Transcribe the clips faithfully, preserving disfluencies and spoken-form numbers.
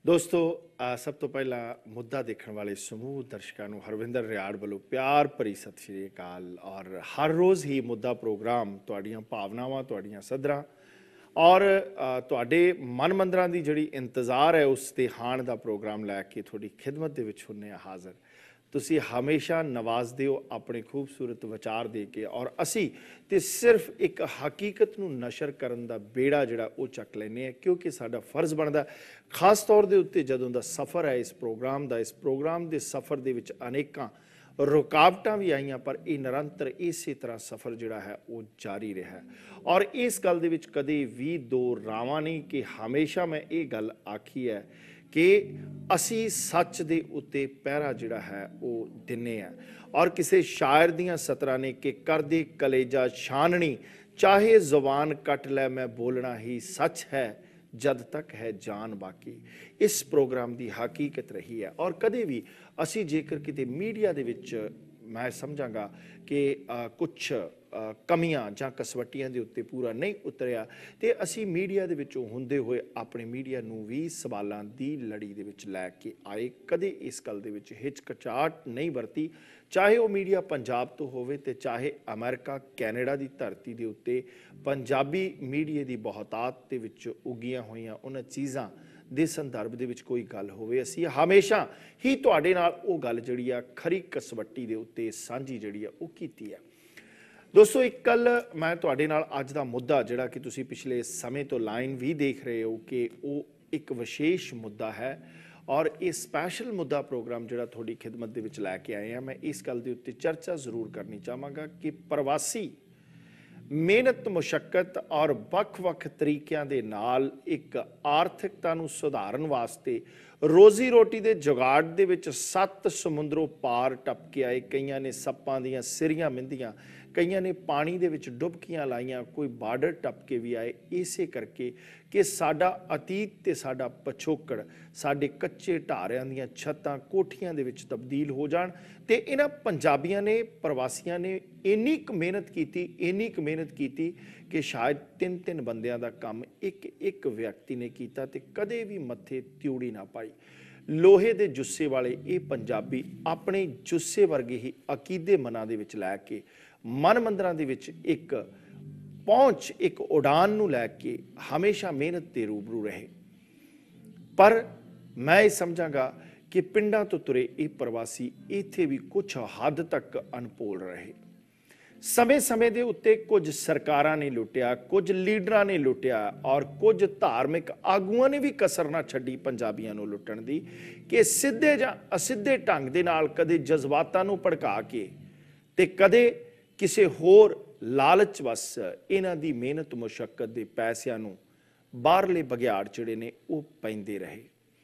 दोस्तों अ, सब तो पहला मुद्दा देखने वाले समूह दर्शकों को हरविंदर रियाड़ वालों प्यार भरी सत श्री अकाल। और हर रोज़ ही मुद्दा प्रोग्राम तुहाड़ियां भावनावां तुहाड़ियां सदरां और अ, तुहाडे मन मंदिरां दी जिहड़ी इंतज़ार है उस दे हाण दा प्रोग्राम लैके तुहाडी खिदमत दे विच हुन्ने आ हाज़र। तुसी हमेशा नवाजदे हो अपने खूबसूरत विचार दे के और असी ते सिर्फ एक हकीकत नूं नशर करन दा बेड़ा जिहड़ा वो चक लैने क्योंकि साडा फर्ज बनदा खास तौर दे उत्ते जदों दा सफ़र है इस प्रोग्राम दा इस प्रोग्राम दे सफ़र दे विच अनेकां रुकावटां भी आईयां पर यह निरंतर इस तरह सफ़र जिहड़ा है वो जारी रहा और इस गल दे विच कदे भी दो रावां नहीं कि हमेशा मैं ये गल आखी है कि असी सच दे उत्ते पहरा जिहड़ा है वो दिन्ने आ। और किसी शायर दियां सतरां ने कि कर दे कलेजा छाननी चाहे जुबान कट लै मैं बोलना ही सच है जद तक है जान बाकी। इस प्रोग्राम की हकीकत रही है और कदे भी असी जेकर किते मीडिया दे विच मैं समझांगा कि आ, कुछ आ, कमियां जां कसवटियां दे उत्ते पूरा नहीं उतरिया ते असी मीडिया दे विचों हुंदे होए अपने मीडिया नूं भी सवालां दी लड़ी दे विच लै के आए। कदे इस गल दे विच हिचकिचाहट नहीं वरती चाहे वो मीडिया पंजाब तो होवे ते चाहे अमेरिका कैनेडा की धरती के उत्ते पंजाबी मीडिया की बहुतात दे विच उगियां होईयां उन्हां चीज़ां दे संदर्भ दे विच कोई गल होवे असी हमेशा ही तुहाडे नाल वो गल जिहड़ी आ खरी कसवट्टी दे उत्ते सांझी जिहड़ी आ वो कीती है। दोस्तों एक गल मैं तुहाडे नाल अज दा मुद्दा जिहड़ा कि तुसीं पिछले समय तो लाइन भी देख रहे हो कि वो एक विशेष मुद्दा है और ये स्पैशल मुद्दा प्रोग्राम जिहड़ा तुहाडी खिदमत दे विच लैके आए हैं। मैं इस गल दे उत्ते चर्चा जरूर करनी चाहांगा कि प्रवासी मेहनत मुशक्कत और ਵੱਖ-ਵੱਖ तरीकों के नाल एक आर्थिकता नूं सुधारन वास्ते रोजी रोटी के जुगाड़ दे विच सत्त समुद्रों पार टप के आए। कईयां ने सप्पां दीयां सिरियां मिंधियां कईयां ने पानी दे विच डुबकियां लाइयां कोई बार्डर टप के भी आए इसे करके कि साडा अतीत ते साडा पछोकड़ साडे कच्चे ढारियां दीयां छत्तां कोठियां दे विच तब्दील हो जाण ते इन्हां पंजाबियां ने प्रवासियां ने इन्नी क मेहनत कीती इन्नी क मेहनत कीती कि शायद तीन तीन बंदियां दा काम एक एक व्यक्ति ने कीता ते कदे भी मत्थे त्यूड़ी ना पाई। लोहे दे जुस्से वाले ये पंजाबी अपने जुस्से वर्गे ही अकीदे मनां दे विच लै के मन मंदिरां दे विच एक पहुंच एक उड़ान नूं लैके हमेशा मेहनत के रूबरू रहे। पर मैं ये समझांगा कि पिंडां तो तुरे ये प्रवासी इत्थे भी कुछ हद तक अनभोल रहे। समय समय के उत्ते कुछ सरकारां ने लुटिया कुछ लीडरां ने लुटिया और कुछ धार्मिक आगुआं ने भी कसर ना छड्डी पंजाबियां नूं लुट्टण दी कि सिद्धे जां असिद्धे ढंग दे नाल कदे जज्बातां नूं भड़का के ते कदे किसी होर लालच वस इन्हां दी मेहनत मुशक्कत दे पैसिਆਂ ਨੂੰ बाहरले बघियाड़ ਜਿਹੜੇ ਨੇ ਉਹ ਪੈਂਦੇ ਰਹੇ।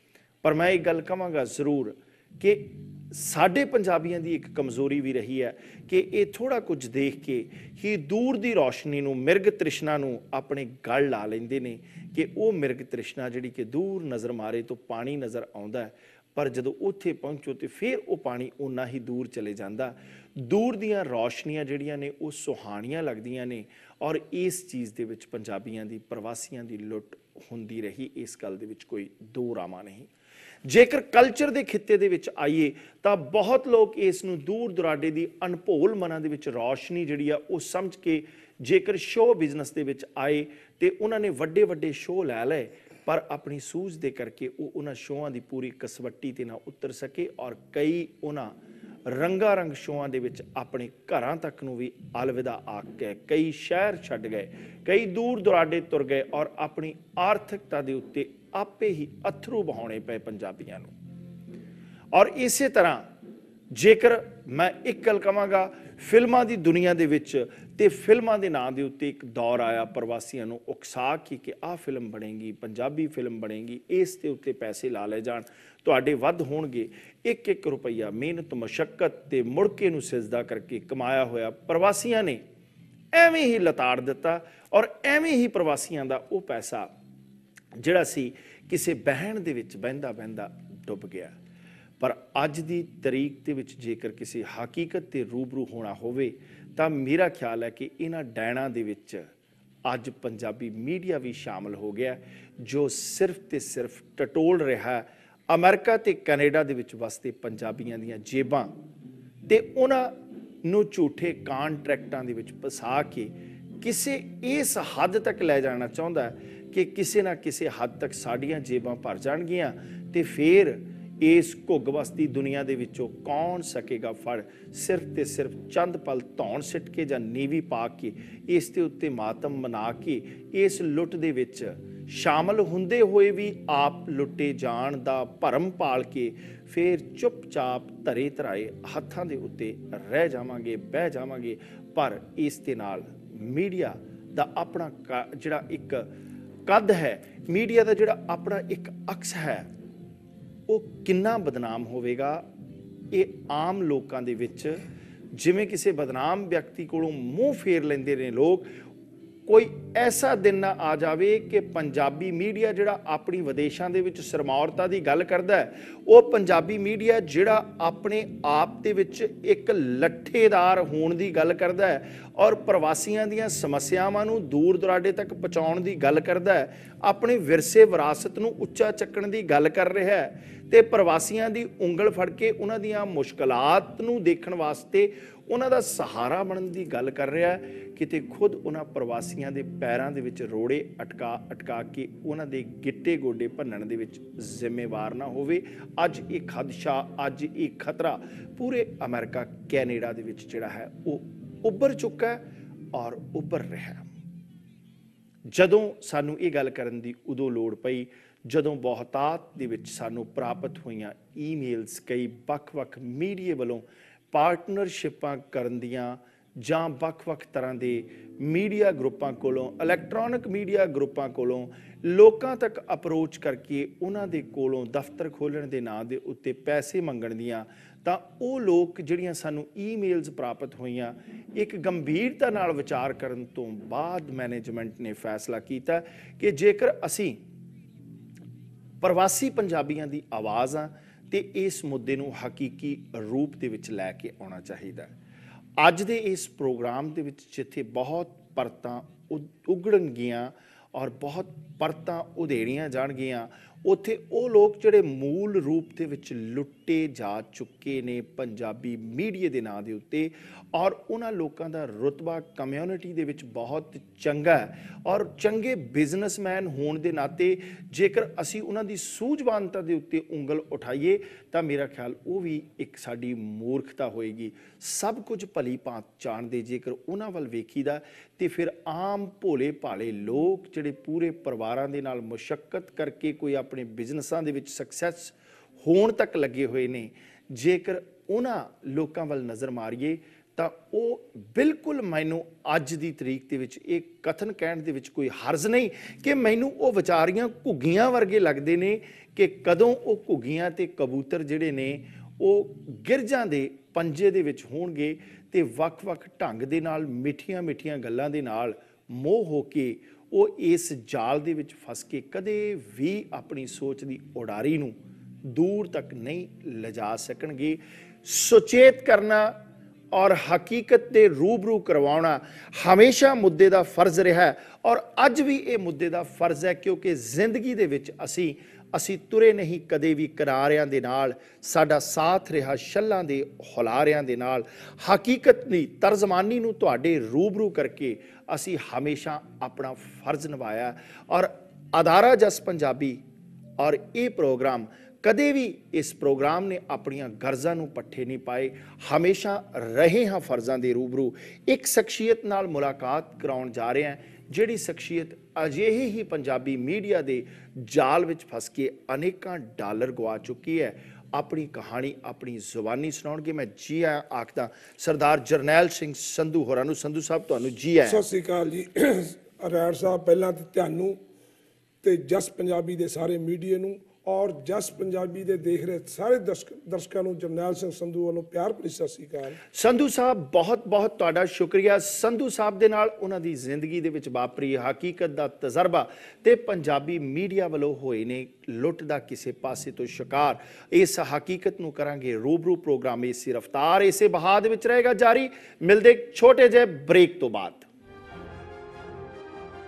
पर मैं एक गल कहांगा जरूर कि साडे पंजाबियों की एक कमजोरी भी रही है कि ये थोड़ा कुछ देख के ही दूर की रोशनी नूं मिर्ग तृष्णा नूं अपने गल ला लेंदे ने कि वो मिर्ग तृष्णा जिहड़ी कि दूर नज़र मारे तो पानी नज़र आउंदा है पर जदों उत्थे पहुंचो तो फिर वो पानी उन्ना ही दूर चले जाता। दूर दियां रोशनियां जिहड़ियां ने वो सुहानियां लगदियां ने और इस चीज़ दे विच पंजाबियां दी प्रवासियां दी लुट हुंदी रही इस गल दे विच कोई दो रामा नहीं। जेकर कल्चर के खिते दे विच आइए तो बहुत लोग इस नूं दूर दुराडे की अनभोल मनां दे विच रोशनी जिहड़ी आ वो समझ के जेकर शो बिजनेस दे विच आए तो उन्होंने वड्डे वड्डे शो लै लए पर अपनी सूझ दे करके वो उन्हां शोआं दी पूरी कसवट्टी ते ना उतर सके और कई उन्हां रंगा रंग शोआं दे विच अपने घरां तक नूं भी अलविदा आख गए कई शहर छड्ड गए कई दूर दुराडे तुर गए और अपनी आर्थिकता दे उत्ते आपे ही अथरू बहाने पे पंजाबियां नूं। और इसे तरह जेकर मैं एक गल कहांगा फिल्मां दी दुनिया दे विच ते फिल्मां दे नां दे उत्ते एक दौर आया प्रवासियां नूं उकसा के कि आ फिल्म बनेगी पंजाबी फिल्म बनेगी इस दे उत्ते पैसे ला ले जाण तुहाडे वध होणगे एक एक रुपया मेहनत मुशक्कत ते मुड़के नूं सिजदा करके कमाया होया प्रवासियां ने एवें ही लताड़ दिता और एवें ही प्रवासियां दा वो पैसा जिहड़ा सी किसी बहन दे विच बहिंदा बहिंदा डुब गया। पर अज की तरीक दे विच जेकर किसी हकीकत के रूबरू होना होवे तां मेरा ख्याल है कि इन्हां डैणां दे विच ਅੱਜ ਪੰਜਾਬੀ ਮੀਡੀਆ ਵੀ ਸ਼ਾਮਲ ਹੋ ਗਿਆ, ਜੋ ਸਿਰਫ ਤੇ ਸਿਰਫ ਟਟੋਲ ਰਿਹਾ ਹੈ ਅਮਰੀਕਾ ਤੇ ਕੈਨੇਡਾ ਦੇ ਵਿੱਚ ਵਸਦੇ ਪੰਜਾਬੀਆਂ ਦੀਆਂ ਜੇਬਾਂ ਤੇ ਉਹਨਾਂ ਨੂੰ ਝੂਠੇ ਕਾਂਟਰੈਕਟਾਂ ਦੇ ਵਿੱਚ ਫਸਾ ਕੇ ਕਿਸੇ ਇਸ ਹੱਦ ਤੱਕ ਲੈ ਜਾਣਾ ਚਾਹੁੰਦਾ ਹੈ ਕਿ ਕਿਸੇ ਨਾ ਕਿਸੇ ਹੱਦ ਤੱਕ ਸਾਡੀਆਂ ਜੇਬਾਂ ਭਰ ਜਾਣਗੀਆਂ ਤੇ ਫਿਰ ਇਸ ਘੁੱਗ ਵਸਦੀ ਦੁਨੀਆ ਦੇ ਵਿੱਚੋਂ ਕੌਣ ਸਕੇਗਾ ਫੜ ਸਿਰਫ ਤੇ ਸਿਰਫ ਚੰਦ ਪਲ ਧੌਣ ਸਿੱਟ ਕੇ ਜਾਂ ਨੀਵੀ ਪਾ ਕੇ ਇਸ ਦੇ ਉੱਤੇ ਮਾਤਮ ਮਨਾ ਕੇ ਇਸ ਲੁੱਟ ਦੇ ਵਿੱਚ ਸ਼ਾਮਲ ਹੁੰਦੇ ਹੋਏ ਵੀ ਆਪ ਲੁੱਟੇ ਜਾਣ ਦਾ ਭਰਮ ਪਾਲ ਕੇ ਫਿਰ ਚੁੱਪਚਾਪ ਧਰੇ ਧਰਾਏ ਹੱਥਾਂ ਦੇ ਉੱਤੇ ਰਹਿ ਜਾਵਾਂਗੇ, ਬਹਿ ਜਾਵਾਂਗੇ। ਪਰ ਇਸ ਦੇ ਨਾਲ ਮੀਡੀਆ ਦਾ ਆਪਣਾ ਜਿਹੜਾ ਇੱਕ ਕੱਦ ਹੈ, ਮੀਡੀਆ ਦਾ ਜਿਹੜਾ ਆਪਣਾ ਇੱਕ ਅਕਸ ਹੈ, ਉਹ ਕਿੰਨਾ ਬਦਨਾਮ ਹੋਵੇਗਾ। ਇਹ ਆਮ ਲੋਕਾਂ ਦੇ ਵਿੱਚ ਜਿਵੇਂ ਕਿਸੇ ਬਦਨਾਮ ਵਿਅਕਤੀ ਕੋਲੋਂ ਮੂੰਹ ਫੇਰ ਲੈਂਦੇ ਨੇ ਲੋਕ, ਕੋਈ ਐਸਾ ਦਿਨ ਨਾ ਆ ਜਾਵੇ ਕਿ ਪੰਜਾਬੀ ਮੀਡੀਆ ਜਿਹੜਾ ਆਪਣੀ ਵਿਦੇਸ਼ਾਂ ਦੇ ਵਿੱਚ ਸਰਮੌਰਤਾ ਦੀ ਗੱਲ ਕਰਦਾ ਹੈ, ਉਹ ਪੰਜਾਬੀ ਮੀਡੀਆ ਜਿਹੜਾ ਆਪਣੇ ਆਪ ਦੇ ਵਿੱਚ ਇੱਕ ਲੱਠੇਦਾਰ ਹੋਣ ਦੀ ਗੱਲ ਕਰਦਾ ਹੈ ਔਰ ਪ੍ਰਵਾਸੀਆਂ ਦੀਆਂ ਸਮੱਸਿਆਵਾਂ ਨੂੰ ਦੂਰ ਦੁਰਾਡੇ ਤੱਕ ਪਹੁੰਚਾਉਣ ਦੀ ਗੱਲ ਕਰਦਾ ਹੈ, ਆਪਣੇ ਵਿਰਸੇ ਵਿਰਾਸਤ ਨੂੰ ਉੱਚਾ ਚੱਕਣ ਦੀ ਗੱਲ ਕਰ ਰਿਹਾ ਹੈ ਤੇ ਪ੍ਰਵਾਸੀਆਂ ਦੀ ਉਂਗਲ ਫੜ ਕੇ ਉਹਨਾਂ ਦੀਆਂ ਮੁਸ਼ਕਲਾਤ ਨੂੰ ਦੇਖਣ ਵਾਸਤੇ ਉਹਨਾਂ ਦਾ ਸਹਾਰਾ ਬਣਨ ਦੀ ਗੱਲ ਕਰ ਰਿਹਾ ਹੈ, ਕਿਤੇ ਖੁਦ ਉਹਨਾਂ ਪ੍ਰਵਾਸੀਆਂ ਦੇ ਪੈਰਾਂ ਦੇ ਵਿੱਚ ਰੋੜੇ ਅਟਕਾ ਅਟਕਾ ਕੇ ਉਹਨਾਂ ਦੇ ਗਿੱਟੇ ਗੋਡੇ ਭੰਨਣ ਦੇ ਵਿੱਚ ਜ਼ਿੰਮੇਵਾਰ ਨਾ ਹੋਵੇ। ਅੱਜ ਇਹ ਖਦਸ਼ਾ, ਅੱਜ ਇਹ ਖਤਰਾ ਪੂਰੇ ਅਮਰੀਕਾ ਕੈਨੇਡਾ ਦੇ ਵਿੱਚ ਜਿਹੜਾ ਹੈ ਉਹ ਉੱਭਰ ਚੁੱਕਾ ਹੈ ਔਰ ਉੱਭਰ ਰਿਹਾ। ਜਦੋਂ ਸਾਨੂੰ ਇਹ ਗੱਲ ਕਰਨ ਦੀ ਉਦੋਂ ਲੋੜ ਪਈ ਜਦੋਂ ਬਹੁਤਾਤ ਦੇ ਵਿੱਚ ਸਾਨੂੰ ਪ੍ਰਾਪਤ ਹੋਈਆਂ ਈਮੇਲਸ ਕਈ ਵੱਖ-ਵੱਖ ਮੀਡੀਆ ਵੱਲੋਂ ਪਾਰਟਨਰਸ਼ਿਪਾਂ ਕਰਨ ਦੀਆਂ ਜਾਂ ਵੱਖ-ਵੱਖ ਤਰ੍ਹਾਂ ਦੇ ਮੀਡੀਆ ਗਰੁੱਪਾਂ ਕੋਲੋਂ, ਇਲੈਕਟ੍ਰੋਨਿਕ ਮੀਡੀਆ ਗਰੁੱਪਾਂ ਕੋਲੋਂ ਲੋਕਾਂ ਤੱਕ ਅਪਰੋਚ ਕਰਕੇ ਉਹਨਾਂ ਦੇ ਕੋਲੋਂ ਦਫ਼ਤਰ ਖੋਲ੍ਹਣ ਦੇ ਨਾਂ ਦੇ ਉੱਤੇ ਪੈਸੇ ਮੰਗਣ ਦੀਆਂ, ਤਾਂ ਉਹ ਲੋਕ ਜਿਹੜੀਆਂ ਸਾਨੂੰ ਈਮੇਲਸ ਪ੍ਰਾਪਤ ਹੋਈਆਂ, ਇੱਕ ਗੰਭੀਰਤਾ ਨਾਲ ਵਿਚਾਰ ਕਰਨ ਤੋਂ ਬਾਅਦ ਮੈਨੇਜਮੈਂਟ ਨੇ ਫੈਸਲਾ ਕੀਤਾ ਕਿ ਜੇਕਰ ਅਸੀਂ ਪ੍ਰਵਾਸੀ ਪੰਜਾਬੀਆਂ ਦੀ ਆਵਾਜ਼ ਆ ਤੇ ਇਸ ਮੁੱਦੇ ਨੂੰ ਹਕੀਕੀ ਰੂਪ ਦੇ ਵਿੱਚ ਲੈ ਕੇ ਆਉਣਾ ਚਾਹੀਦਾ। ਅੱਜ ਦੇ ਇਸ ਪ੍ਰੋਗਰਾਮ ਦੇ ਵਿੱਚ ਜਿੱਥੇ ਬਹੁਤ ਪਰਤਾਂ ਉਗੜਨਗੀਆਂ ਔਰ ਬਹੁਤ ਪਰਤਾਂ ਉਧੇੜੀਆਂ ਜਾਣਗੀਆਂ, ਉੱਥੇ ਉਹ ਲੋਕ ਜਿਹੜੇ ਮੂਲ ਰੂਪ ਦੇ ਵਿੱਚ ਲੁੱਟੇ ਜਾ ਚੁੱਕੇ ਨੇ ਪੰਜਾਬੀ ਮੀਡੀਆ ਦੇ ਨਾਂ ਦੇ ਉੱਤੇ, ਔਰ ਉਹਨਾਂ ਲੋਕਾਂ ਦਾ ਰੁਤਬਾ ਕਮਿਊਨਿਟੀ ਦੇ ਵਿੱਚ ਬਹੁਤ ਚੰਗਾ ਹੈ ਔਰ ਚੰਗੇ ਬਿਜ਼ਨਸਮੈਨ ਹੋਣ ਦੇ ਨਾਤੇ ਜੇਕਰ ਅਸੀਂ ਉਹਨਾਂ ਦੀ ਸੂਝਵਾਨਤਾ ਦੇ ਉੱਤੇ ਉਂਗਲ ਉਠਾਈਏ ਤਾਂ ਮੇਰਾ ਖਿਆਲ ਉਹ ਵੀ ਇੱਕ ਸਾਡੀ ਮੂਰਖਤਾ ਹੋਏਗੀ। ਸਭ ਕੁਝ ਭਲੀ ਭਾਂਤ ਜਾਣਦੇ ਜੇਕਰ ਉਹਨਾਂ ਵੱਲ ਵੇਖੀਦਾ ਤੇ ਫਿਰ ਆਮ ਭੋਲੇ ਭਾਲੇ ਲੋਕ ਜਿਹੜੇ ਪੂਰੇ ਪਰਿਵਾਰਾਂ ਦੇ ਨਾਲ ਮੁਸ਼ੱਕਤ ਕਰਕੇ ਕੋਈ ਆਪਣੇ ਬਿਜ਼ਨਸਾਂ ਦੇ ਵਿੱਚ ਸਕਸੈਸ ਹੋਣ ਤੱਕ ਲੱਗੇ ਹੋਏ ਨੇ, ਜੇਕਰ ਉਹਨਾਂ ਲੋਕਾਂ ਵੱਲ ਨਜ਼ਰ ਮਾਰੀਏ ਤਾਂ ਉਹ ਬਿਲਕੁਲ ਮੈਨੂੰ ਅੱਜ ਦੀ ਤਰੀਕ ਦੇ ਵਿੱਚ ਇਹ ਕਥਨ ਕਹਿਣ ਦੇ ਵਿੱਚ ਕੋਈ ਹਰਜ਼ ਨਹੀਂ ਕਿ ਮੈਨੂੰ ਉਹ ਵਿਚਾਰੀਆਂ ਘੁੱਗੀਆਂ ਵਰਗੇ ਲੱਗਦੇ ਨੇ ਕਿ ਕਦੋਂ ਉਹ ਘੁੱਗੀਆਂ ਤੇ ਕਬੂਤਰ ਜਿਹੜੇ ਨੇ ਉਹ ਗਿਰਜਾਂ ਦੇ ਪੰਜੇ ਦੇ ਵਿੱਚ ਹੋਣਗੇ ਤੇ ਵੱਖ-ਵੱਖ ਢੰਗ ਦੇ ਨਾਲ ਮਿੱਠੀਆਂ ਮਿੱਠੀਆਂ ਗੱਲਾਂ ਦੇ ਨਾਲ ਮੋਹ ਹੋ ਕੇ ਉਹ ਇਸ ਜਾਲ ਦੇ ਵਿੱਚ ਫਸ ਕੇ ਕਦੇ ਵੀ ਆਪਣੀ ਸੋਚ ਦੀ ਉਡਾਰੀ ਨੂੰ ਦੂਰ ਤੱਕ ਨਹੀਂ ਲਿਜਾ ਸਕਣਗੇ। ਸੁਚੇਤ ਕਰਨਾ ਔਰ ਹਕੀਕਤ ਦੇ ਰੂਬਰੂ ਕਰਵਾਉਣਾ ਹਮੇਸ਼ਾ ਮੁੱਦੇ ਦਾ ਫਰਜ਼ ਰਿਹਾ ਔਰ ਅੱਜ ਵੀ ਇਹ ਮੁੱਦੇ ਦਾ ਫਰਜ਼ ਹੈ, ਕਿਉਂਕਿ ਜ਼ਿੰਦਗੀ ਦੇ ਵਿੱਚ ਅਸੀਂ ਅਸੀਂ ਤੁਰੇ ਨਹੀਂ ਕਦੇ ਵੀ ਕਿਨਾਰਿਆਂ ਦੇ ਨਾਲ, ਸਾਡਾ ਸਾਥ ਰਿਹਾ ਛੱਲਾਂ ਦੇ ਹੁਲਾਰਿਆਂ ਦੇ ਨਾਲ। ਹਕੀਕਤ ਦੀ ਤਰਜਮਾਨੀ ਨੂੰ ਤੁਹਾਡੇ ਰੂਬਰੂ ਕਰਕੇ ਅਸੀਂ ਹਮੇਸ਼ਾ ਆਪਣਾ ਫਰਜ਼ ਨਿਭਾਇਆ ਔਰ ਅਦਾਰਾ ਜਸ ਪੰਜਾਬੀ ਔਰ ਇਹ ਪ੍ਰੋਗਰਾਮ ਕਦੇ ਵੀ ਇਸ ਪ੍ਰੋਗਰਾਮ ਨੇ ਆਪਣੀਆਂ ਗਰਜ਼ਾਂ ਨੂੰ ਪੱਠੇ ਨਹੀਂ ਪਾਏ, ਹਮੇਸ਼ਾ ਰਹੇ ਹਾਂ ਫਰਜ਼ਾਂ ਦੇ ਰੂਬਰੂ। ਇੱਕ ਸ਼ਖਸੀਅਤ ਨਾਲ ਮੁਲਾਕਾਤ ਕਰਾਉਣ ਜਾ ਰਹੇ ਹਾਂ, ਜਿਹੜੀ ਸ਼ਖਸੀਅਤ ਅਜਿਹੀ ਹੀ ਪੰਜਾਬੀ ਮੀਡੀਆ ਦੇ ਜਾਲ ਵਿੱਚ ਫਸ ਕੇ ਅਨੇਕਾਂ ਡਾਲਰ ਗਵਾ ਚੁੱਕੀ ਹੈ। ਆਪਣੀ ਕਹਾਣੀ ਆਪਣੀ ਜ਼ੁਬਾਨੀ ਸੁਣਾਉਣਗੇ। ਮੈਂ ਜੀ ਆਇਆਂ ਆਖਦਾ ਸਰਦਾਰ ਜਰਨੈਲ ਸਿੰਘ ਸੰਧੂ ਹੋਰਾਂ ਨੂੰ। ਸੰਧੂ ਸਾਹਿਬ ਤੁਹਾਨੂੰ ਜੀ ਆਇਆਂ। ਸਤਿ ਸ਼੍ਰੀ ਅਕਾਲ ਜੀ ਰੈਡ ਸਾਹਿਬ। ਪਹਿਲਾਂ ਤਾਂ ਤੁਹਾਨੂੰ ਤੇ ਜਸ ਪੰਜਾਬੀ ਦੇ ਸਾਰੇ ਮੀਡੀਆ ਨੂੰ ਔਰ ਜਸ ਪੰਜਾਬੀ ਦੇ ਦੇਖ ਰਹੇ ਸਾਰੇ ਦਰਸ਼ਕ ਦਰਸ਼ਕਾਂ ਨੂੰ ਜਰਨੈਲ ਸਿੰਘ ਸੰਧੂ ਵੱਲੋਂ ਪਿਆਰ ਭਰੀ ਸਤਿ ਸ਼੍ਰੀ ਅਕਾਲ। ਸੰਧੂ ਸਾਹਿਬ ਬਹੁਤ ਬਹੁਤ ਤੁਹਾਡਾ ਸ਼ੁਕਰੀਆ। ਸੰਧੂ ਸਾਹਿਬ ਦੇ ਨਾਲ ਉਹਨਾਂ ਦੀ ਜ਼ਿੰਦਗੀ ਦੇ ਵਿੱਚ ਵਾਪਰੀ ਹਕੀਕਤ ਦਾ ਤਜਰਬਾ ਤੇ ਪੰਜਾਬੀ ਮੀਡੀਆ ਵੱਲੋਂ ਹੋਏ ਨੇ ਲੁੱਟ ਦਾ ਕਿਸੇ ਪਾਸੇ ਤੋਂ ਸ਼ਿਕਾਰ, ਇਸ ਹਕੀਕਤ ਨੂੰ ਕਰਾਂਗੇ ਰੂਬਰੂ। ਪ੍ਰੋਗਰਾਮ ਇਸੇ ਰਫ਼ਤਾਰ ਇਸੇ ਬਹਾ ਦੇ ਵਿੱਚ ਰਹੇਗਾ ਜਾਰੀ। ਮਿਲਦੇ ਛੋਟੇ ਜਿਹੇ ਬ੍ਰੇਕ ਤੋਂ ਬਾਅਦ।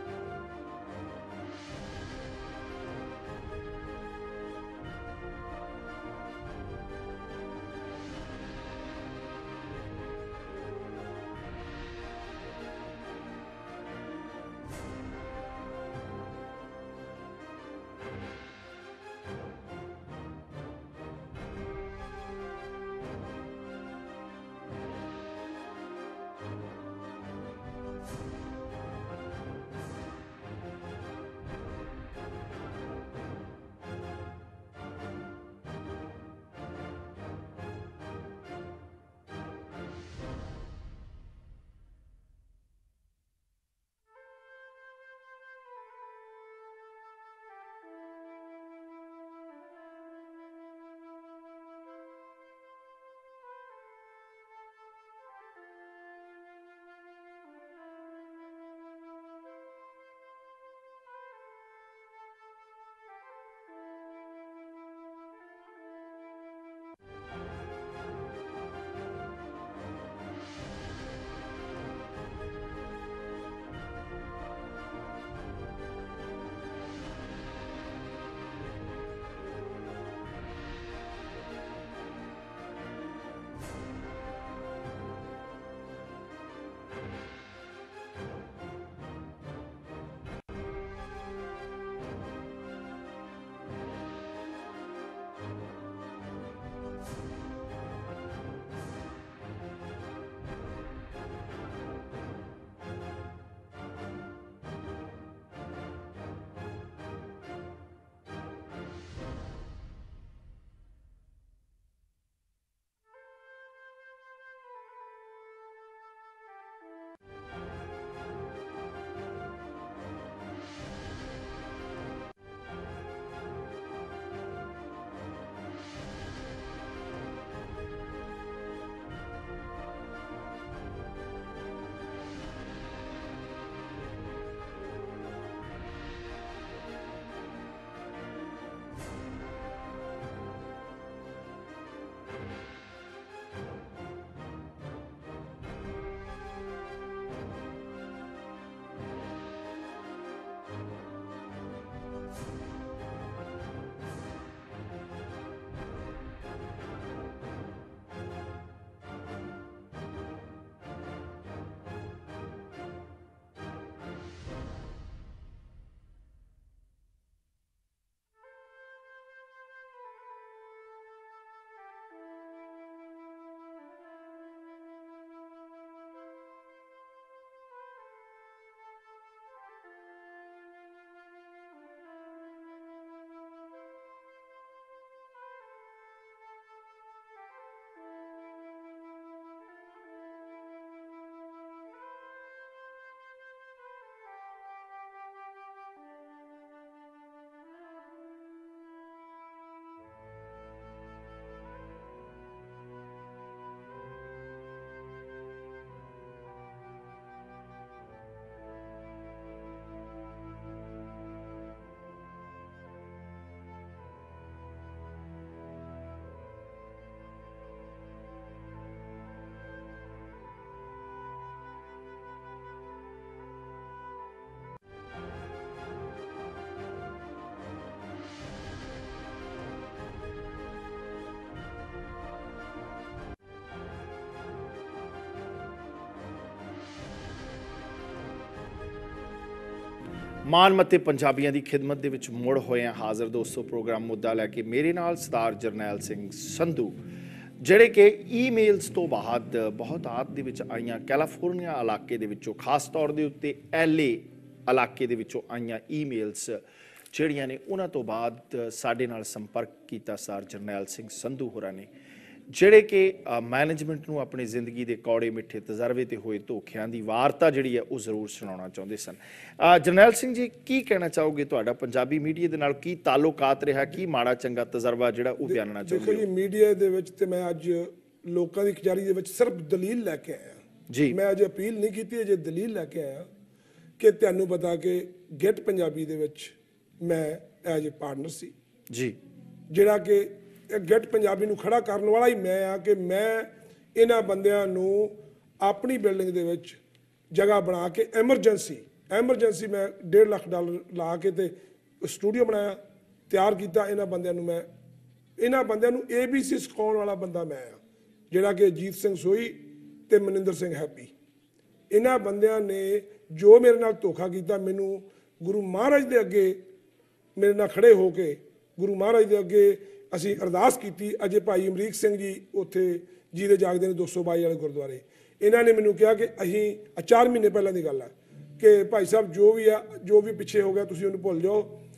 ਮਾਣ ਮੱਤੇ ਪੰਜਾਬੀਆਂ ਦੀ ਖਿਦਮਤ ਦੇ ਵਿੱਚ ਮੁੜ ਹੋਏ ਹਾਂ ਹਾਜ਼ਰ ਦੋਸਤੋ ਪ੍ਰੋਗਰਾਮ ਮੁੱਦਾ ਲੈ ਕੇ ਮੇਰੇ ਨਾਲ ਸਰਦਾਰ ਜਰਨੈਲ ਸਿੰਘ ਸੰਧੂ ਜਿਹੜੇ ਕਿ ਈਮੇਲਸ ਤੋਂ ਬਾਅਦ ਬਹੁਤ ਆਦ ਦੇ ਵਿੱਚ ਆਈਆਂ ਕੈਲੀਫੋਰਨੀਆ ਇਲਾਕੇ ਦੇ ਵਿੱਚੋਂ ਖਾਸ ਤੌਰ ਦੇ ਉੱਤੇ ਐਲਏ ਇਲਾਕੇ ਦੇ ਵਿੱਚੋਂ ਆਈਆਂ ਈਮੇਲਸ ਜਿਹੜੀਆਂ ਨੇ ਉਹਨਾਂ ਤੋਂ ਬਾਅਦ ਸਾਡੇ ਨਾਲ ਸੰਪਰਕ ਕੀਤਾ ਸਰਦਾਰ ਜਰਨੈਲ ਸਿੰਘ ਸੰਧੂ ਹੋਰਾਂ ਨੇ ਜਿਹੜੇ ਕਿ ਮੈਨੇਜਮੈਂਟ ਨੂੰ ਆਪਣੀ ਜ਼ਿੰਦਗੀ ਦੇ ਕੌੜੇ ਮਿੱਠੇ ਤਜਰਬੇ ਤੇ ਹੋਏ ਧੋਖਿਆਂ ਦੀ ਵਾਰਤਾ ਜਿਹੜੀ ਹੈ ਉਹ ਜ਼ਰੂਰ ਸੁਣਾਉਣਾ ਚਾਹੁੰਦੇ ਸਨ। ਜਰਨੈਲ ਸਿੰਘ ਜੀ ਕੀ ਕਹਿਣਾ ਚਾਹੋਗੇ, ਤੁਹਾਡਾ ਪੰਜਾਬੀ ਮੀਡੀਆ ਦੇ ਨਾਲ ਕੀ ਤਾਲੁਕਾਤ ਰਿਹਾ, ਕੀ ਮਾੜਾ ਚੰਗਾ ਤਜਰਬਾ ਜਿਹੜਾ ਉਹ ਬਿਆਨਣਾ ਚਾਹੁੰਦੇ ਹੋ? ਦੇਖੋ ਜੀ, ਮੀਡੀਆ ਦੇ ਵਿੱਚ ਤੇ ਮੈਂ ਅੱਜ ਲੋਕਾਂ ਦੀ ਕਚਹਿਰੀ ਦੇ ਵਿੱਚ ਸਿਰਫ ਦਲੀਲ ਲੈ ਕੇ ਆਇਆ ਜੀ। ਮੈਂ ਅਜੇ ਅਪੀਲ ਨਹੀਂ ਕੀਤੀ, ਅਜੇ ਦਲੀਲ ਲੈ ਕੇ ਆਇਆ ਕਿ ਤੁਹਾਨੂੰ ਪਤਾ ਕਿ ਗੈਟ ਪੰਜਾਬੀ ਦੇ ਵਿੱਚ ਮੈਂ ਐਜ ਏ ਪਾਰਟਨਰ ਸੀ ਜੀ, ਜਿਹੜਾ ਕਿ ਗੈਟ ਪੰਜਾਬੀ ਨੂੰ ਖੜਾ ਕਰਨ ਵਾਲਾ ਹੀ ਮੈਂ ਆ ਕਿ ਮੈਂ ਇਹਨਾਂ ਬੰਦਿਆਂ ਨੂੰ ਆਪਣੀ ਬਿਲਡਿੰਗ ਦੇ ਵਿੱਚ ਜਗ੍ਹਾ ਬਣਾ ਕੇ ਐਮਰਜੈਂਸੀ ਐਮਰਜੈਂਸੀ ਮੈਂ ਡੇਢ ਲੱਖ ਡਾਲਰ ਲਾ ਕੇ ਤੇ ਸਟੂਡੀਓ ਬਣਾਇਆ, ਤਿਆਰ ਕੀਤਾ। ਇਹਨਾਂ ਬੰਦਿਆਂ ਨੂੰ ਮੈਂ ਇਹਨਾਂ ਬੰਦਿਆਂ ਨੂੰ ਏ ਬੀ ਸੀ ਸਿਖਾਉਣ ਵਾਲਾ ਬੰਦਾ ਮੈਂ ਆ, ਜਿਹੜਾ ਕਿ ਅਜੀਤ ਸਿੰਘ ਸੋਈ ਤੇ ਮਨਿੰਦਰ ਸਿੰਘ ਹੈਪੀ। ਇਹਨਾਂ ਬੰਦਿਆਂ ਨੇ ਜੋ ਮੇਰੇ ਨਾਲ ਧੋਖਾ ਕੀਤਾ, ਮੈਨੂੰ ਗੁਰੂ ਮਹਾਰਾਜ ਦੇ ਅੱਗੇ ਮੇਰੇ ਨਾਲ ਖੜੇ ਹੋ ਕੇ ਗੁਰੂ ਮਹਾਰਾਜ ਦੇ ਅੱਗੇ ਅਸੀਂ ਅਰਦਾਸ ਕੀਤੀ। ਅਜੇ ਭਾਈ ਅਮਰੀਕ ਸਿੰਘ ਜੀ ਉੱਥੇ ਜੀਦੇ ਜਾਗਦੇ ਨੇ ਦੋ ਸੌ ਬਾਈ ਵਾਲੇ ਗੁਰਦੁਆਰੇ, ਇਹਨਾਂ ਨੇ ਮੈਨੂੰ ਕਿਹਾ ਕਿ ਅਸੀਂ ਚਾਰ ਮਹੀਨੇ ਪਹਿਲਾਂ ਦੀ ਗੱਲ ਹੈ ਕਿ ਭਾਈ ਸਾਹਿਬ ਜੋ ਵੀ ਆ ਜੋ ਵੀ ਪਿੱਛੇ ਹੋ ਗਿਆ ਤੁਸੀਂ ਉਹਨੂੰ ਭੁੱਲ ਜਾਓ।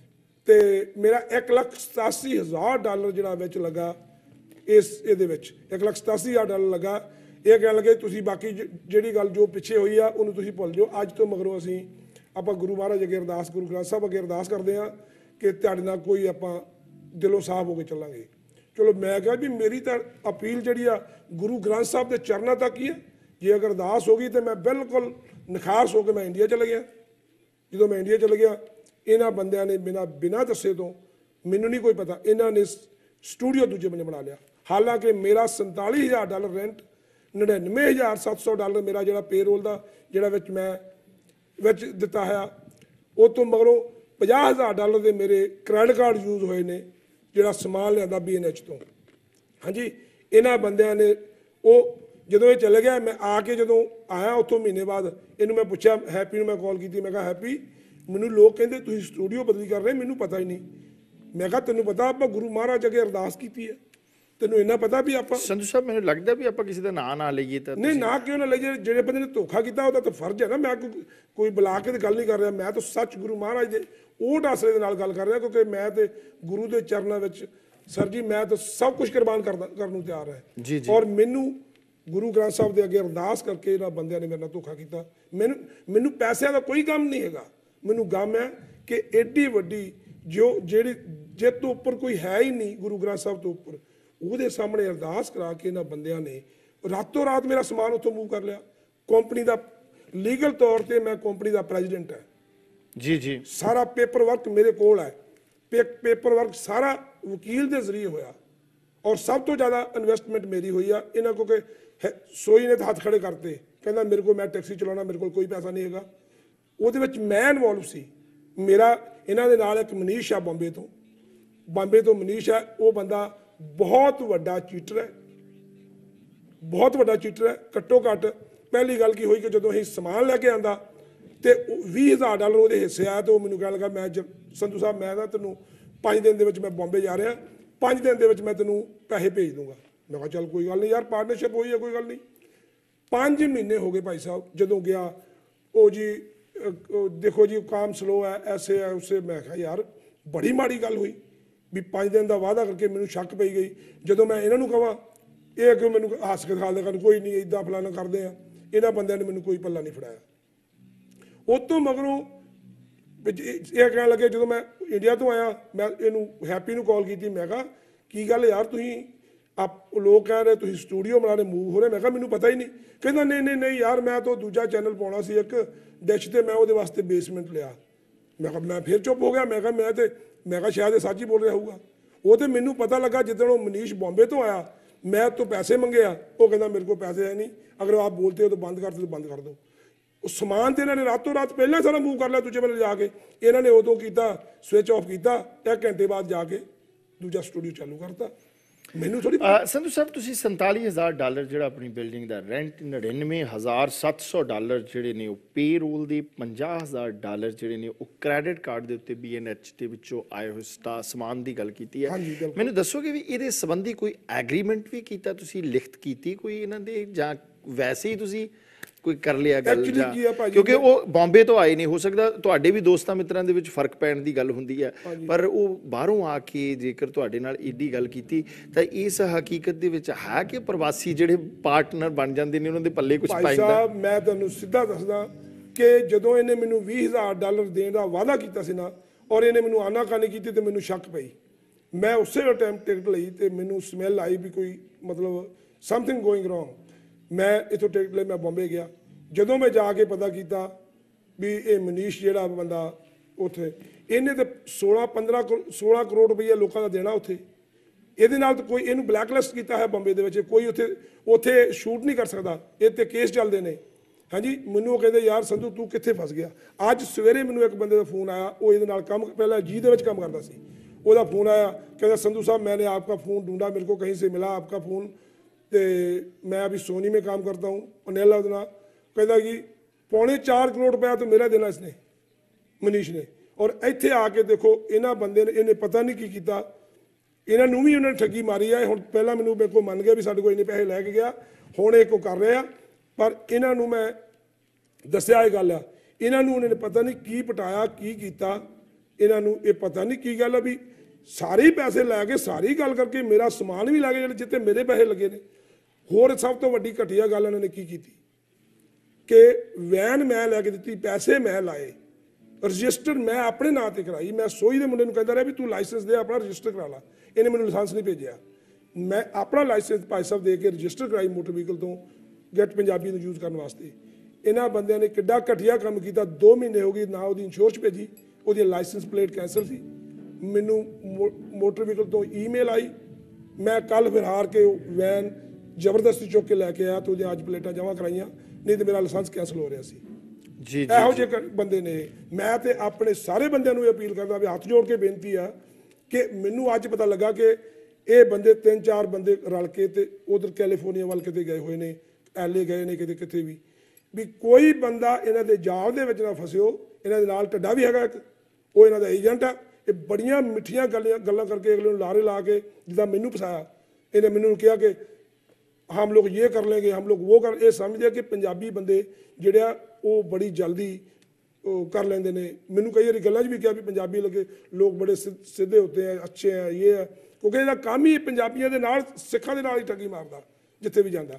ਤੇ ਮੇਰਾ ਇੱਕ ਲੱਖ ਸਤਾਸੀ ਹਜ਼ਾਰ ਡਾਲਰ ਜਿਹੜਾ ਵਿੱਚ ਲੱਗਾ ਇਸ ਇਹਦੇ ਵਿੱਚ ਇੱਕ ਲੱਖ ਸਤਾਸੀ ਹਜ਼ਾਰ ਡਾਲਰ ਲੱਗਾ। ਇਹ ਕਹਿਣ ਲੱਗੇ ਤੁਸੀਂ ਬਾਕੀ ਜਿਹੜੀ ਗੱਲ ਜੋ ਪਿੱਛੇ ਹੋਈ ਆ ਉਹਨੂੰ ਤੁਸੀਂ ਭੁੱਲ ਜਾਓ। ਅੱਜ ਤੋਂ ਮਗਰੋਂ ਅਸੀਂ ਆਪਾਂ ਗੁਰੂ ਮਹਾਰਾਜ ਅੱਗੇ ਅਰਦਾਸ ਗੁਰੂ ਗ੍ਰੰਥ ਸਾਹਿਬ ਅੱਗੇ ਅਰਦਾਸ ਕਰਦੇ ਹਾਂ ਕਿ ਤੁਹਾਡੇ ਨਾਲ ਕੋਈ ਆਪਾਂ ਦਿਲੋਂ ਸਾਫ਼ ਹੋ ਕੇ ਚੱਲਾਂਗੇ। ਚਲੋ ਮੈਂ ਕਿਹਾ ਵੀ ਮੇਰੀ ਤਾਂ ਅਪੀਲ ਜਿਹੜੀ ਆ ਗੁਰੂ ਗ੍ਰੰਥ ਸਾਹਿਬ ਦੇ ਚਰਨਾਂ ਤੱਕ ਹੀ ਹੈ। ਜੇ ਅਗਰ ਅਰਦਾਸ ਹੋ ਗਈ ਤਾਂ ਮੈਂ ਬਿਲਕੁਲ ਨਿਖਾਰਸ ਹੋ ਕੇ ਮੈਂ ਇੰਡੀਆ ਚਲਾ ਗਿਆ। ਜਦੋਂ ਮੈਂ ਇੰਡੀਆ ਚਲਾ ਗਿਆ, ਇਹਨਾਂ ਬੰਦਿਆਂ ਨੇ ਬਿਨਾਂ ਬਿਨਾਂ ਦੱਸੇ ਤੋਂ, ਮੈਨੂੰ ਨਹੀਂ ਕੋਈ ਪਤਾ, ਇਹਨਾਂ ਨੇ ਸਟੂਡੀਓ ਦੂਜੇ ਬੰਨੇ ਬਣਾ ਲਿਆ। ਹਾਲਾਂਕਿ ਮੇਰਾ ਸੰਤਾਲੀ ਹਜ਼ਾਰ ਡਾਲਰ ਰੈਂਟ, ਨੜਿਨਵੇਂ ਹਜ਼ਾਰ ਸੱਤ ਸੌ ਡਾਲਰ ਮੇਰਾ ਜਿਹੜਾ ਪੇਰੋਲ ਦਾ ਜਿਹੜਾ ਵਿੱਚ ਮੈਂ ਵਿੱਚ ਦਿੱਤਾ ਹੋਇਆ, ਉਹ ਤੋਂ ਮਗਰੋਂ ਪੰਜਾਹ ਹਜ਼ਾਰ ਡਾਲਰ ਦੇ ਮੇਰੇ ਕ੍ਰੈਡਿਟ ਕਾਰਡ ਯੂਜ਼ ਹੋਏ ਨੇ ਜਿਹੜਾ ਸਮਾਨ ਲਿਆਂਦਾ ਬੀ ਐਨ ਐਚ ਤੋਂ। ਹਾਂਜੀ, ਇਹਨਾਂ ਬੰਦਿਆਂ ਨੇ ਉਹ ਜਦੋਂ ਇਹ ਚਲੇ ਗਿਆ, ਮੈਂ ਆ ਕੇ ਜਦੋਂ ਆਇਆ ਉੱਥੋਂ ਮਹੀਨੇ ਬਾਅਦ ਇਹਨੂੰ ਮੈਂ ਪੁੱਛਿਆ, ਹੈਪੀ ਨੂੰ ਮੈਂ ਕਾਲ ਕੀਤੀ, ਮੈਂ ਕਿਹਾ ਹੈਪੀ ਮੈਨੂੰ ਲੋਕ ਕਹਿੰਦੇ ਤੁਸੀਂ ਸਟੂਡੀਓ ਬਦਲੀ ਕਰ ਰਹੇ, ਮੈਨੂੰ ਪਤਾ ਹੀ ਨਹੀਂ। ਮੈਂ ਕਿਹਾ ਤੈਨੂੰ ਪਤਾ ਆਪਾਂ ਗੁਰੂ ਮਹਾਰਾਜ ਅੱਗੇ ਅਰਦਾਸ ਕੀਤੀ ਹੈ, ਤੈਨੂੰ ਇੰਨਾ ਪਤਾ ਵੀ ਆਪਾਂ ਸੰਧੂ ਸਾਹਿਬ ਮੈਨੂੰ ਲੱਗਦਾ ਵੀ ਆਪਾਂ ਕਿਸੇ ਦਾ ਨਾਂ ਨਾ ਲਈਏ ਤਾਂ ਨਹੀਂ, ਨਾ ਕਿਉਂ ਨਾ ਲਈਏ, ਜਿਹੜੇ ਬੰਦੇ ਨੇ ਧੋਖਾ ਕੀਤਾ ਉਹਦਾ ਤਾਂ ਫਰਜ਼ ਹੈ ਨਾ। ਮੈਂ ਕੋਈ ਕੋਈ ਬੁਲਾ ਕੇ ਤੇ ਗੱਲ ਨਹੀਂ ਕਰ ਰਿਹਾ, ਮੈਂ ਤਾਂ ਸੱਚ ਗੁਰੂ ਮਹਾਰਾਜ ਦੇ ਉਹ ਆਸਰੇ ਦੇ ਨਾਲ ਗੱਲ ਕਰ ਰਿਹਾ, ਕਿਉਂਕਿ ਮੈਂ ਤੇ ਗੁਰੂ ਦੇ ਚਰਨਾਂ ਵਿੱਚ ਸਰ ਜੀ ਮੈਂ ਤਾਂ ਸਭ ਕੁਝ ਕੁਰਬਾਨ ਕਰਦਾ ਕਰਨ ਨੂੰ ਤਿਆਰ ਹੈ ਜੀ ਜੀ। ਔਰ ਮੈਨੂੰ ਗੁਰੂ ਗ੍ਰੰਥ ਸਾਹਿਬ ਦੇ ਅੱਗੇ ਅਰਦਾਸ ਕਰਕੇ ਇਹਨਾਂ ਬੰਦਿਆਂ ਨੇ ਮੇਰੇ ਨਾਲ ਧੋਖਾ ਕੀਤਾ। ਮੈਨੂੰ ਮੈਨੂੰ ਪੈਸਿਆਂ ਦਾ ਕੋਈ ਗਮ ਨਹੀਂ ਹੈਗਾ, ਮੈਨੂੰ ਗਮ ਹੈ ਕਿ ਐਡੀ ਵੱਡੀ ਜੋ ਜਿਹੜੀ ਜਿਸ ਤੋਂ ਉੱਪਰ ਕੋਈ ਹੈ ਹੀ ਨਹੀਂ ਗੁਰੂ ਗ੍ਰੰਥ ਸਾਹਿਬ ਤੋਂ ਉੱਪਰ, ਉਹਦੇ ਸਾਹਮਣੇ ਅਰਦਾਸ ਕਰਾ ਕੇ ਇਹਨਾਂ ਬੰਦਿਆਂ ਨੇ ਰਾਤੋਂ ਰਾਤ ਮੇਰਾ ਸਮਾਨ ਉੱਥੋਂ ਮੂਵ ਕਰ ਲਿਆ। ਕੰਪਨੀ ਦਾ ਲੀਗਲ ਤੌਰ ਤੇ ਮੈਂ ਕੰਪਨੀ ਦਾ ਪ੍ਰੈਜ਼ੀਡੈਂਟ ਹੈ ਜੀ ਜੀ, ਸਾਰਾ ਪੇਪਰ ਵਰਕ ਮੇਰੇ ਕੋਲ ਹੈ, ਪੇਪਰ ਵਰਕ ਸਾਰਾ ਵਕੀਲ ਦੇ ਜ਼ਰੀਏ ਹੋਇਆ ਔਰ ਸਭ ਤੋਂ ਜ਼ਿਆਦਾ ਇਨਵੈਸਟਮੈਂਟ ਮੇਰੀ ਹੋਈ ਆ। ਇਹਨਾਂ ਕੋ ਕਿ ਸੋਈ ਨੇ ਤਾਂ ਹੱਥ ਖੜੇ ਕਰਤੇ, ਕਹਿੰਦਾ ਮੇਰੇ ਕੋਲ ਮੈਂ ਟੈਕਸੀ ਚਲਾਉਣਾ, ਮੇਰੇ ਕੋਲ ਕੋਈ ਪੈਸਾ ਨਹੀਂ ਹੈਗਾ। ਉਹਦੇ ਵਿੱਚ ਮੈਂ ਇਨਵੋਲਵ ਸੀ। ਮੇਰਾ ਇਹਨਾਂ ਦੇ ਨਾਲ ਇੱਕ ਮਨੀਸ਼ ਆ ਬੰਬੇ ਤੋਂ, ਬੰਬੇ ਤੋਂ ਮਨੀਸ਼ ਹੈ, ਉਹ ਬੰਦਾ ਬਹੁਤ ਵੱਡਾ ਚੀਟਰ ਹੈ, ਬਹੁਤ ਵੱਡਾ ਚੀਟਰ ਹੈ। ਘੱਟੋ ਘੱਟ ਪਹਿਲੀ ਗੱਲ ਕੀ ਹੋਈ ਕਿ ਜਦੋਂ ਅਸੀਂ ਸਮਾਨ ਲੈ ਕੇ ਆਂਦਾ ਤੇ ਵੀਹ ਹਜ਼ਾਰ ਡਾਲਰ ਉਹਦੇ ਹਿੱਸੇ ਆਇਆ, ਤੇ ਉਹ ਮੈਨੂੰ ਕਹਿਣ ਲੱਗਾ ਮੈਂ ਸੰਧੂ ਸਾਹਿਬ ਮੈਂ ਨਾ ਤੈਨੂੰ ਪੰਜ ਦਿਨ ਦੇ ਵਿੱਚ ਮੈਂ ਬੰਬੇ ਜਾ ਰਿਹਾ, ਪੰਜ ਦਿਨ ਦੇ ਵਿੱਚ ਮੈਂ ਤੈਨੂੰ ਪੈਸੇ ਭੇਜ ਦੂੰਗਾ। ਮੈਂ ਕਿਹਾ ਚੱਲ ਕੋਈ ਗੱਲ ਨਹੀਂ ਯਾਰ, ਪਾਰਟਨਰਸ਼ਿਪ ਹੋਈ ਹੈ, ਕੋਈ ਗੱਲ ਨਹੀਂ। ਪੰਜ ਮਹੀਨੇ ਹੋ ਗਏ ਭਾਈ ਸਾਹਿਬ, ਜਦੋਂ ਗਿਆ ਉਹ ਜੀ ਦੇਖੋ ਜੀ ਕੰਮ ਸਲੋ ਹੈ, ਐਸੇ ਹੈ ਉਸੇ। ਮੈਂ ਕਿਹਾ ਯਾਰ ਬੜੀ ਮਾੜੀ ਗੱਲ ਹੋਈ ਵੀ ਪੰਜ ਦਿਨ ਦਾ ਵਾਅਦਾ ਕਰਕੇ ਮੈਨੂੰ ਸ਼ੱਕ ਪਈ ਗਈ। ਜਦੋਂ ਮੈਂ ਇਹਨਾਂ ਨੂੰ ਕਹਾਂ, ਇਹ ਅੱਗੇ ਮੈਨੂੰ ਹੱਸ ਕੇ ਦਿਖਾ ਦੇਗਾ ਕੋਈ ਨਹੀਂ ਇੱਦਾਂ ਫਲਾਣਾ ਕਰਦੇ ਆ। ਇਹਨਾਂ ਬੰਦਿਆਂ ਨੇ ਮੈਨੂੰ ਕੋਈ ਪੱਲਾ ਨਹੀਂ ਫੜਾਇਆ। ਉਸ ਤੋਂ ਮਗਰੋਂ ਇਹ ਕਹਿਣ ਲੱਗੇ, ਜਦੋਂ ਮੈਂ ਇੰਡੀਆ ਤੋਂ ਆਇਆ ਮੈਂ ਇਹਨੂੰ ਹੈਪੀ ਨੂੰ ਕਾਲ ਕੀਤੀ, ਮੈਂ ਕਿਹਾ ਕੀ ਗੱਲ ਯਾਰ ਤੁਸੀਂ ਆਪ ਲੋਕ ਕਹਿ ਰਹੇ ਤੁਸੀਂ ਸਟੂਡੀਓ ਬਣਾ ਰਹੇ ਮੂਵ ਹੋ ਰਹੇ। ਮੈਂ ਕਿਹਾ ਮੈਨੂੰ ਪਤਾ ਹੀ ਨਹੀਂ। ਕਹਿੰਦਾ ਨਹੀਂ ਨਹੀਂ ਨਹੀਂ ਯਾਰ ਮੈਂ ਤਾਂ ਦੂਜਾ ਚੈਨਲ ਪਾਉਣਾ ਸੀ ਇੱਕ ਡਿਸ਼ ਤੇ, ਮੈਂ ਉਹਦੇ ਵਾਸਤੇ ਬੇਸਮੈਂਟ ਲਿਆ। ਮੈਂ ਕਿਹਾ ਮੈਂ ਫਿਰ ਚੁੱਪ ਹੋ ਗਿਆ। ਮੈਂ ਕਿਹਾ ਮੈਂ ਤੇ ਮੈਂ ਕਿਹਾ ਸ਼ਾਇਦ ਇਹ ਸੱਚ ਹੀ ਬੋਲ ਰਿਹਾ ਹੋਊਗਾ। ਉਹ ਤੇ ਮੈਨੂੰ ਪਤਾ ਲੱਗਾ ਜਿੱਦਣ ਉਹ ਮਨੀਸ਼ ਬੰਬੇ ਤੋਂ ਆਇਆ, ਮੈਂ ਤੋਂ ਪੈਸੇ ਮੰਗਿਆ, ਉਹ ਕਹਿੰਦਾ ਮੇਰੇ ਕੋਲ ਪੈਸੇ ਹੈ ਨਹੀਂ, ਅਗਰ ਆਪ ਬੋਲਤੇ ਹੋ ਤਾਂ ਬੰਦ ਕਰ ਦਿਓ, ਬੰਦ ਕਰ ਦਿਓ। ਉਹ ਸਮਾਨ ਤੇ ਇਹਨਾਂ ਨੇ ਰਾਤੋਂ ਰਾਤ ਪਹਿਲਾਂ ਸਾਰਾ ਮੂਵ ਕਰ ਲਿਆ ਦੂਜੇ ਬੰਨੇ ਜਾ ਕੇ। ਇਹਨਾਂ ਨੇ ਉਦੋਂ ਕੀਤਾ, ਸਵਿਚ ਆਫ ਕੀਤਾ, ਇੱਕ ਘੰਟੇ ਬਾਅਦ ਜਾ ਕੇ ਦੂਜਾ ਸਟੂਡੀਓ ਚਾਲੂ ਕਰਤਾ। ਮੈਨੂੰ ਥੋੜੀ ਅ, ਸੰਧੂ ਸਾਹਿਬ ਤੁਸੀਂ ਸੰਤਾਲੀ ਹਜ਼ਾਰ ਡਾਲਰ ਜਿਹੜਾ ਆਪਣੀ ਬਿਲਡਿੰਗ ਦਾ ਰੈਂਟ, ਨੜਿਨਵੇਂ ਹਜ਼ਾਰ ਸੱਤ ਸੌ ਡਾਲਰ ਜਿਹੜੇ ਨੇ ਉਹ ਪੇ ਰੋਲ ਦੇ, ਪੰਜਾਹ ਹਜ਼ਾਰ ਡਾਲਰ ਜਿਹੜੇ ਨੇ ਉਹ ਕ੍ਰੈਡਿਟ ਕਾਰਡ ਦੇ ਉੱਤੇ ਬੀ ਐਨ ਐਚ ਦੇ ਵਿੱਚੋਂ ਆਏ ਹੋਏ ਸਟਾ ਸਮਾਨ ਦੀ ਗੱਲ ਕੀਤੀ ਹੈ। ਹਾਂਜੀ, ਬਿਲਕੁਲ। ਮੈਨੂੰ ਦੱਸੋਗੇ ਵੀ ਇਹਦੇ ਸੰਬੰਧੀ ਕੋਈ ਐਗਰੀਮੈਂਟ ਵੀ ਕੀਤਾ ਤੁਸੀਂ, ਲਿਖਤ ਕੀਤੀ ਕੋਈ ਇਹਨਾਂ ਦੇ, ਜਾਂ ਵੈਸੇ ਹੀ ਤੁਸੀਂ ਕੋਈ ਕਰ ਲਿਆ ਗੱਲ? Actually ਜਾਂ ਕੀ ਆ ਭਾਜੀ, ਕਿਉਂਕਿ ਉਹ ਬੰਬੇ ਤੋਂ ਆਏ ਨਹੀਂ, ਹੋ ਸਕਦਾ ਤੁਹਾਡੇ ਵੀ ਦੋਸਤਾਂ ਮਿੱਤਰਾਂ ਦੇ ਵਿੱਚ ਫਰਕ ਪੈਣ ਦੀ ਗੱਲ ਹੁੰਦੀ ਹੈ, ਪਰ ਉਹ ਬਾਹਰੋਂ ਆ ਕੇ ਜੇਕਰ ਤੁਹਾਡੇ ਨਾਲ ਏਡੀ ਗੱਲ ਕੀਤੀ ਤਾਂ ਇਸ ਹਕੀਕਤ ਦੇ ਵਿੱਚ ਹੈ ਕਿ ਪ੍ਰਵਾਸੀ ਜਿਹੜੇ ਪਾਰਟਨਰ ਬਣ ਜਾਂਦੇ ਨੇ ਉਹਨਾਂ ਦੇ ਪੱਲੇ ਕੁਝ ਭਾਈ ਪੈਂਦਾ? ਸਾਹਿਬ ਮੈਂ ਤੁਹਾਨੂੰ ਸਿੱਧਾ ਦੱਸਦਾ ਕਿ ਜਦੋਂ ਇਹਨੇ ਮੈਨੂੰ ਵੀਹ ਹਜ਼ਾਰ ਡਾਲਰ ਦੇਣ ਦਾ ਵਾਅਦਾ ਕੀਤਾ ਸੀ ਨਾ, ਔਰ ਇਹਨੇ ਮੈਨੂੰ ਆਨਾਕਾਨੀ ਕੀਤੀ ਤੇ ਮੈਨੂੰ ਸ਼ੱਕ ਪਈ। ਮੈਂ ਉਸੇ ਵੇਲੇ ਟਾਈਮ ਟਿਕਟ ਲਈ ਤੇ ਮੈਨੂੰ ਸਮੈਲ ਆਈ ਵੀ ਕੋਈ ਮਤਲਬ ਸਮਥਿੰਗ ਗੋਇੰਗ ਰੋਂਗ। ਮੈਂ ਇੱਥੋਂ ਟਿਕਟ ਲਈ ਮੈਂ ਬੰਬੇ ਗਿਆ। ਜਦੋਂ ਮੈਂ ਜਾ ਕੇ ਪਤਾ ਕੀਤਾ ਵੀ ਇਹ ਮਨੀਸ਼ ਜਿਹੜਾ ਬੰਦਾ ਉੱਥੇ, ਇਹਨੇ ਤਾਂ ਸੋਲਾਂ ਪੰਦਰਾਂ ਸੋਲਾਂ ਕਰੋੜ ਰੁਪਈਆ ਲੋਕਾਂ ਦਾ ਦੇਣਾ ਉੱਥੇ। ਇਹਦੇ ਨਾਲ ਤਾਂ ਕੋਈ, ਇਹਨੂੰ ਬਲੈਕਲਿਸਟ ਕੀਤਾ ਹੈ ਬੰਬੇ ਦੇ ਵਿੱਚ, ਕੋਈ ਉੱਥੇ ਉੱਥੇ ਸ਼ੂਟ ਨਹੀਂ ਕਰ ਸਕਦਾ, ਇਹ 'ਤੇ ਕੇਸ ਚੱਲਦੇ ਨੇ। ਹਾਂਜੀ, ਮੈਨੂੰ ਉਹ ਕਹਿੰਦੇ ਯਾਰ ਸੰਧੂ ਤੂੰ ਕਿੱਥੇ ਫਸ ਗਿਆ। ਅੱਜ ਸਵੇਰੇ ਮੈਨੂੰ ਇੱਕ ਬੰਦੇ ਦਾ ਫੋਨ ਆਇਆ, ਉਹ ਇਹਦੇ ਨਾਲ ਕੰਮ ਪਹਿਲਾਂ ਜੀ ਦੇ ਵਿੱਚ ਕੰਮ ਕਰਦਾ ਸੀ, ਉਹਦਾ ਫੋਨ ਆਇਆ, कहता संधू साहब मैंने आपका फ़ोन ढूंढा, मेरे को कहीं से मिला आपका फ़ोन, तो मैं अभी सोनी में काम करता हूँ अनेला उदना। कहता कि पौने चार करोड़ रुपया तो मेरा देना इसने, मनीष ने। और इत्थे आके देखो इन्हों बंदे ने इन्हें पता नहीं की किया, इन्होंने भी उन्होंने ठगी मारी है। हुण पहला मैनू मेरे को मन गया भी साडे कोल इन्ने पैसे लैके गया, हुण इह को कर रहे आ, पर इन्हों मैं दस्सिया ये गल आ, इन्हों उन्होंने पता नहीं की पटाया की किया, इन्हों ये पता नहीं की गल भी सारे ही पैसे लैके सारी गल करके मेरा समान भी लैके जिते मेरे पैसे लगे ने। होर सब तो वड्डी घटिया गल इन्होंने की की कि वैन मैं लैके दी, पैसे मैं लाए, रजिस्टर मैं अपने नाँ से कराई। मैं सोई के मुंडे कहता रहा भी तू लाइसेंस दे अपना रजिस्टर करा ला, इन्हें मैंने लाइसेंस नहीं भेजा। मैं अपना लाइसेंस भाई साहब दे के रजिस्टर कराई मोटर व्हीकल तो गेट पंजाबी यूज़ करने वास्ते। इन्होंने बंदियां ने किड्डा घटिया काम किया, दो महीने हो गए ना वो इंश्योरेंस भेजी, वो लाइसेंस प्लेट कैंसल सी। मैनू मो मोटर व्हीकल तो ईमेल आई, मैं कल फिर हार के वैन जबरदस्ती चुक के लैके आया तो अज प्लेटा जमा कराइया, नहीं तो मेरा लाइसेंस कैंसल हो रहा सी। जी ਇਹੋ ਜਿਹੇ ਬੰਦੇ ਨੇ। ਮੈਂ ਤੇ ਆਪਣੇ ਸਾਰੇ ਬੰਦਿਆਂ ਨੂੰ ਅਪੀਲ ਕਰਦਾ ਵੀ ਹੱਥ ਜੋੜ ਕੇ ਬੇਨਤੀ ਆ ਕਿ ਮੈਨੂੰ ਅੱਜ ਪਤਾ ਲੱਗਾ ਕਿ ਇਹ ਬੰਦੇ ਤਿੰਨ ਚਾਰ ਬੰਦੇ ਰਲ ਕੇ ਤੇ ਉਧਰ ਕੈਲੀਫੋਰਨੀਆ ਵੱਲ ਕਿਤੇ ਗਏ ਹੋਏ ਨੇ, ਐਲੇ ਗਏ ਨੇ ਕਿਤੇ ਕਿਤੇ ਵੀ ਵੀ ਕੋਈ ਬੰਦਾ ਇਹਨਾਂ ਦੇ ਜਾਲ ਦੇ ਵਿੱਚ ਨਾ ਫਸਿਓ। ਇਹਨਾਂ ਦੇ ਨਾਲ ਢੱਡਾ ਵੀ ਹੈਗਾ ਇੱਕ, ਉਹ ਇਹਨਾਂ ਦਾ ਏਜੰਟ ਆ। ਇਹ ਬੜੀਆਂ ਮਿੱਠੀਆਂ ਗੱਲਾਂ ਗੱਲਾਂ ਕਰਕੇ ਅਗਲੇ ਨੂੰ ਲਾਰੇ ਲਾ ਕੇ ਜਿੱਦਾਂ ਮੈਨੂੰ ਫਸਾਇਆ। ਇਹਨੇ ਮੈਨੂੰ ਕਿਹਾ ਕਿ हम लोग ये कर लेंगे, हम लोग वो कर, ये समझदे कि पंजाबी बंदे जिहड़े वो बड़ी जल्दी कर लेंदे ने। मैनू कई बार गल्लां च भी कहा भी पंजाबी लगे लोग बड़े सीधे होते हैं, अच्छे हैं, ये है, क्योंकि इसदा काम ही पंजाबियों के नाल सिखां दे नाल ही ठगी मारदा जिथे भी जांदा।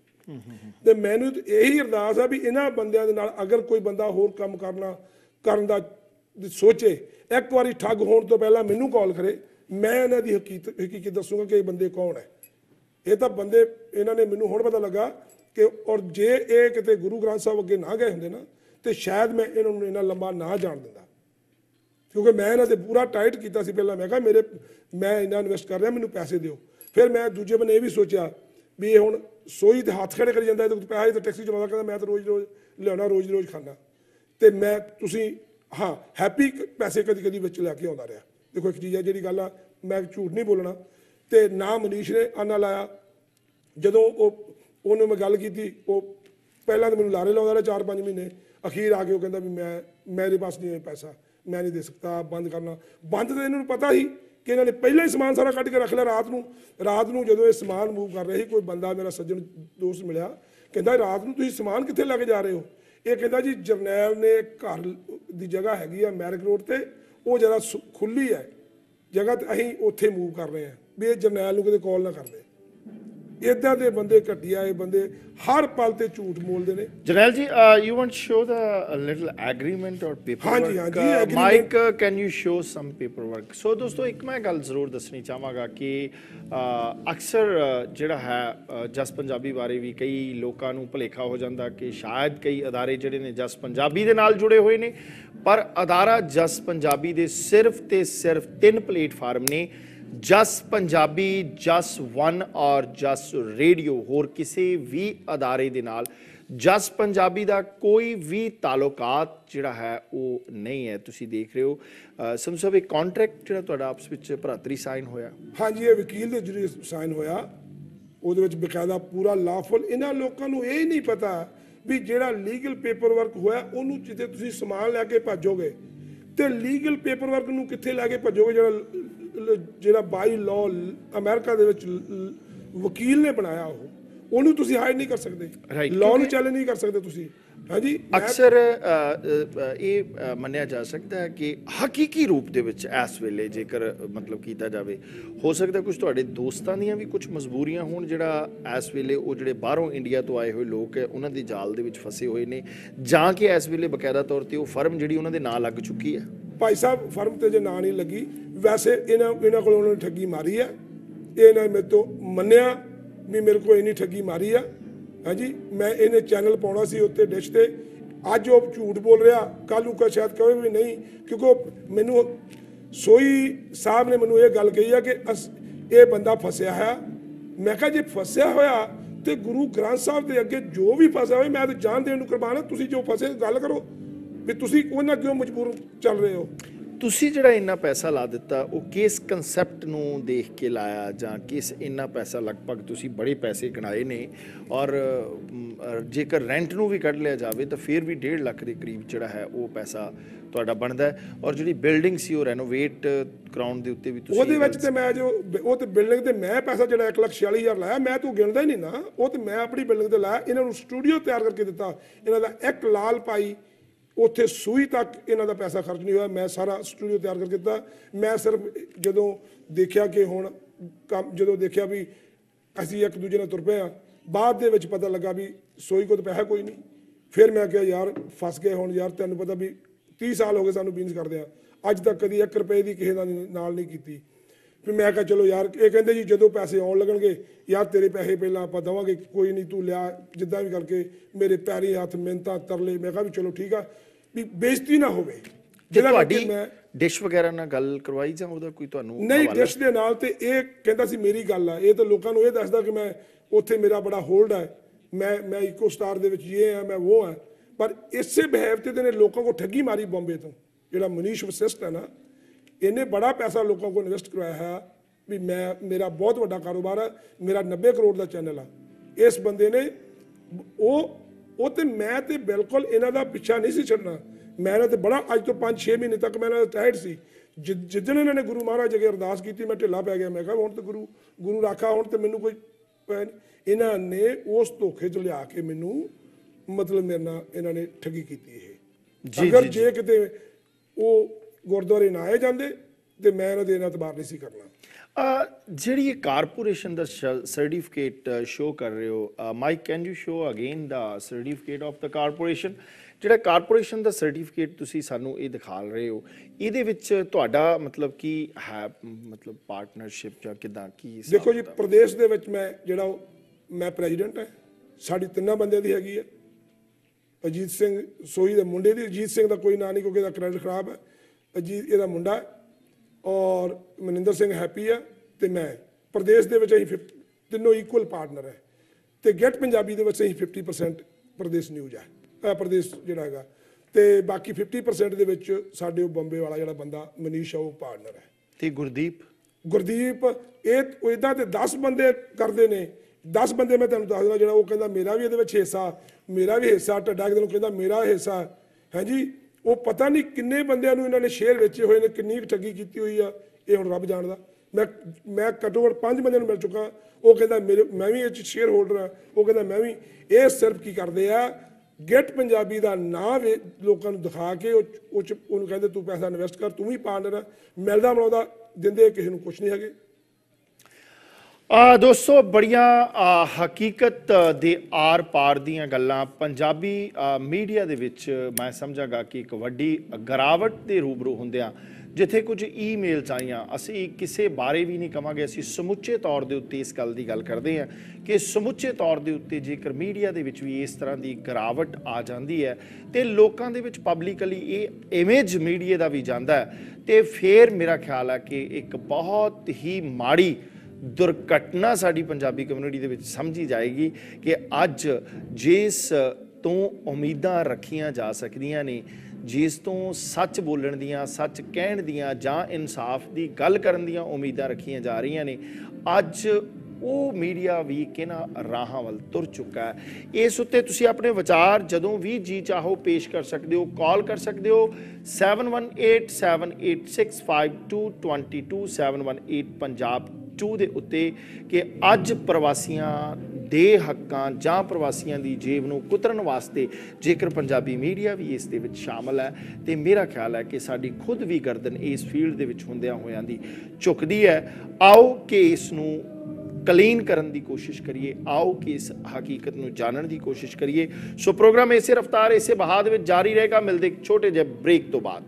ते मैनू यही अरदास है भी इन्हां बंदियां दे नाल अगर कोई बंदा होर काम करना करन दा सोचे, एक बारी ठग होण तो पहला मैनू कॉल करे, मैं इन्हां दी हकीकत हकीकत दसूंगा कि ये बंदे कौन है। ये तो बंदे इन्होंने मैनू हुण पता लगा कि और जे ये किते गुरु ग्रंथ साहब अगे ना गए होंदे ना तो शायद मैं इन्होंने इन्ना लंबा ना जान दिंदा, क्योंकि मैं इन्हां ते पूरा टाइट कीता सी। पहला मैं कहा मेरे मैं इन्ना इन्वेस्ट कर रहा, मैनू पैसे दिओ। फिर मैं दूजे बने ये भी सोचा भी ये हुण सोई ते हाथ खड़े करी जांदा, तो पैसे तो टैक्सी चलाउंदा, कहंदा मैं तो रोज़ रोज़ लिआउणा, रोज़ रोज़ खाना, तो मैं तुसीं हाँ हैप्पी पैसे कदी कदी विच लैके आउंदा रहा। देखो एक चीज़ है जिहड़ी गल आ, मैं झूठ नहीं बोलना। तो ना मनीष ने आना लाया, जदों उन्होंने मैं गल की वो पहला तो मैं लारे लाता रहा चार पाँच महीने, अखीर आके वो कहता भी मैं मेरे पास नहीं है पैसा, मैं नहीं दे सकता, बंद करना। बंद तो इन्होंने पता ही कि इन्होंने पहले ही समान सारा कट के रख लिया। रात को रात को जो ये समान मूव कर रहे, कोई बंदा मेरा सज्जन दोस्त मिला, कहता रात को तुम समान कितने लैके जा रहे हो। ये कहता जी जरनैल ने घर की जगह हैगी मैरिक रोड पर, वो जरा खुली है जगह, तो अं उत्थे मूव कर रहे हैं भी ये जरनैल को कॉल ना कर दे। इदा के बंदे घटिया ये बंदे हर पल ते झूठ बोलते हैं। Jarnail ji, you want show the little agreement और पेपर हाँ जी, हाँ जी, Mike can you show some paperwork. So दोस्तों एक मैं गल जरूर दसनी चाहांगा कि अक्सर जिहड़ा है जस पंजाबी बारे भी कई लोगों को भुलेखा हो जाता कि शायद कई अदारे जिहड़े ने जस पंजाबी दे नाल जुड़े हुए ने, पर अदारा जस पंजाबी दे सिर्फ ते सिर्फ तीन प्लेटफार्म ने, जस पंजाबी, जस वन और जस रेडियो। होर किसी भी अदारे दे नाल ਜਸ ਪੰਜਾਬੀ ਦਾ ਕੋਈ ਵੀ ਤਾਲੁਕਾਤ ਜਿਹੜਾ ਹੈ ਉਹ ਨਹੀਂ ਹੈ। ਤੁਸੀਂ ਦੇਖ ਰਹੇ ਹੋ ਅ, ਸੰਧੂ ਸਾਹਿਬ, ਇੱਕ ਕੰਟਰੈਕਟ ਜਿਹੜਾ ਤੁਹਾਡਾ ਆਪਸ ਵਿੱਚ ਭਰਾਤਰੀ ਸਾਈਨ ਹੋਇਆ। ਹਾਂਜੀ, ਇਹ ਵਕੀਲ ਦੇ ਜਰੀਏ ਸਾਈਨ ਹੋਇਆ, ਉਹਦੇ ਵਿੱਚ ਬਕਾਇਦਾ ਪੂਰਾ ਲਾਫੁਲ। ਇਹਨਾਂ ਲੋਕਾਂ ਨੂੰ ਇਹ ਨਹੀਂ ਪਤਾ ਵੀ ਜਿਹੜਾ ਲੀਗਲ ਪੇਪਰ ਵਰਕ ਹੋਇਆ ਉਹਨੂੰ ਜਿੱਥੇ ਤੁਸੀਂ ਸਮਾਨ ਲੈ ਕੇ ਭੱਜੋਗੇ ਤੇ ਲੀਗਲ ਪੇਪਰ ਵਰਕ ਨੂੰ ਕਿੱਥੇ ਲੈ ਕੇ ਭੱਜੋਗੇ ਜਿਹੜਾ ਜਿਹੜਾ ਬਾਈ ਲਾਅ ਅਮਰੀਕਾ ਦੇ ਵਿੱਚ ਵਕੀਲ ਨੇ ਬਣਾਇਆ ਉਹ ਉਹਨੂੰ ਤੁਸੀਂ ਹਾਇਰ ਨਹੀਂ ਕਰ ਸਕਦੇ, ਲਾਅ ਨੂੰ ਚੈਲੰਜ ਨਹੀਂ ਕਰ ਸਕਦੇ ਤੁਸੀਂ। ਹਾਂਜੀ, ਅਕਸਰ ਇਹ ਮੰਨਿਆ ਜਾ ਸਕਦਾ ਹੈ ਕਿ ਹਕੀਕੀ ਰੂਪ ਦੇ ਵਿੱਚ ਇਸ ਵੇਲੇ ਜੇਕਰ ਮਤਲਬ ਕੀਤਾ ਜਾਵੇ, ਹੋ ਸਕਦਾ ਕੁਝ ਤੁਹਾਡੇ ਦੋਸਤਾਂ ਦੀਆਂ ਵੀ ਕੁਝ ਮਜਬੂਰੀਆਂ ਹੋਣ ਜਿਹੜਾ ਇਸ ਵੇਲੇ ਉਹ ਜਿਹੜੇ ਬਾਹਰੋਂ ਇੰਡੀਆ ਤੋਂ ਆਏ ਹੋਏ ਲੋਕ ਹੈ ਉਹਨਾਂ ਦੇ ਜਾਲ ਦੇ ਵਿੱਚ ਫਸੇ ਹੋਏ ਨੇ, ਜਾਂ ਕਿ ਇਸ ਵੇਲੇ ਬਕਾਇਦਾ ਤੌਰ ਤੇ ਉਹ ਫਰਮ ਜਿਹੜੀ ਉਹਨਾਂ ਦੇ ਨਾਂ ਲੱਗ ਚੁੱਕੀ ਹੈ। ਭਾਈ ਸਾਹਿਬ, ਫਰਮ ਤੇ ਜੇ ਨਾਂ ਨਹੀਂ ਲੱਗੀ, ਵੈਸੇ ਇਹਨਾਂ ਇਹਨਾਂ ਕੋਲ ਉਹਨਾਂ ਨੇ ਠੱਗੀ ਮਾਰੀ ਹੈ। ਇਹਨਾਂ ਨੇ ਮੇਰੇ ਤੋਂ ਮੰਨਿਆ ਵੀ ਮੇਰੇ ਕੋਲ ਇੰਨੀ ਠੱਗੀ ਮਾਰੀ ਆ। ਹਾਂਜੀ, ਮੈਂ ਇਹਨੇ ਚੈਨਲ ਪਾਉਣਾ ਸੀ ਉੱਤੇ ਡਿਸ਼ ਤੇ, ਅੱਜ ਉਹ ਝੂਠ ਬੋਲ ਰਿਹਾ, ਕੱਲ੍ਹ ਨੂੰ ਕਾ ਸ਼ਾਇਦ ਕਹੇ ਵੀ ਨਹੀਂ, ਕਿਉਂਕਿ ਮੈਨੂੰ ਸੋਈ ਸਾਹਿਬ ਨੇ ਮੈਨੂੰ ਇਹ ਗੱਲ ਕਹੀ ਆ ਕਿ ਅਸ ਇਹ ਬੰਦਾ ਫਸਿਆ ਹੈ। ਮੈਂ ਕਿਹਾ ਜੇ ਫਸਿਆ ਹੋਇਆ ਤੇ ਗੁਰੂ ਗ੍ਰੰਥ ਸਾਹਿਬ ਦੇ ਅੱਗੇ ਜੋ ਵੀ ਫਸਿਆ ਹੋਵੇ ਮੈਂ ਤਾਂ ਜਾਨ ਦੇਣ ਨੂੰ ਕੁਰਬਾਨ ਹਾਂ। ਤੁਸੀਂ ਜੋ ਫਸੇ ਗੱਲ ਕਰੋ ਵੀ ਤੁਸੀਂ ਉਹਨਾਂ ਕਿਉਂ ਮਜਬੂਰ ਚੱਲ ਰਹੇ ਹੋ। ਤੁਸੀਂ ਜਿਹੜਾ ਇੰਨਾ ਪੈਸਾ ਲਾ ਦਿੱਤਾ ਉਹ ਕਿਸ ਕਨਸੈਪਟ ਨੂੰ ਦੇਖ ਕੇ ਲਾਇਆ, ਜਾਂ ਕਿਸ ਇੰਨਾ ਪੈਸਾ ਲਗਭਗ ਤੁਸੀਂ ਬੜੇ ਪੈਸੇ ਕਢਾਏ ਨੇ, ਔਰ ਜੇਕਰ ਰੈਂਟ ਨੂੰ ਵੀ ਕੱਢ ਲਿਆ ਜਾਵੇ ਤਾਂ ਫਿਰ ਵੀ ਡੇਢ ਲੱਖ ਦੇ ਕਰੀਬ ਜਿਹੜਾ ਹੈ ਉਹ ਪੈਸਾ ਤੁਹਾਡਾ ਬਣਦਾ ਹੈ। ਔਰ ਜਿਹੜੀ ਬਿਲਡਿੰਗ ਸੀ ਉਹ ਰੈਨੋਵੇਟ ਕਰਾਉਣ ਦੇ ਉੱਤੇ ਵੀ ਤੁਸੀਂ ਉਹਦੇ ਵਿੱਚ ਤੇ ਮੈਂ ਜੋ ਉਹ ਤੇ ਬਿਲਡਿੰਗ ਤੇ ਮੈਂ ਪੈਸਾ ਜਿਹੜਾ ਇੱਕ ਲੱਖ ਛਿਆਲੀ ਹਜ਼ਾਰ ਲਾਇਆ, ਮੈਂ ਤੂੰ ਗਿਣਦਾ ਹੀ ਨਹੀਂ ਨਾ, ਉਹ ਤੇ ਮੈਂ ਆਪਣੀ ਬਿਲਡਿੰਗ ਤੇ ਲਾਇਆ। ਇਹਨਾਂ ਨੂੰ ਸਟੂਡੀਓ ਤਿਆਰ ਕਰਕੇ ਦਿੱਤਾ, ਇਹਨਾਂ ਦਾ ਇੱਕ ਲਾਲ ਪਾਈ ਉੱਥੇ ਸੂਈ ਤੱਕ ਇਹਨਾਂ ਦਾ ਪੈਸਾ ਖਰਚ ਨਹੀਂ ਹੋਇਆ, ਮੈਂ ਸਾਰਾ ਸਟੂਡੀਓ ਤਿਆਰ ਕਰਕੇ ਦਿੱਤਾ। ਮੈਂ ਸਿਰਫ ਜਦੋਂ ਦੇਖਿਆ ਕਿ ਹੁਣ ਕੰਮ ਜਦੋਂ ਦੇਖਿਆ ਵੀ ਅਸੀਂ ਇੱਕ ਦੂਜੇ ਨਾਲ ਤੁਰ ਪਏ ਹਾਂ, ਬਾਅਦ ਦੇ ਵਿੱਚ ਪਤਾ ਲੱਗਾ ਵੀ ਸੋਈ ਕੋਲ ਤਾਂ ਪੈਸਾ ਕੋਈ ਨਹੀਂ। ਫਿਰ ਮੈਂ ਕਿਹਾ ਯਾਰ ਫਸ ਗਏ ਹੁਣ, ਯਾਰ ਤੈਨੂੰ ਪਤਾ ਵੀ ਤੀਹ ਸਾਲ ਹੋ ਗਏ ਸਾਨੂੰ ਬਿਜ਼ਨਸ ਕਰਦੇ ਆ, ਅੱਜ ਤੱਕ ਕਦੀ ਇੱਕ ਰੁਪਏ ਦੀ ਕਿਸੇ ਦਾ ਨਾਲ ਨਹੀਂ ਕੀਤੀ। ਫਿਰ ਮੈਂ ਕਿਹਾ ਚਲੋ ਯਾਰ, ਇਹ ਕਹਿੰਦੇ ਜੀ ਜਦੋਂ ਪੈਸੇ ਆਉਣ ਲੱਗਣਗੇ ਯਾਰ ਤੇਰੇ ਪੈਸੇ ਪਹਿਲਾਂ ਆਪਾਂ ਦੇਵਾਂਗੇ, ਕੋਈ ਨਹੀਂ ਤੂੰ ਲਿਆ ਜਿੱਦਾਂ ਵੀ ਕਰਕੇ। ਮੇਰੇ ਪੈਰੀ ਹੱਥ ਮਿਹਨਤਾਂ ਤਰਲੇ, ਮੈਂ ਕਿਹਾ ਵੀ ਚਲੋ ਠੀਕ ਆ ਵੀ ਬੇਇੱਜ਼ਤੀ ਨਾ ਹੋਵੇ। ਜਿਹੜਾ ਤੁਹਾਡੀ ਡਿਸ਼ ਵਗੈਰਾ ਨਾਲ ਗੱਲ ਕਰਵਾਈ ਜਾਂ ਉਹਦਾ ਕੋਈ ਤੁਹਾਨੂੰ ਨਹੀਂ, ਡਿਸ਼ ਦੇ ਨਾਲ ਤੇ ਇਹ ਕਹਿੰਦਾ ਸੀ ਮੇਰੀ ਗੱਲ ਆ, ਇਹ ਤਾਂ ਲੋਕਾਂ ਨੂੰ ਇਹ ਦੱਸਦਾ ਕਿ ਮੈਂ ਉੱਥੇ ਮੇਰਾ ਬੜਾ ਹੋਲਡ ਹੈ, ਮੈਂ ਮੈਂ ਇਕੋ ਸਟਾਰ ਦੇ ਵਿੱਚ ਇਹ ਆ, ਮੈਂ ਉਹ ਆ। ਪਰ ਇਸੇ ਬਿਹੇਵ ਤੇ ਨੇ ਲੋਕਾਂ को ਠੱਗੀ ਮਾਰੀ ਬੰਬੇ ਤੋਂ। ਜਿਹੜਾ ਮਨੀਸ਼ ਵਸਿਸ਼ਟ ਹੈ ਨਾ, ਇਹਨੇ ਬੜਾ ਪੈਸਾ ਲੋਕਾਂ को ਇਨਵੈਸਟ ਕਰਵਾਇਆ ਹੈ ਵੀ ਮੈਂ ਮੇਰਾ ਬਹੁਤ ਵੱਡਾ ਕਾਰੋਬਾਰ ਹੈ, ਮੇਰਾ ਨੱਬੇ ਕਰੋੜ ਦਾ ਚੈਨਲ ਆ। ਇਸ ਬੰਦੇ ਨੇ ਉਹ ਉਹ ਤੇ ਮੈਂ ਤੇ ਬਿਲਕੁਲ ਇਹਨਾਂ ਦਾ ਪਿੱਛਾ ਨਹੀਂ ਸੀ ਛੱਡਣਾ। ਮੈਂ ਇਹਨਾਂ ਤੇ ਬੜਾ ਅੱਜ ਤੋਂ ਪੰਜ ਛੇ ਮਹੀਨੇ ਤੱਕ ਮੈਂ ਇਹਨਾਂ ਦਾ ਟਾਇਰਡ ਸੀ। ਜਿੱਦਣ ਇਹਨਾਂ ਨੇ ਗੁਰੂ ਮਹਾਰਾਜ ਅੱਗੇ ਅਰਦਾਸ ਕੀਤੀ ਮੈਂ ਢਿੱਲਾ ਪੈ ਗਿਆ। ਮੈਂ ਕਿਹਾ ਹੁਣ ਤੇ ਗੁਰੂ ਗੁਰੂ ਰਾਖਾ, ਹੁਣ ਤੇ ਮੈਨੂੰ ਕੋਈ ਇਹਨਾਂ ਨੇ ਉਸ ਧੋਖੇ 'ਚ ਲਿਆ ਕੇ ਮੈਨੂੰ ਮਤਲਬ ਮੇਰੇ ਨਾਲ ਇਹਨਾਂ ਨੇ ਠੱਗੀ ਕੀਤੀ। ਇਹ ਅਗਰ ਜੇ ਕਿਤੇ ਉਹ ਗੁਰਦੁਆਰੇ ਨਾ ਆਏ ਜਾਂਦੇ ਤੇ ਮੈਂ ਇਹਨਾਂ ਦੇ ਇਹਨਾਂ ਇਤਬਾਰ ਨਹੀਂ ਸੀ ਕਰਨਾ। ਜਿਹੜੀ ਇਹ ਕਾਰਪੋਰੇਸ਼ਨ ਦਾ ਸਰਟੀਫਿਕੇਟ ਸ਼ੋ ਕਰ ਰਹੇ ਹੋ, Mike can you show again ਦਾ ਸਰਟੀਫਿਕੇਟ ਆਫ ਦਾ ਕਾਰਪੋਰੇਸ਼ਨ? ਜਿਹੜਾ ਕਾਰਪੋਰੇਸ਼ਨ ਦਾ ਸਰਟੀਫਿਕੇਟ ਤੁਸੀਂ ਸਾਨੂੰ ਇਹ ਦਿਖਾ ਰਹੇ ਹੋ, ਇਹਦੇ ਵਿੱਚ ਤੁਹਾਡਾ ਮਤਲਬ ਕੀ ਹੈ, ਮਤਲਬ ਪਾਰਟਨਰਸ਼ਿਪ ਜਾਂ ਕਿੱਦਾਂ ਕੀ? ਦੇਖੋ ਜੀ, ਪ੍ਰਦੇਸ਼ ਦੇ ਵਿੱਚ ਮੈਂ ਜਿਹੜਾ ਮੈਂ ਪ੍ਰੈਜ਼ੀਡੈਂਟ ਹੈ, ਸਾਡੀ ਤਿੰਨਾਂ ਬੰਦਿਆਂ ਦੀ ਹੈਗੀ ਹੈ। ਅਜੀਤ ਸਿੰਘ ਸੋਈ ਦੇ ਮੁੰਡੇ ਦੀ, ਅਜੀਤ ਸਿੰਘ ਦਾ ਕੋਈ ਨਾਂ ਨਹੀਂ ਕਿਉਂਕਿ ਇਹਦਾ ਕ੍ਰੈਡਿਟ ਖਰਾਬ ਹੈ, ਅਜੀਤ ਇਹਦਾ ਮੁੰਡਾ, ਔਰ ਮਨਿੰਦਰ ਸਿੰਘ ਹੈਪੀ ਆ ਤੇ ਮੈਂ। ਪ੍ਰਦੇਸ਼ ਦੇ ਵਿੱਚ ਅਸੀਂ ਤਿੰਨੋਂ ਇਕੁਅਲ ਪਾਰਟਨਰ ਹੈ ਤੇ ਗੈਟ ਪੰਜਾਬੀ ਦੇ ਵਿੱਚ ਅਸੀਂ ਫਿਫਟੀ ਪਰਸੈਂਟ ਪ੍ਰਦੇਸ਼ ਨਿਊਜ਼ ਹੈ, ਪ੍ਰਦੇਸ਼ ਜਿਹੜਾ ਹੈਗਾ, ਤੇ ਬਾਕੀ ਫਿਫਟੀ ਪਰਸੈਂਟ ਦੇ ਵਿੱਚ ਸਾਡੇ ਉਹ ਬੰਬੇ ਵਾਲਾ ਜਿਹੜਾ ਬੰਦਾ ਮਨੀਸ਼ ਆ ਉਹ ਪਾਰਟਨਰ ਹੈ। ਤੇ ਗੁਰਦੀਪ ਗੁਰਦੀਪ ਇਹ ਇੱਦਾਂ ਤੇ ਦਸ ਬੰਦੇ ਕਰਦੇ ਨੇ। ਦਸ ਬੰਦੇ ਮੈਂ ਤੁਹਾਨੂੰ ਦੱਸਦਾ, ਜਿਹੜਾ ਉਹ ਕਹਿੰਦਾ ਮੇਰਾ ਵੀ ਇਹਦੇ ਵਿੱਚ ਹਿੱਸਾ, ਮੇਰਾ ਵੀ ਹਿੱਸਾ, ਢੱਡਾ ਕਿਤੇ ਨੂੰ ਕਹਿੰਦਾ ਮੇਰਾ ਹਿੱਸਾ ਹੈ ਜੀ। ਉਹ ਪਤਾ ਨਹੀਂ ਕਿੰਨੇ ਬੰਦਿਆਂ ਨੂੰ ਇਹਨਾਂ ਨੇ ਸ਼ੇਅਰ ਵੇਚੇ ਹੋਏ ਨੇ, ਕਿੰਨੀ ਠੱਗੀ ਕੀਤੀ ਹੋਈ ਆ, ਇਹ ਹੁਣ ਰੱਬ ਜਾਣਦਾ। ਮੈਂ ਮੈਂ ਘੱਟੋ ਘੱਟ ਪੰਜ ਬੰਦਿਆਂ ਨੂੰ ਮਿਲ ਚੁੱਕਾ, ਉਹ ਕਹਿੰਦਾ ਮੇਰੇ ਮੈਂ ਵੀ ਇਹ 'ਚ ਸ਼ੇਅਰ ਹੋਲਡਰ ਹਾਂ, ਉਹ ਕਹਿੰਦਾ ਮੈਂ ਵੀ। ਇਹ ਸਿਰਫ ਕੀ ਕਰਦੇ ਆ, ਗੈਟ ਪੰਜਾਬੀ ਦਾ ਨਾਂ ਵੇ ਲੋਕਾਂ ਨੂੰ ਦਿਖਾ ਕੇ ਉਹ ਉਹ 'ਚ ਉਹਨੂੰ ਕਹਿੰਦੇ ਤੂੰ ਪੈਸਾ ਇਨਵੈਸਟ ਕਰ, ਤੂੰ ਵੀ ਪਾਰਟਨਰ ਆ। ਮਿਲਦਾ ਬਣਾਉਂਦਾ ਦਿੰਦੇ ਕਿਸੇ ਨੂੰ ਕੁਛ ਨਹੀਂ ਹੈਗੇ। ਆ ਦੋਸਤੋ, ਬੜੀਆਂ ਹਕੀਕਤ ਦੇ ਆਰ ਪਾਰ ਦੀਆਂ ਗੱਲਾਂ ਪੰਜਾਬੀ ਮੀਡੀਆ ਦੇ ਵਿੱਚ ਮੈਂ ਸਮਝਾਂਗਾ ਕਿ ਇੱਕ ਵੱਡੀ ਗਿਰਾਵਟ ਦੇ ਰੂਬਰੂ ਹੁੰਦਿਆਂ ਜਿੱਥੇ ਕੁਝ ਈਮੇਲਸ ਆਈਆਂ, ਅਸੀਂ ਕਿਸੇ ਬਾਰੇ ਵੀ ਨਹੀਂ ਕਵਾਂਗੇ, ਅਸੀਂ ਸਮੁੱਚੇ ਤੌਰ ਦੇ ਉੱਤੇ ਇਸ ਗੱਲ ਦੀ ਗੱਲ ਕਰਦੇ ਹਾਂ ਕਿ ਸਮੁੱਚੇ ਤੌਰ ਦੇ ਉੱਤੇ ਜੇਕਰ ਮੀਡੀਆ ਦੇ ਵਿੱਚ ਵੀ ਇਸ ਤਰ੍ਹਾਂ ਦੀ ਗਿਰਾਵਟ ਆ ਜਾਂਦੀ ਹੈ ਤੇ ਲੋਕਾਂ ਦੇ ਵਿੱਚ ਪਬਲਿਕਲੀ ਇਹ ਇਮੇਜ ਮੀਡੀਆ ਦਾ ਵੀ ਜਾਂਦਾ ਹੈ, ਤੇ ਫਿਰ ਮੇਰਾ ਖਿਆਲ ਹੈ ਕਿ ਇੱਕ ਬਹੁਤ ਹੀ ਮਾੜੀ ਦੁਰਘਟਨਾ ਸਾਡੀ ਪੰਜਾਬੀ ਕਮਿਊਨਿਟੀ ਦੇ ਵਿੱਚ ਸਮਝੀ ਜਾਏਗੀ ਕਿ ਅੱਜ ਜਿਸ ਤੋਂ ਉਮੀਦਾਂ ਰੱਖੀਆਂ ਜਾ ਸਕਦੀਆਂ ਨੇ, ਜਿਸ ਤੋਂ ਸੱਚ ਬੋਲਣ ਦੀਆਂ, ਸੱਚ ਕਹਿਣ ਦੀਆਂ ਜਾਂ ਇਨਸਾਫ ਦੀ ਗੱਲ ਕਰਨ ਦੀਆਂ ਉਮੀਦਾਂ ਰੱਖੀਆਂ ਜਾ ਰਹੀਆਂ ਨੇ, ਅੱਜ ਉਹ ਮੀਡੀਆ ਵੀ ਕਿਹਨਾਂ ਰਾਹਾਂ ਵੱਲ ਤੁਰ ਚੁੱਕਾ ਹੈ। ਇਸ ਉੱਤੇ ਤੁਸੀਂ ਆਪਣੇ ਵਿਚਾਰ ਜਦੋਂ ਵੀ ਜੀ ਚਾਹੋ ਪੇਸ਼ ਕਰ ਸਕਦੇ ਹੋ, ਕਾਲ ਕਰ ਸਕਦੇ ਹੋ seven one eight seven eight six five two two two seven one eight Punjab two ਦੇ ਉੱਤੇ ਕਿ ਅੱਜ ਪ੍ਰਵਾਸੀਆਂ ਦੇ ਹੱਕਾਂ ਜਾਂ ਪ੍ਰਵਾਸੀਆਂ ਦੀ ਜੇਬ ਨੂੰ ਕੁਤਰਨ ਵਾਸਤੇ ਜੇਕਰ ਪੰਜਾਬੀ ਮੀਡੀਆ ਵੀ ਇਸ ਦੇ ਵਿੱਚ ਸ਼ਾਮਲ ਹੈ ਤੇ ਮੇਰਾ ਖਿਆਲ ਹੈ ਕਿ ਸਾਡੀ ਖੁਦ ਵੀ ਗਰਦਨ ਇਸ ਫੀਲਡ ਦੇ ਵਿੱਚ ਹੁੰਦਿਆਂ ਹੋਇਆਂ ਦੀ ਝੁਕਦੀ ਹੈ। ਆਓ ਕਿ ਇਸ ਨੂੰ ਕਲੀਨ ਕਰਨ ਦੀ ਕੋਸ਼ਿਸ਼ ਕਰੀਏ, ਆਓ ਕਿ ਇਸ ਹਕੀਕਤ ਨੂੰ ਜਾਣਨ ਦੀ ਕੋਸ਼ਿਸ਼ ਕਰੀਏ। ਸੋ ਪ੍ਰੋਗਰਾਮ ਇਸੇ ਰਫਤਾਰ ਇਸੇ ਬਹਾਰ ਦੇ ਵਿੱਚ ਜਾਰੀ ਰਹੇਗਾ। ਮਿਲਦੇ ਇੱਕ ਛੋਟੇ ਜਿਹੇ ਬ੍ਰੇਕ ਤੋਂ ਬਾਅਦ।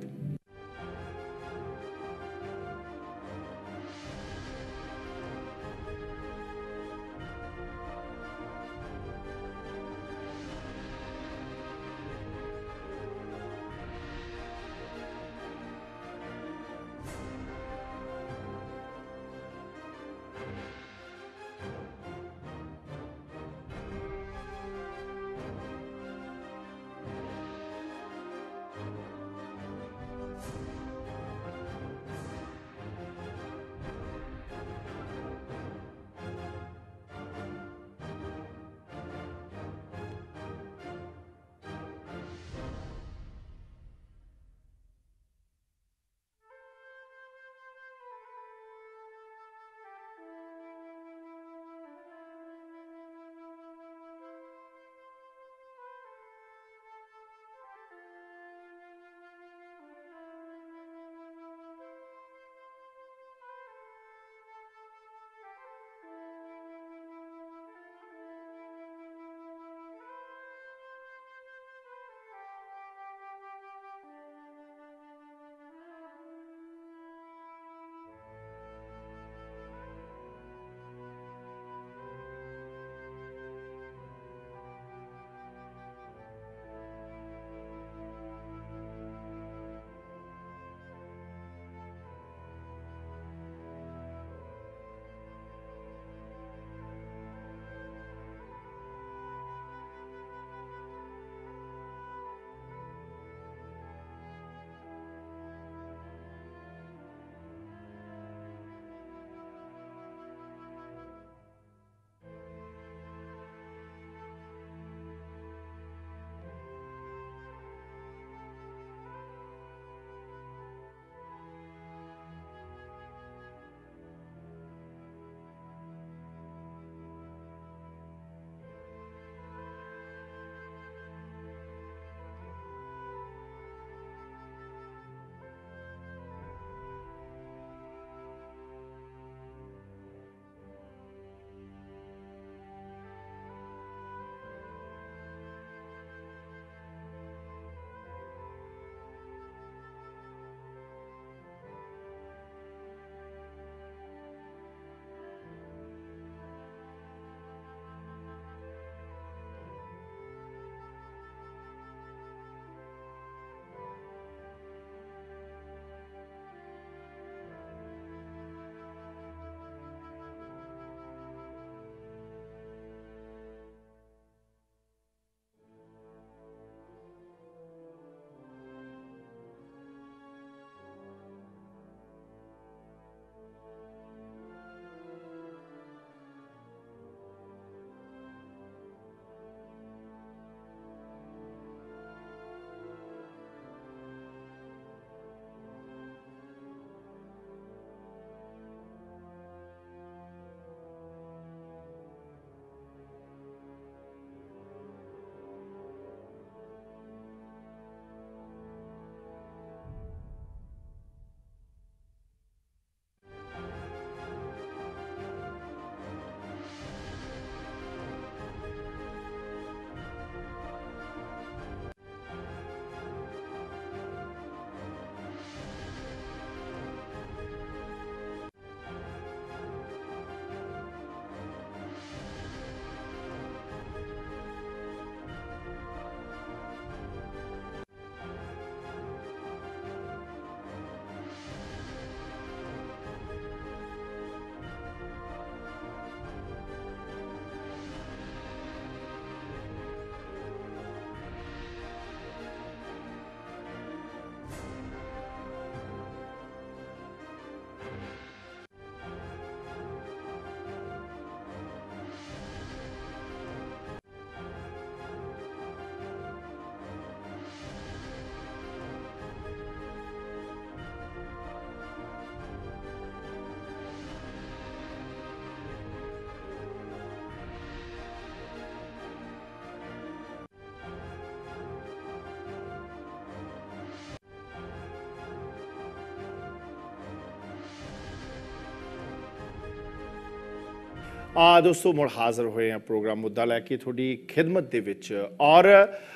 ਆ ਦੋਸਤੋ ਮੁੜ ਹਾਜ਼ਰ ਹੋਏ ਆ ਪ੍ਰੋਗਰਾਮ ਮੁੱਦਾ ਲੈ ਕੇ ਤੁਹਾਡੀ ਖਿਦਮਤ ਦੇ ਵਿੱਚ ਔਰ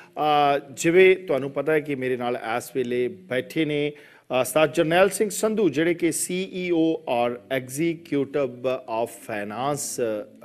ਜਿਵੇਂ ਤੁਹਾਨੂੰ ਪਤਾ ਹੈ ਕਿ ਮੇਰੇ ਨਾਲ ਇਸ ਵੇਲੇ ਬੈਠੇ ਨੇ ਉਸਤਾਦ ਜਰਨੈਲ ਸਿੰਘ ਸੰਧੂ ਜਿਹੜੇ ਕਿ ਸੀ ਈ ਓ ਔਰ executive of finance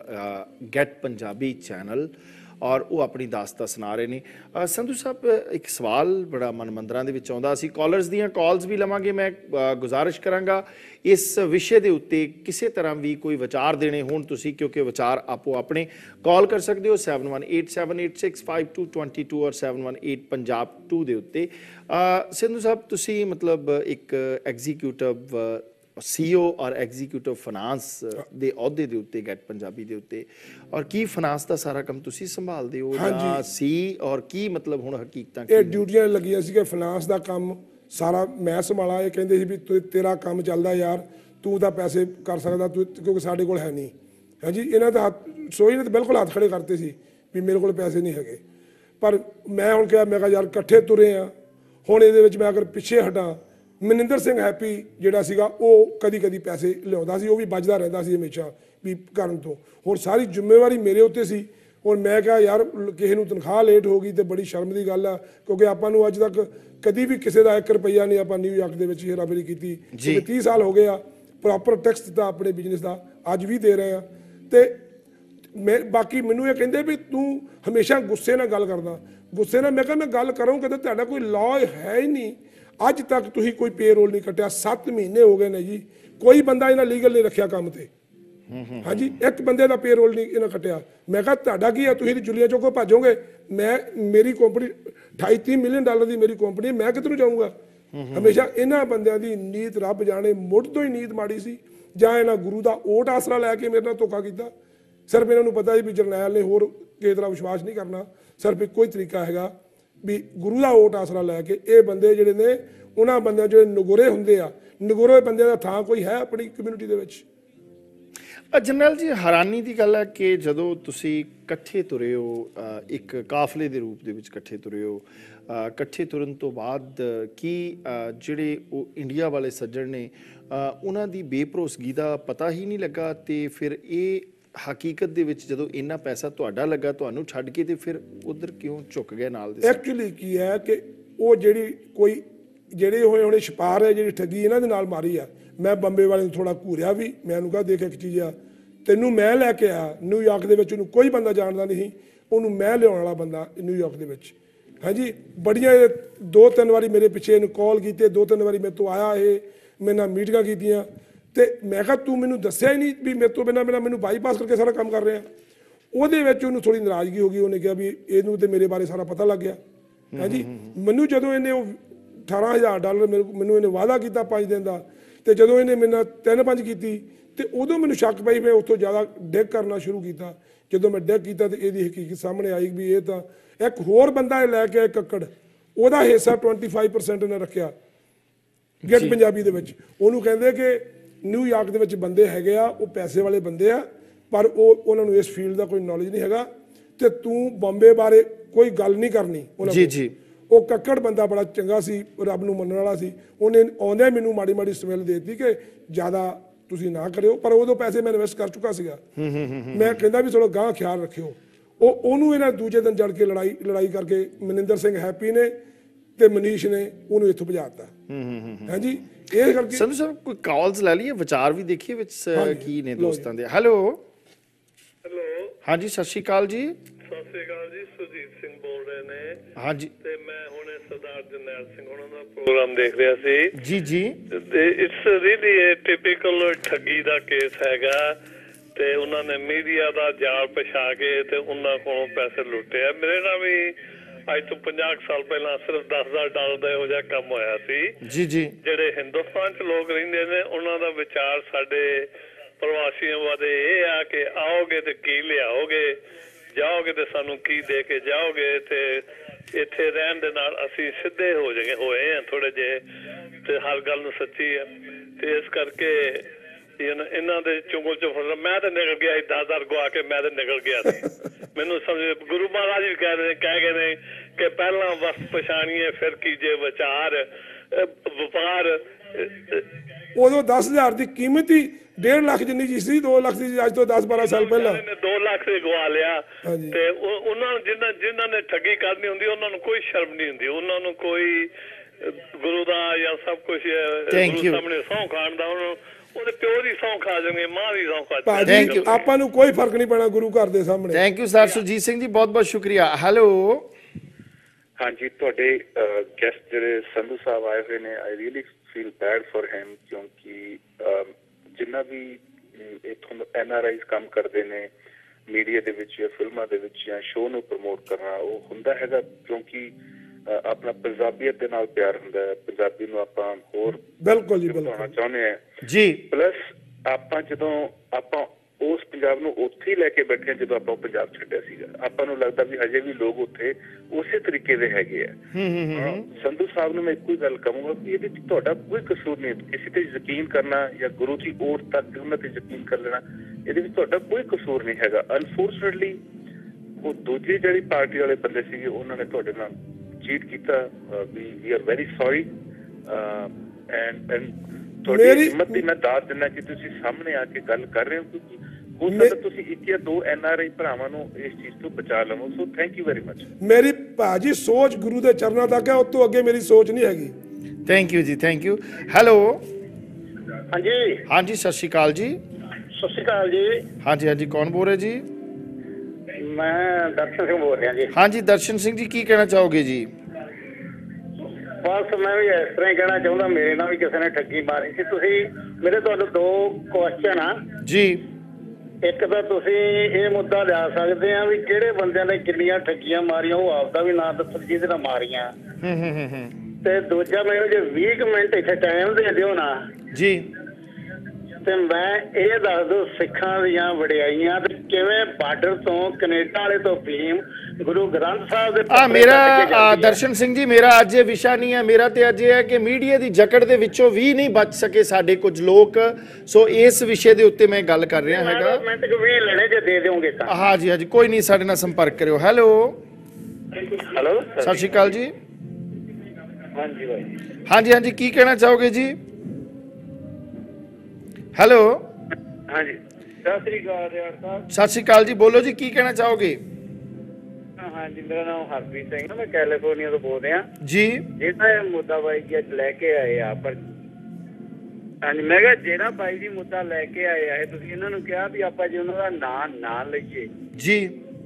get Punjabi channel ਔਰ ਉਹ ਆਪਣੀ ਦਾਸਤਾਂ ਸੁਣਾ ਰਹੇ ਨੇ। ਸੰਧੂ ਸਾਹਿਬ ਇੱਕ ਸਵਾਲ ਬੜਾ ਮਨ ਮੰਦਰਾਂ ਦੇ ਵਿੱਚ ਆਉਂਦਾ, ਅਸੀਂ ਕਾਲਰਸ ਦੀਆਂ ਕਾਲਸ ਵੀ ਲਵਾਂਗੇ। ਮੈਂ ਗੁਜ਼ਾਰਿਸ਼ ਕਰਾਂਗਾ ਇਸ ਵਿਸ਼ੇ ਦੇ ਉੱਤੇ ਕਿਸੇ ਤਰ੍ਹਾਂ ਵੀ ਕੋਈ ਵਿਚਾਰ ਦੇਣੇ ਹੋਣ ਤੁਸੀਂ, ਕਿਉਂਕਿ ਵਿਚਾਰ ਆਪੋ ਆਪਣੇ ਕਾਲ ਕਰ ਸਕਦੇ ਹੋ seven one eight seven eight six five two twenty two ਔਰ seven one eight Punjab two ਦੇ ਉੱਤੇ। ਸੰਧੂ ਸਾਹਿਬ ਤੁਸੀਂ ਮਤਲਬ ਇੱਕ ਐਗਜ਼ੀਕਿਊਟਿਵ ਸੀ ਓ ਔਰ ਐਗਜ਼ੀਕਿਊਟਿਵ ਫਾਈਨਾਂਸ ਦੇ ਅਹੁਦੇ ਦੇ ਉੱਤੇ ਗੈਟ ਪੰਜਾਬੀ ਦੇ ਉੱਤੇ, ਔਰ ਕੀ ਫਾਈਨਾਂਸ ਦਾ ਸਾਰਾ ਕੰਮ ਤੁਸੀਂ ਸੰਭਾਲਦੇ ਹੋ ਜਾਂ ਸੀ ਔਰ ਕੀ ਮਤਲਬ ਹੁਣ ਹਕੀਕਤਾਂ ਇਹ ਡਿਊਟੀਆਂ ਲੱਗੀਆਂ ਸੀ ਕਿ ਫਾਈਨਾਂਸ ਦਾ ਕੰਮ ਸਾਰਾ ਮੈਂ ਸੰਭਾਲਾਂ। ਇਹ ਕਹਿੰਦੇ ਸੀ ਵੀ ਤੇਰਾ ਕੰਮ ਚੱਲਦਾ ਯਾਰ, ਤੂੰ ਤਾਂ ਪੈਸੇ ਕਰ ਸਕਦਾ ਤੂੰ, ਕਿਉਂਕਿ ਸਾਡੇ ਕੋਲ ਹੈ ਨਹੀਂ। ਹਾਂਜੀ, ਇਹਨਾਂ ਦਾ ਹੱਥ ਸੋਈ ਨੇ ਤਾਂ ਬਿਲਕੁਲ ਹੱਥ ਖੜੇ ਕਰਤੇ ਸੀ ਵੀ ਮੇਰੇ ਕੋਲ ਪੈਸੇ ਨਹੀਂ ਹੈਗੇ। ਪਰ ਮੈਂ ਹੁਣ ਕਿਹਾ, ਮੈਂ ਕਿਹਾ ਯਾਰ ਇਕੱਠੇ ਤੁਰੇ ਆ, ਹੁਣ ਇਹਦੇ ਵਿੱਚ ਮੈਂ ਅਗਰ ਪਿੱਛੇ ਹਟਾਂ। ਮਨਿੰਦਰ ਸਿੰਘ ਹੈਪੀ ਜਿਹੜਾ ਸੀਗਾ ਉਹ ਕਦੀ ਕਦੀ ਪੈਸੇ ਲਿਆਉਂਦਾ ਸੀ, ਉਹ ਵੀ ਬਚਦਾ ਰਹਿੰਦਾ ਸੀ ਹਮੇਸ਼ਾ ਵੀ ਕਰਨ ਤੋਂ। ਹੁਣ ਸਾਰੀ ਜ਼ਿੰਮੇਵਾਰੀ ਮੇਰੇ ਉੱਤੇ ਸੀ। ਹੁਣ ਮੈਂ ਕਿਹਾ ਯਾਰ ਕਿਸੇ ਨੂੰ ਤਨਖਾਹ ਲੇਟ ਹੋ ਗਈ ਤੇ ਬੜੀ ਸ਼ਰਮ ਦੀ ਗੱਲ ਆ, ਕਿਉਂਕਿ ਆਪਾਂ ਨੂੰ ਅੱਜ ਤੱਕ ਕਦੀ ਵੀ ਕਿਸੇ ਦਾ ਇੱਕ ਰੁਪਈਆ ਨਹੀਂ ਆਪਾਂ ਨਿਊਯਾਰਕ ਦੇ ਵਿੱਚ ਹੇਰਾਫੇਰੀ ਕੀਤੀ। ਕਿਉਂਕਿ ਤੀਹ ਸਾਲ ਹੋ ਗਏ ਆ, ਪ੍ਰੋਪਰ ਟੈਕਸ ਦਿੱਤਾ ਆਪਣੇ ਬਿਜ਼ਨਸ ਦਾ, ਅੱਜ ਵੀ ਦੇ ਰਹੇ ਆ। ਤੇ ਮੈਂ ਬਾਕੀ ਮੈਨੂੰ ਇਹ ਕਹਿੰਦੇ ਵੀ ਤੂੰ ਹਮੇਸ਼ਾ ਗੁੱਸੇ ਨਾਲ ਗੱਲ ਕਰਦਾ। ਗੁੱਸੇ ਨਾਲ ਮੈਂ ਕਿਹਾ ਮੈਂ ਗੱਲ ਕਰਾਂ, ਕਹਿੰਦਾ ਤੁਹਾਡਾ ਕੋਈ ਲਾਅ ਹੈ ਹੀ ਨਹੀਂ, ਅੱਜ ਤੱਕ ਤੁਸੀਂ ਕੋਈ ਪੇਰੋਲ ਨਹੀਂ ਕੱਟਿਆ। ਸੱਤ ਮਹੀਨੇ ਹੋ ਗਏ ਨੇ ਜੀ, ਕੋਈ ਬੰਦਾ ਇਹਨਾਂ ਲੀਗਲ ਨਹੀਂ ਰੱਖਿਆ ਕੰਮ ਤੇ। ਹਾਂਜੀ, ਇੱਕ ਬੰਦੇ ਦਾ ਪੇਰੋਲ ਨਹੀਂ ਇਹਨਾਂ ਕੱਟਿਆ। ਮੈਂ ਕਿਹਾ ਤੁਹਾਡਾ ਕੀ ਆ, ਤੁਸੀਂ ਤਾਂ ਜੁਲੀਆ ਚੋਕੋ ਭਾਜੋਗੇ। ਮੈਂ ਮੇਰੀ ਕੰਪਨੀ ਅਠਾਈ ਤੀਹ ਮਿਲੀਅਨ ਡਾਲਰ ਦੀ ਮੇਰੀ ਕੰਪਨੀ, ਮੈਂ ਕਿੱਧਰ ਨੂੰ ਜਾਊਂਗਾ। ਹਮੇਸ਼ਾ ਇਹਨਾਂ ਬੰਦਿਆਂ ਦੀ ਨੀਤ ਰੱਬ ਜਾਣੇ ਮੁੱਢ ਤੋਂ ਹੀ ਨੀਤ ਮਾੜੀ ਸੀ, ਜਾਂ ਇਹਨਾਂ ਗੁਰੂ ਦਾ ਓਟ ਆਸਰਾ ਲੈ ਕੇ ਮੇਰੇ ਨਾਲ ਧੋਖਾ ਕੀਤਾ। ਸਿਰਫ ਇਹਨਾਂ ਨੂੰ ਪਤਾ ਸੀ ਵੀ ਜਰਨੈਲ ਨੇ ਹੋਰ ਕਿਸੇ ਤਰ੍ਹਾਂ ਵਿਸ਼ਵਾਸ ਨਹੀਂ ਕਰਨਾ। ਸਿਰਫ ਇੱਕੋ ਹੀ ਤਰੀਕਾ ਹੈਗਾ ਵੀ ਗੁਰੂ ਦਾ ਓਟ ਆਸਰਾ ਲੈ ਕੇ। ਇਹ ਬੰਦੇ ਜਿਹੜੇ ਨੇ ਉਹਨਾਂ ਬੰਦਿਆਂ ਜਿਹੜੇ ਨਗੋਰੇ ਹੁੰਦੇ ਆ, ਨਗੋਰੇ ਬੰਦਿਆਂ ਦਾ ਥਾਂ ਕੋਈ ਹੈ ਆਪਣੀ ਕਮਿਊਨਿਟੀ ਦੇ ਵਿੱਚ। ਜਰਨੈਲ ਜੀ, ਹੈਰਾਨੀ ਦੀ ਗੱਲ ਹੈ ਕਿ ਜਦੋਂ ਤੁਸੀਂ ਇਕੱਠੇ ਤੁਰੇ ਹੋ, ਇੱਕ ਕਾਫਲੇ ਦੇ ਰੂਪ ਦੇ ਵਿੱਚ ਇਕੱਠੇ ਤੁਰੇ ਹੋ, ਇਕੱਠੇ ਤੁਰਨ ਤੋਂ ਬਾਅਦ ਕੀ ਜਿਹੜੇ ਉਹ ਇੰਡੀਆ ਵਾਲੇ ਸੱਜਣ ਨੇ ਉਹਨਾਂ ਦੀ ਬੇਭਰੋਸਗੀ ਦਾ ਪਤਾ ਹੀ ਨਹੀਂ ਲੱਗਾ? ਤੇ ਫਿਰ ਇਹ ਹਕੀਕਤ ਦੇ ਵਿੱਚ ਜਦੋਂ ਇੰਨਾ ਪੈਸਾ ਤੁਹਾਡਾ ਲੱਗਾ ਤੁਹਾਨੂੰ ਛੱਡ ਕੇ, ਤੇ ਫਿਰ ਉਧਰ ਕਿਉਂ ਝੁਕ ਗਏ ਨਾਲ ਦੇ? ਐਕਚੁਅਲੀ ਕੀ ਹੈ ਕਿ ਉਹ ਜਿਹੜੀ ਕੋਈ ਜਿਹੜੇ ਹੋਏ ਹੁਣੇ ਛਪਾਰ ਹੈ, ਜਿਹੜੀ ਠੱਗੀ ਇਹਨਾਂ ਦੇ ਨਾਲ ਮਾਰੀ ਆ, ਮੈਂ ਬੰਬੇ ਵਾਲੇ ਨੂੰ ਥੋੜਾ ਘੂਰਿਆ ਵੀ। ਮੈਂ ਉਹਨੂੰ ਕਿਹਾ ਦੇਖ ਇੱਕ ਚੀਜ਼ ਆ, ਤੈਨੂੰ ਮੈਂ ਲੈ ਕੇ ਆ ਨਿਊਯਾਰਕ ਦੇ ਵਿੱਚ, ਉਹਨੂੰ ਕੋਈ ਬੰਦਾ ਜਾਣਦਾ ਨਹੀਂ, ਉਹਨੂੰ ਮੈਂ ਲਿਆਉਣ ਵਾਲਾ ਬੰਦਾ ਨਿਊਯਾਰਕ ਦੇ ਵਿੱਚ। ਹਾਂਜੀ, ਬੜੀਆਂ ਦੋ ਤਿੰਨ ਵਾਰੀ ਮੇਰੇ ਪਿੱਛੇ ਇਹਨੂੰ ਕਾਲ ਕੀਤੇ, ਦੋ ਤਿੰਨ ਵਾਰੀ ਮੇਰੇ ਤੋਂ ਆਇਆ, ਇਹ ਮੇਰੇ ਨਾਲ ਮੀਟਿੰਗਾਂ ਕੀਤੀਆਂ। ਤੇ ਮੈਂ ਕਿਹਾ ਤੂੰ ਮੈਨੂੰ ਦੱਸਿਆ ਹੀ ਨਹੀਂ ਵੀ ਮੇਰੇ ਤੋਂ ਬਿਨਾਂ ਬਿਨਾਂ ਮੈਨੂੰ ਬਾਈਪਾਸ ਕਰਕੇ ਸਾਰਾ ਕੰਮ ਕਰ ਰਿਹਾ। ਉਹਦੇ ਵਿੱਚ ਉਹਨੂੰ ਥੋੜੀ ਨਾਰਾਜ਼ਗੀ ਹੋ ਗਈ। ਉਹਨੇ ਕਿਹਾ ਵੀ ਇਹਨੂੰ ਤੇ ਮੇਰੇ ਬਾਰੇ ਸਾਰਾ ਪਤਾ ਲੱਗ ਗਿਆ। ਹਾਂਜੀ, ਮੈਨੂੰ ਜਦੋਂ ਇਹਨੇ ਉਹ ਅਠਾਰਾਂ ਹਜ਼ਾਰ ਡਾਲਰ ਮੈਨੂੰ ਇਹਨੇ ਵਾਅਦਾ ਕੀਤਾ ਪੰਜ ਦਿਨ ਦਾ, ਤੇ ਜਦੋਂ ਇਹਨੇ ਮੇਰੇ ਨਾਲ ਤਿੰਨ ਪੰਜ ਕੀਤੀ ਤੇ ਉਦੋਂ ਮੈਨੂੰ ਸ਼ੱਕ ਪਈ। ਮੈਂ ਉੱਥੋਂ ਜ਼ਿਆਦਾ ਡਿੱਗ ਕਰਨਾ ਸ਼ੁਰੂ ਕੀਤਾ। ਜਦੋਂ ਮੈਂ ਡਿੱਗ ਕੀਤਾ ਤੇ ਇਹਦੀ ਹਕੀਕਤ ਸਾਹਮਣੇ ਆਈ ਵੀ ਇਹ ਤਾਂ ਇੱਕ ਹੋਰ ਬੰਦਾ ਲੈ ਕੇ ਆਇਆ ਕੱਕੜ, ਉਹਦਾ ਹਿੱਸਾ ਪੱਚੀ ਪਰਸੈਂਟ ਇਹਨੇ ਰੱਖਿਆ ਗੈਟ ਪੰਜਾਬੀ ਦੇ ਵਿੱਚ। ਉਹਨੂੰ ਕਹਿੰਦੇ ਕਿ ਨਿਊਯਾਰਕ ਦੇ ਵਿੱਚ ਬੰਦੇ ਹੈਗੇ ਆ, ਉਹ ਪੈਸੇ ਵਾਲੇ ਬੰਦੇ ਆ, ਪਰ ਉਹ ਉਹਨਾਂ ਨੂੰ ਇਸ ਫੀਲਡ ਦਾ ਕੋਈ ਨੌਲੇਜ ਨਹੀਂ ਹੈਗਾ, ਤੇ ਤੂੰ ਬੰਬੇ ਬਾਰੇ ਕੋਈ ਗੱਲ ਨਹੀਂ ਕਰਨੀ ਉਹਨਾਂ ਜੀ ਜੀ। ਉਹ ਕੱਕੜ ਬੰਦਾ ਬੜਾ ਚੰਗਾ ਸੀ, ਰੱਬ ਨੂੰ ਮੰਨਣ ਵਾਲਾ ਸੀ। ਉਹਨੇ ਆਉਂਦਿਆਂ ਮੈਨੂੰ ਮਾੜੀ ਮਾੜੀ ਸਮੈਲ ਦੇ ਦਿੱਤੀ ਕਿ ਜ਼ਿਆਦਾ ਤੁਸੀਂ ਨਾ ਕਰਿਓ, ਪਰ ਉਦੋਂ ਪੈਸੇ ਮੈਂ ਇਨਵੈਸਟ ਕਰ ਚੁੱਕਾ ਸੀਗਾ। ਮੈਂ ਕਹਿੰਦਾ ਵੀ ਚਲੋ ਗਾਂ ਖਿਆਲ ਰੱਖਿਓ। ਉਹ ਉਹਨੂੰ ਇਹਨਾਂ ਦੂਜੇ ਦਿਨ ਜੜ ਕੇ ਲੜਾਈ ਲੜਾਈ ਕਰਕੇ ਮਨਿੰਦਰ ਸਿੰਘ ਹੈਪੀ ਨੇ ਤੇ ਮਨੀਸ਼ ਨੇ ਉਹਨੂੰ ਇੱਥੋਂ ਭਜਾਤਾ। ਹਾਂਜੀ, ਇਹ ਕਰਕੇ ਸੰਧੂ ਸਾਹਿਬ ਕੋਈ ਕਾਲਸ ਲੈ ਲਈਏ, ਵਿਚਾਰ ਵੀ ਦੇਖੀਏ ਵਿੱਚ ਕੀ ਨੇ ਦੋਸਤਾਂ ਦੇ। ਹੈਲੋ ਹੈਲੋ, ਹਾਂਜੀ ਸਤਿ ਸ਼੍ਰੀ ਅਕਾਲ ਜੀ। ਸਤਿ ਸ਼੍ਰੀ ਅਕਾਲ ਜੀ, ਸੁਜੀਤ ਸਿੰਘ ਬੋਲ ਰਹੇ ਨੇ। ਹਾਂਜੀ, ਤੇ ਮੈਂ ਹੁਣੇ ਸਰਦਾਰ ਜਰਨੈਲ ਸਿੰਘ ਉਹਨਾਂ ਦਾ ਪ੍ਰੋਗਰਾਮ ਦੇਖ ਰਿਹਾ ਸੀ। ਜੀ ਜੀ। ਤੇ ਇਟਸ ਰੀਲੀ ਅ ਟਿਪੀਕਲ ਠੱਗੀ ਦਾ ਕੇਸ ਹੈਗਾ, ਤੇ ਉਹਨਾਂ ਨੇ ਮੀਡੀਆ ਦਾ ਜਾਲ ਪਛਾ ਕੇ ਤੇ ਉਹਨਾਂ ਕੋਲੋਂ ਪੈਸੇ ਲੁੱਟੇ ਆ। ਮੇਰੇ ਨਾਲ ਵੀ ਅੱਜ ਤੋਂ ਪੰਜਾਹ ਸਾਲ ਪਹਿਲਾਂ ਸਿਰਫ ਦਸ ਹਜ਼ਾਰ ਡਾਲਰ ਦਾ ਇਹੋ ਜਿਹਾ ਕੰਮ ਹੋਇਆ ਸੀ। ਜੀ ਜੀ। ਜਿਹੜੇ ਹਿੰਦੁਸਤਾਨ 'ਚ ਲੋਕ ਰਹਿੰਦੇ ਨੇ ਉਹਨਾਂ ਦਾ ਵਿਚਾਰ ਸਾਡੇ ਪ੍ਰਵਾਸੀਆਂ ਬਾਰੇ ਇਹ ਆ ਕਿ ਆਓਗੇ ਤੇ ਕੀ ਲਿਆਓਗੇ, ਜਾਓਗੇ ਤੇ ਸਾਨੂੰ ਕੀ ਦੇ ਕੇ ਜਾਓਗੇ, ਤੇ ਇੱਥੇ ਰਹਿਣ ਦੇ ਨਾਲ ਅਸੀਂ ਸਿੱਧੇ ਹੋ ਜਾਗੇ ਹੋਏ ਆ ਥੋੜੇ ਜਿਹੇ, ਤੇ ਹਰ ਗੱਲ ਨੂੰ ਸੱਚੀ ਆ। ਤੇ ਇਸ ਕਰਕੇ ਇਹਨਾਂ ਦੇ ਚੁੰਗਲ ਚ ਫਸ ਮੈਂ ਤਾਂ ਨਿਕਲ ਗਿਆ ਸੀ, ਦਸ ਹਜ਼ਾਰ ਗਵਾ ਕੇ ਮੈਂ ਤਾਂ ਨਿਕਲ ਗਿਆ ਸੀ। ਮੈਨੂੰ ਸਮਝ ਗੁਰੂ ਮਹਾਰਾਜ ਵੀ ਕਹਿ ਰਹੇ ਕਹਿ ਗਏ ਨੇ ਕਿ ਪਹਿਲਾਂ ਵਸਤ ਪਛਾਣੀਏ ਫਿਰ ਕੀਜੇ ਵਿਚਾਰ ਵਪਾਰ। ਉਦੋਂ ਦਸ ਹਜ਼ਾਰ ਦੀ ਕੀਮਤ ਹੀ ਡੇਢ ਲੱਖ ਜਿੰਨੀ ਜੀ ਸੀ, ਦੋ ਲੱਖ ਦੀ ਅੱਜ ਤੋਂ ਦਸ ਬਾਰਾਂ ਸਾਲ ਪਹਿਲਾਂ। ਨੇ ਦੋ ਲੱਖ ਦੇ ਗਵਾ ਲਿਆ ਹਾਂਜੀ। ਤੇ ਉਹ- ਉਹਨਾਂ ਨੂੰ ਜਿਨ੍ਹਾਂ ਜਿਨ੍ਹਾਂ ਨੇ ਠੱਗੀ ਕਰਨੀ ਹੁੰਦੀ ਉਹਨਾਂ ਨੂੰ ਕੋਈ ਸ਼ਰਮ ਨਹੀਂ ਹੁੰਦੀ, ਉਹਨਾਂ ਨੂੰ ਕੋਈ ਅਹ, ਗੁਰੂ ਦਾ ਜਾਂ ਸਭ ਕੁਝ Thank ਗੁਰੂ you. ਸਾਹਮਣੇ ਸਹੁੰ ਖਾਣ ਦਾ, ਉਹਨੂੰ ਉਹਦੇ ਪਿਓ ਦੀ ਸਹੁੰ ਖਾ ਜਾਣਗੇ, ਮਾਂ ਦੀ ਸਹੁੰ ਖਾ ਭਾਜੀ ਜਾਣਗੇ। ਆਪਾਂ ਨੂੰ ਕੋਈ ਫਰਕ ਨਹੀਂ ਪੈਣਾ ਗੁਰੂ ਘਰ ਦੇ ਸਾਹਮਣੇ। Thank you sir Surjit Singh ji, ਬਹੁਤ ਬਹੁਤ ਸ਼ੁਕਰੀਆ। ਹੈਲੋ ਹਾਂਜੀ, ਤੁਹਾਡੇ ਗੈਸਟ ਜਿਹੜੇ ਸੰਧੂ ਸਾਹਿਬ ਆਏ ਹੋਏ ਨੇ, I really feel bad for him, ਕਿਉਂਕਿ ਅਮ, ਜਿੰਨਾ ਵੀ ਅਮ, ਇੱਥੋਂ ਐਨ ਆਰ ਆਈਜ਼ ਕੰਮ ਕਰਦੇ ਨੇ ਮੀਡੀਆ ਦੇ ਵਿੱਚ ਜਾਂ ਫਿਲਮਾਂ ਦੇ ਵਿੱਚ ਜਾਂ ਸ਼ੋਅ ਨੂੰ ਪ੍ਰਮੋਟ ਕਰਨਾ, ਉਹ ਹੁੰਦਾ ਹੈਗਾ ਕਿਉਂਕਿ ਅ, ਆਪਣਾ ਪੰਜਾਬੀਅਤ ਦੇ ਨਾਲ ਪਿਆਰ ਹੁੰਦਾ ਹੈ, ਪੰਜਾਬੀ ਨੂੰ ਆਪਾਂ ਹੋਰ ਬਿਲਕੁਲ ਜੀ ਬਣਾਉਣਾ ਬਿਲਕੁਲ ਚਾਹੁੰਦੇ ਹਾਂ। ਜੀ ਪਲੱਸ ਆਪਾਂ ਜਦੋਂ ਆਪਾਂ ਉਸ ਪੰਜਾਬ ਨੂੰ ਉੱਥੇ ਹੀ ਲੈ ਕੇ ਬੈਠੇ ਹਾਂ, ਜਦੋਂ ਆਪਾਂ ਉਹ ਪੰਜਾਬ ਛੱਡਿਆ ਸੀਗਾ, ਆਪਾਂ ਨੂੰ ਲੱਗਦਾ ਵੀ ਹਜੇ ਵੀ ਲੋਕ ਉੱਥੇ ਉਸੇ ਤਰੀਕੇ ਦੇ ਹੈਗੇ ਆ। ਸੰਧੂ ਸਾਹਿਬ ਨੂੰ ਮੈਂ ਇੱਕੋ ਹੀ ਗੱਲ ਕਹੂੰਗਾ ਕਿ ਇਹਦੇ ਵਿੱਚ ਤੁਹਾਡਾ ਕੋਈ ਕਸੂਰ ਨਹੀਂ, ਕਿਸੇ ਤੇ ਯਕੀਨ ਕਰਨਾ ਜਾਂ ਗੁਰੂ ਦੀ ਓਟ ਤੱਕ ਉਹਨਾਂ ਤੇ ਯਕੀਨ ਕਰ ਲੈਣਾ, ਇਹਦੇ ਵਿੱਚ ਤੁਹਾਡਾ ਕੋਈ ਕਸੂਰ ਨਹੀਂ ਹੈਗਾ। ਅਨਫੋਰਚੂਨੇਟਲੀ ਉਹ ਦੂਜੀ ਜਿਹੜੀ ਪਾਰਟੀ ਵਾਲੇ ਬੰਦੇ ਸੀਗੇ, ਉਹਨਾਂ ਨੇ ਤੁਹਾਡੇ ਨਾਲ ਚੀਟ ਕੀਤਾ। We we are very sorry and and ਤੁਹਾਡੀ ਮੇਰੀ- ਹਿੰਮਤ ਦੀ ਮੈਂ ਦਾਤ ਦਿੰਦਾ ਕਿ ਤੁਸੀਂ ਸਾਹਮਣੇ ਆ ਕੇ ਗੱਲ ਕਰ ਰਹੇ ਹੋ, ਕਿਉਂਕਿ ਹੋ ਸਕਦਾ ਤੁਸੀਂ ਇੱਕ ਜਾਂ ਦੋ ਐਨ ਆਰ ਆਈ ਭਰਾਵਾਂ ਨੂੰ ਇਸ ਚੀਜ਼ ਤੋਂ ਬਚਾ ਲਵੋ। So thank you very much. ਮੇਰੀ ਭਾਜੀ ਸੋਚ ਗੁਰੂ ਦੇ ਚਰਨਾਂ ਤੱਕ ਹੈ, ਉਸ ਤੋਂ ਅੱਗੇ ਮੇਰੀ ਸੋਚ ਨਹੀਂ ਹੈਗੀ। ਥੈਂਕ ਯੂ ਜੀ, ਥੈਂਕ ਯੂ। ਹੈਲੋ ਹਾਂਜੀ, ਹਾਂਜੀ ਸਤਿ ਸ਼੍ਰੀ ਅਕਾਲ ਜੀ। ਸਤਿ ਸ਼੍ਰੀ ਅਕਾਲ ਜੀ। ਹਾਂਜੀ ਹਾਂਜੀ ਕੌਣ ਬੋਲ ਰਹੇ ਜੀ? ਮੈਂ ਦਰਸ਼ਨ ਸਿੰਘ ਬੋਲ ਰਿਹਾ ਜੀ। ਹਾਂਜੀ ਦਰਸ਼ਨ ਸਿੰਘ ਜੀ, ਕੀ ਕਹਿਣਾ ਚਾਹੋਗੇ ਜੀ? ਬਸ ਮੈਂ ਵੀ ਇਸ ਤਰ੍ਹਾਂ ਹੀ ਕਹਿਣਾ ਚਾਹੁੰਦਾ, ਮੇਰੇ ਨਾਲ ਵੀ ਕਿਸੇ ਨੇ ਠੱਗੀ ਮਾਰੀ ਸੀ। ਤੁਸੀਂ ਮੇਰੇ ਤੁਹਾਨੂੰ ਦੋ ਕੁਐਸਚਨ ਆ ਜੀ ਇੱਕ ਤਾਂ ਤੁਸੀਂ ਇਹ ਮੁੱਦਾ ਲਿਆ ਸਕਦੇ ਆ ਵੀ ਕਿਹੜੇ ਬੰਦਿਆਂ ਨੇ ਕਿੰਨੀਆਂ ਠੱਗੀਆਂ ਮਾਰੀਆਂ, ਉਹ ਆਪਦਾ ਵੀ ਨਾਂ ਦੱਸੋ ਜਿਹਦੇ ਨਾਲ ਮਾਰੀਆਂ। ਹੂੰ ਹੂੰ ਹੂੰ ਹੂੰ ਤੇ ਦੂਜਾ ਮੈਨੂੰ ਜੇ ਵੀਹ ਕੁ ਮਿੰਟ ਇੱਥੇ ਟਾਈਮ ਦੇ ਦਿਓ ਨਾ, ਜੀ ਤੇ ਮੈਂ ਇਹ ਦੱਸ ਦੋ ਸਿੱਖਾਂ ਦੀਆਂ ਵਡਿਆਈਆਂ ਤੇ ਕਿਵੇਂ ਬਾਰਡਰ ਤੋਂ ਕੈਨੇਡਾ ਵਾਲੇ ਤੋਂ ਭੀਮ ਗੁਰੂ ਗ੍ਰੰਥ ਸਾਹਿਬ ਦੇ ਆ ਪੱਤਰੇ ਮੇਰਾ ਕੱਟ ਕੇ ਆ, ਜਾਂਦੀ ਹੈ। ਦਰਸ਼ਨ ਸਿੰਘ ਜੀ, ਮੇਰਾ ਅੱਜ ਇਹ ਵਿਸ਼ਾ ਨਹੀਂ ਹੈ। ਮੇਰਾ ਤੇ ਅੱਜ ਇਹ ਹੈ ਕਿ ਮੀਡੀਆ ਦੀ ਜਕੜ ਦੇ ਵਿੱਚੋਂ ਵੀ ਨਹੀਂ ਬਚ ਸਕੇ ਸਾਡੇ ਕੁਝ ਲੋਕ। ਸੋ ਇਸ ਵਿਸ਼ੇ ਦੇ ਉੱਤੇ ਮੈਂ ਗੱਲ ਕਰ ਰਿਹਾ ਹੈਗਾ। ਮੈਂ ਮਿੰਟ ਕੁ ਵੀ ਲੈਣੇ ਜੇ ਦੇ ਦਿਓਗੇ ਤਾਂ। ਹਾਂਜੀ ਹਾਂਜੀ ਕੋਈ ਨਹੀਂ, ਸਾਡੇ ਨਾਲ ਸੰਪਰਕ ਕਰਿਓ। ਹੈਲੋ ਹੈਲੋ ਸਤਿ ਸ਼੍ਰੀ ਅਕਾਲ ਜੀ। ਹਾਂਜੀ ਭਾਈ। ਹਾਂਜੀ ਹਾਂਜੀ ਕੀ ਕਹਿਣਾ ਚਾਹੋਗੇ ਜੀ? ਹੈਲੋ ਹਾਂਜੀ ਸਤਿ ਸ੍ਰੀ ਅਕਾਲ ਯਾਰ ਸਾਹਿਬ। ਸਤਿ ਸ਼੍ਰੀ ਅਕਾਲ ਜੀ, ਬੋਲੋ ਜੀ, ਕੀ ਕਹਿਣਾ ਚਾਹੋਗੇ? ਹਾਂਜੀ ਮੇਰਾ ਨਾਮ ਹਰਪ੍ਰੀਤ ਸਿੰਘ ਹੈ, ਮੈਂ ਕੈਲੀਫੋਰਨੀਆ ਤੋਂ ਬੋਲ ਰਿਹਾ ਜੀ ਜਿਹੜਾ ਇਹ ਮੁੱਦਾ ਬਾਈ ਜੀ ਅੱਜ ਲੈ ਕੇ ਆਏ ਆ। ਪਰ ਹਾਂਜੀ ਮੈਂ ਕਿਹਾ ਜਿਹੜਾ ਬਾਈ ਜੀ ਮੁੱਦਾ ਲੈ ਕੇ ਆਏ ਆ, ਇਹ ਤੁਸੀਂ ਇਹਨਾਂ ਨੂੰ ਕਿਹਾ ਵੀ ਆਪਾਂ ਜੇ ਉਹਨਾਂ ਦਾ ਨਾਂ ਨਾ ਲਈਏ ਜੀ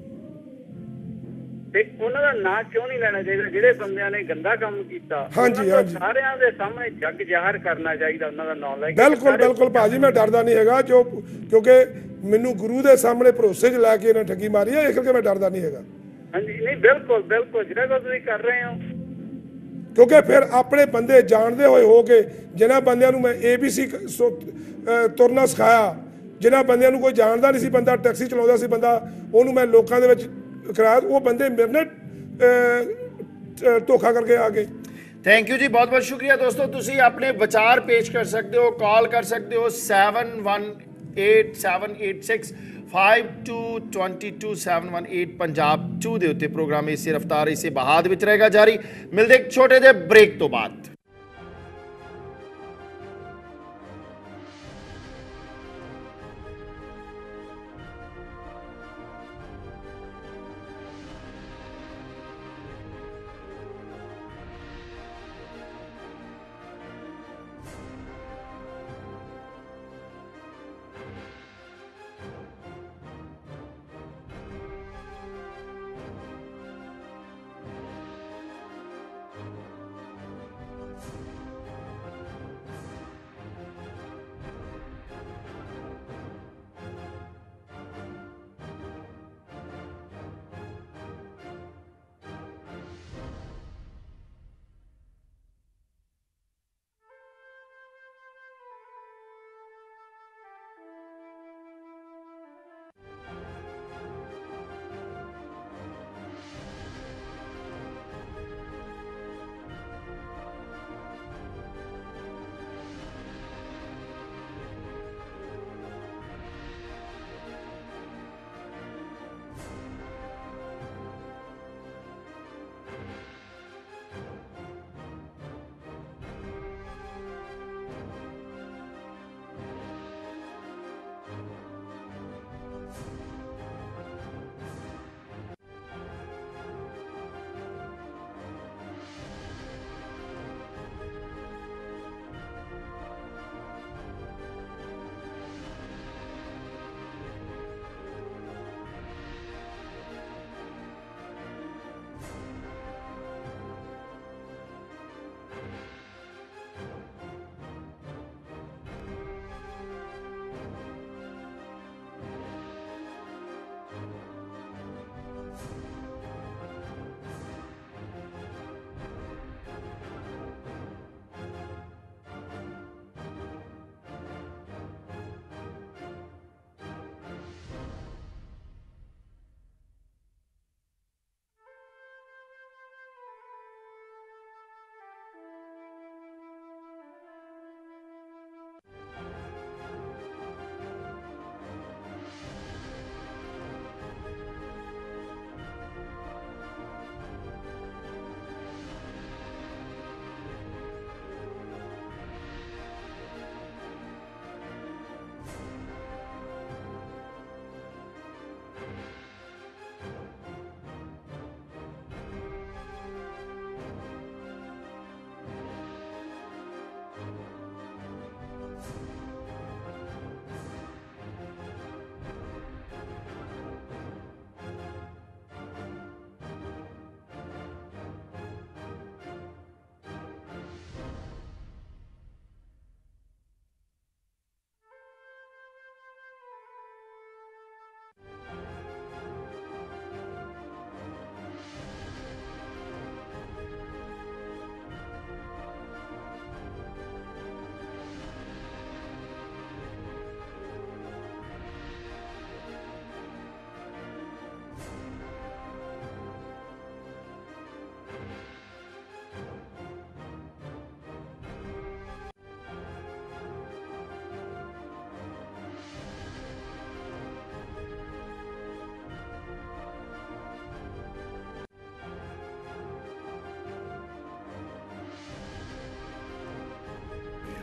ਤੇ ਉਹਨਾਂ ਦਾ ਨਾਂ ਕਿਉਂ ਨਹੀਂ ਲੈਣਾ ਚਾਹੀਦਾ? ਜਿਹੜੇ ਬੰਦਿਆਂ ਨੇ ਗੰਦਾ ਕੰਮ ਕੀਤਾ ਹਾਂਜੀ, ਉਹਨਾਂ ਦਾ ਹਾਂਜੀ। ਸਾਰਿਆਂ ਦੇ ਸਾਹਮਣੇ ਜੱਗ ਜ਼ਾਹਰ ਕਰਨਾ ਚਾਹੀਦਾ, ਉਹਨਾਂ ਦਾ ਨਾਂ ਲੈ ਕੇ। ਬਿਲਕੁਲ ਬਿਲਕੁਲ ਭਾਜੀ, ਮੈਂ ਡਰਦਾ ਨਹੀਂ ਹੈਗਾ ਜੋ, ਕਿਉਂਕਿ ਮੈਨੂੰ ਗੁਰੂ ਦੇ ਸਾਹਮਣੇ ਭਰੋਸੇ 'ਚ ਲੈ ਕੇ ਇਹਨਾਂ ਠੱਗੀ ਮਾਰੀ ਹੈ, ਇਸ ਕਰਕੇ ਮੈਂ ਡਰਦਾ ਨਹੀਂ ਹੈਗਾ। ਹਾਂਜੀ ਨਹੀਂ ਬਿਲਕੁਲ ਬਿਲਕੁਲ ਜਿਹੜਾ ਕੁਝ ਤੁਸੀਂ ਕਰ ਰਹੇ ਹੋ, ਕਿਉਂਕਿ ਫਿਰ ਆਪਣੇ ਬੰਦੇ ਜਾਣਦੇ ਹੋਏ ਹੋ ਕੇ ਜਿਨ੍ਹਾਂ ਬੰਦਿਆਂ ਨੂੰ ਮੈਂ ਏ ਬੀ ਸੀ ਤੁਰਨਾ ਸਿਖਾਇਆ, ਜਿਨ੍ਹਾਂ ਬੰਦਿਆਂ ਨੂੰ ਕੋਈ ਜਾਣਦਾ ਨਹੀਂ ਸੀ, ਬੰਦਾ ਟੈਕਸੀ ਚਲਾਉਂਦਾ ਸੀ, ਬੰਦਾ ਉਹਨੂੰ ਮੈਂ ਲੋਕਾਂ ਦੇ ਵਿੱਚ ਕਰਾਇਆ, ਉਹ ਬੰਦੇ ਮੇਰੇ ਨਾਲ ਅਹ, ਧੋਖਾ ਕਰਕੇ ਆ ਗਏ। ਥੈਂਕ ਯੂ ਜੀ, ਬਹੁਤ ਬਹੁਤ ਸ਼ੁਕਰੀਆ ਦੋਸਤੋ। ਤੁਸੀਂ ਆਪਣੇ ਵਿਚਾਰ ਪੇਸ਼ ਕਰ ਸਕਦੇ ਹੋ, ਕਾਲ ਕਰ ਸਕਦੇ ਹੋ seven one eight seven eight six five two two two seven one eight Punjab two ਦੇ ਉੱਤੇ। ਪ੍ਰੋਗਰਾਮ ਇਸੇ ਰਫਤਾਰ ਇਸੇ ਬਹਾਦ ਵਿੱਚ ਰਹੇਗਾ ਜਾਰੀ। ਮਿਲਦੇ ਇੱਕ ਛੋਟੇ ਜਿਹੇ ਬ੍ਰੇਕ ਤੋਂ ਬਾਅਦ।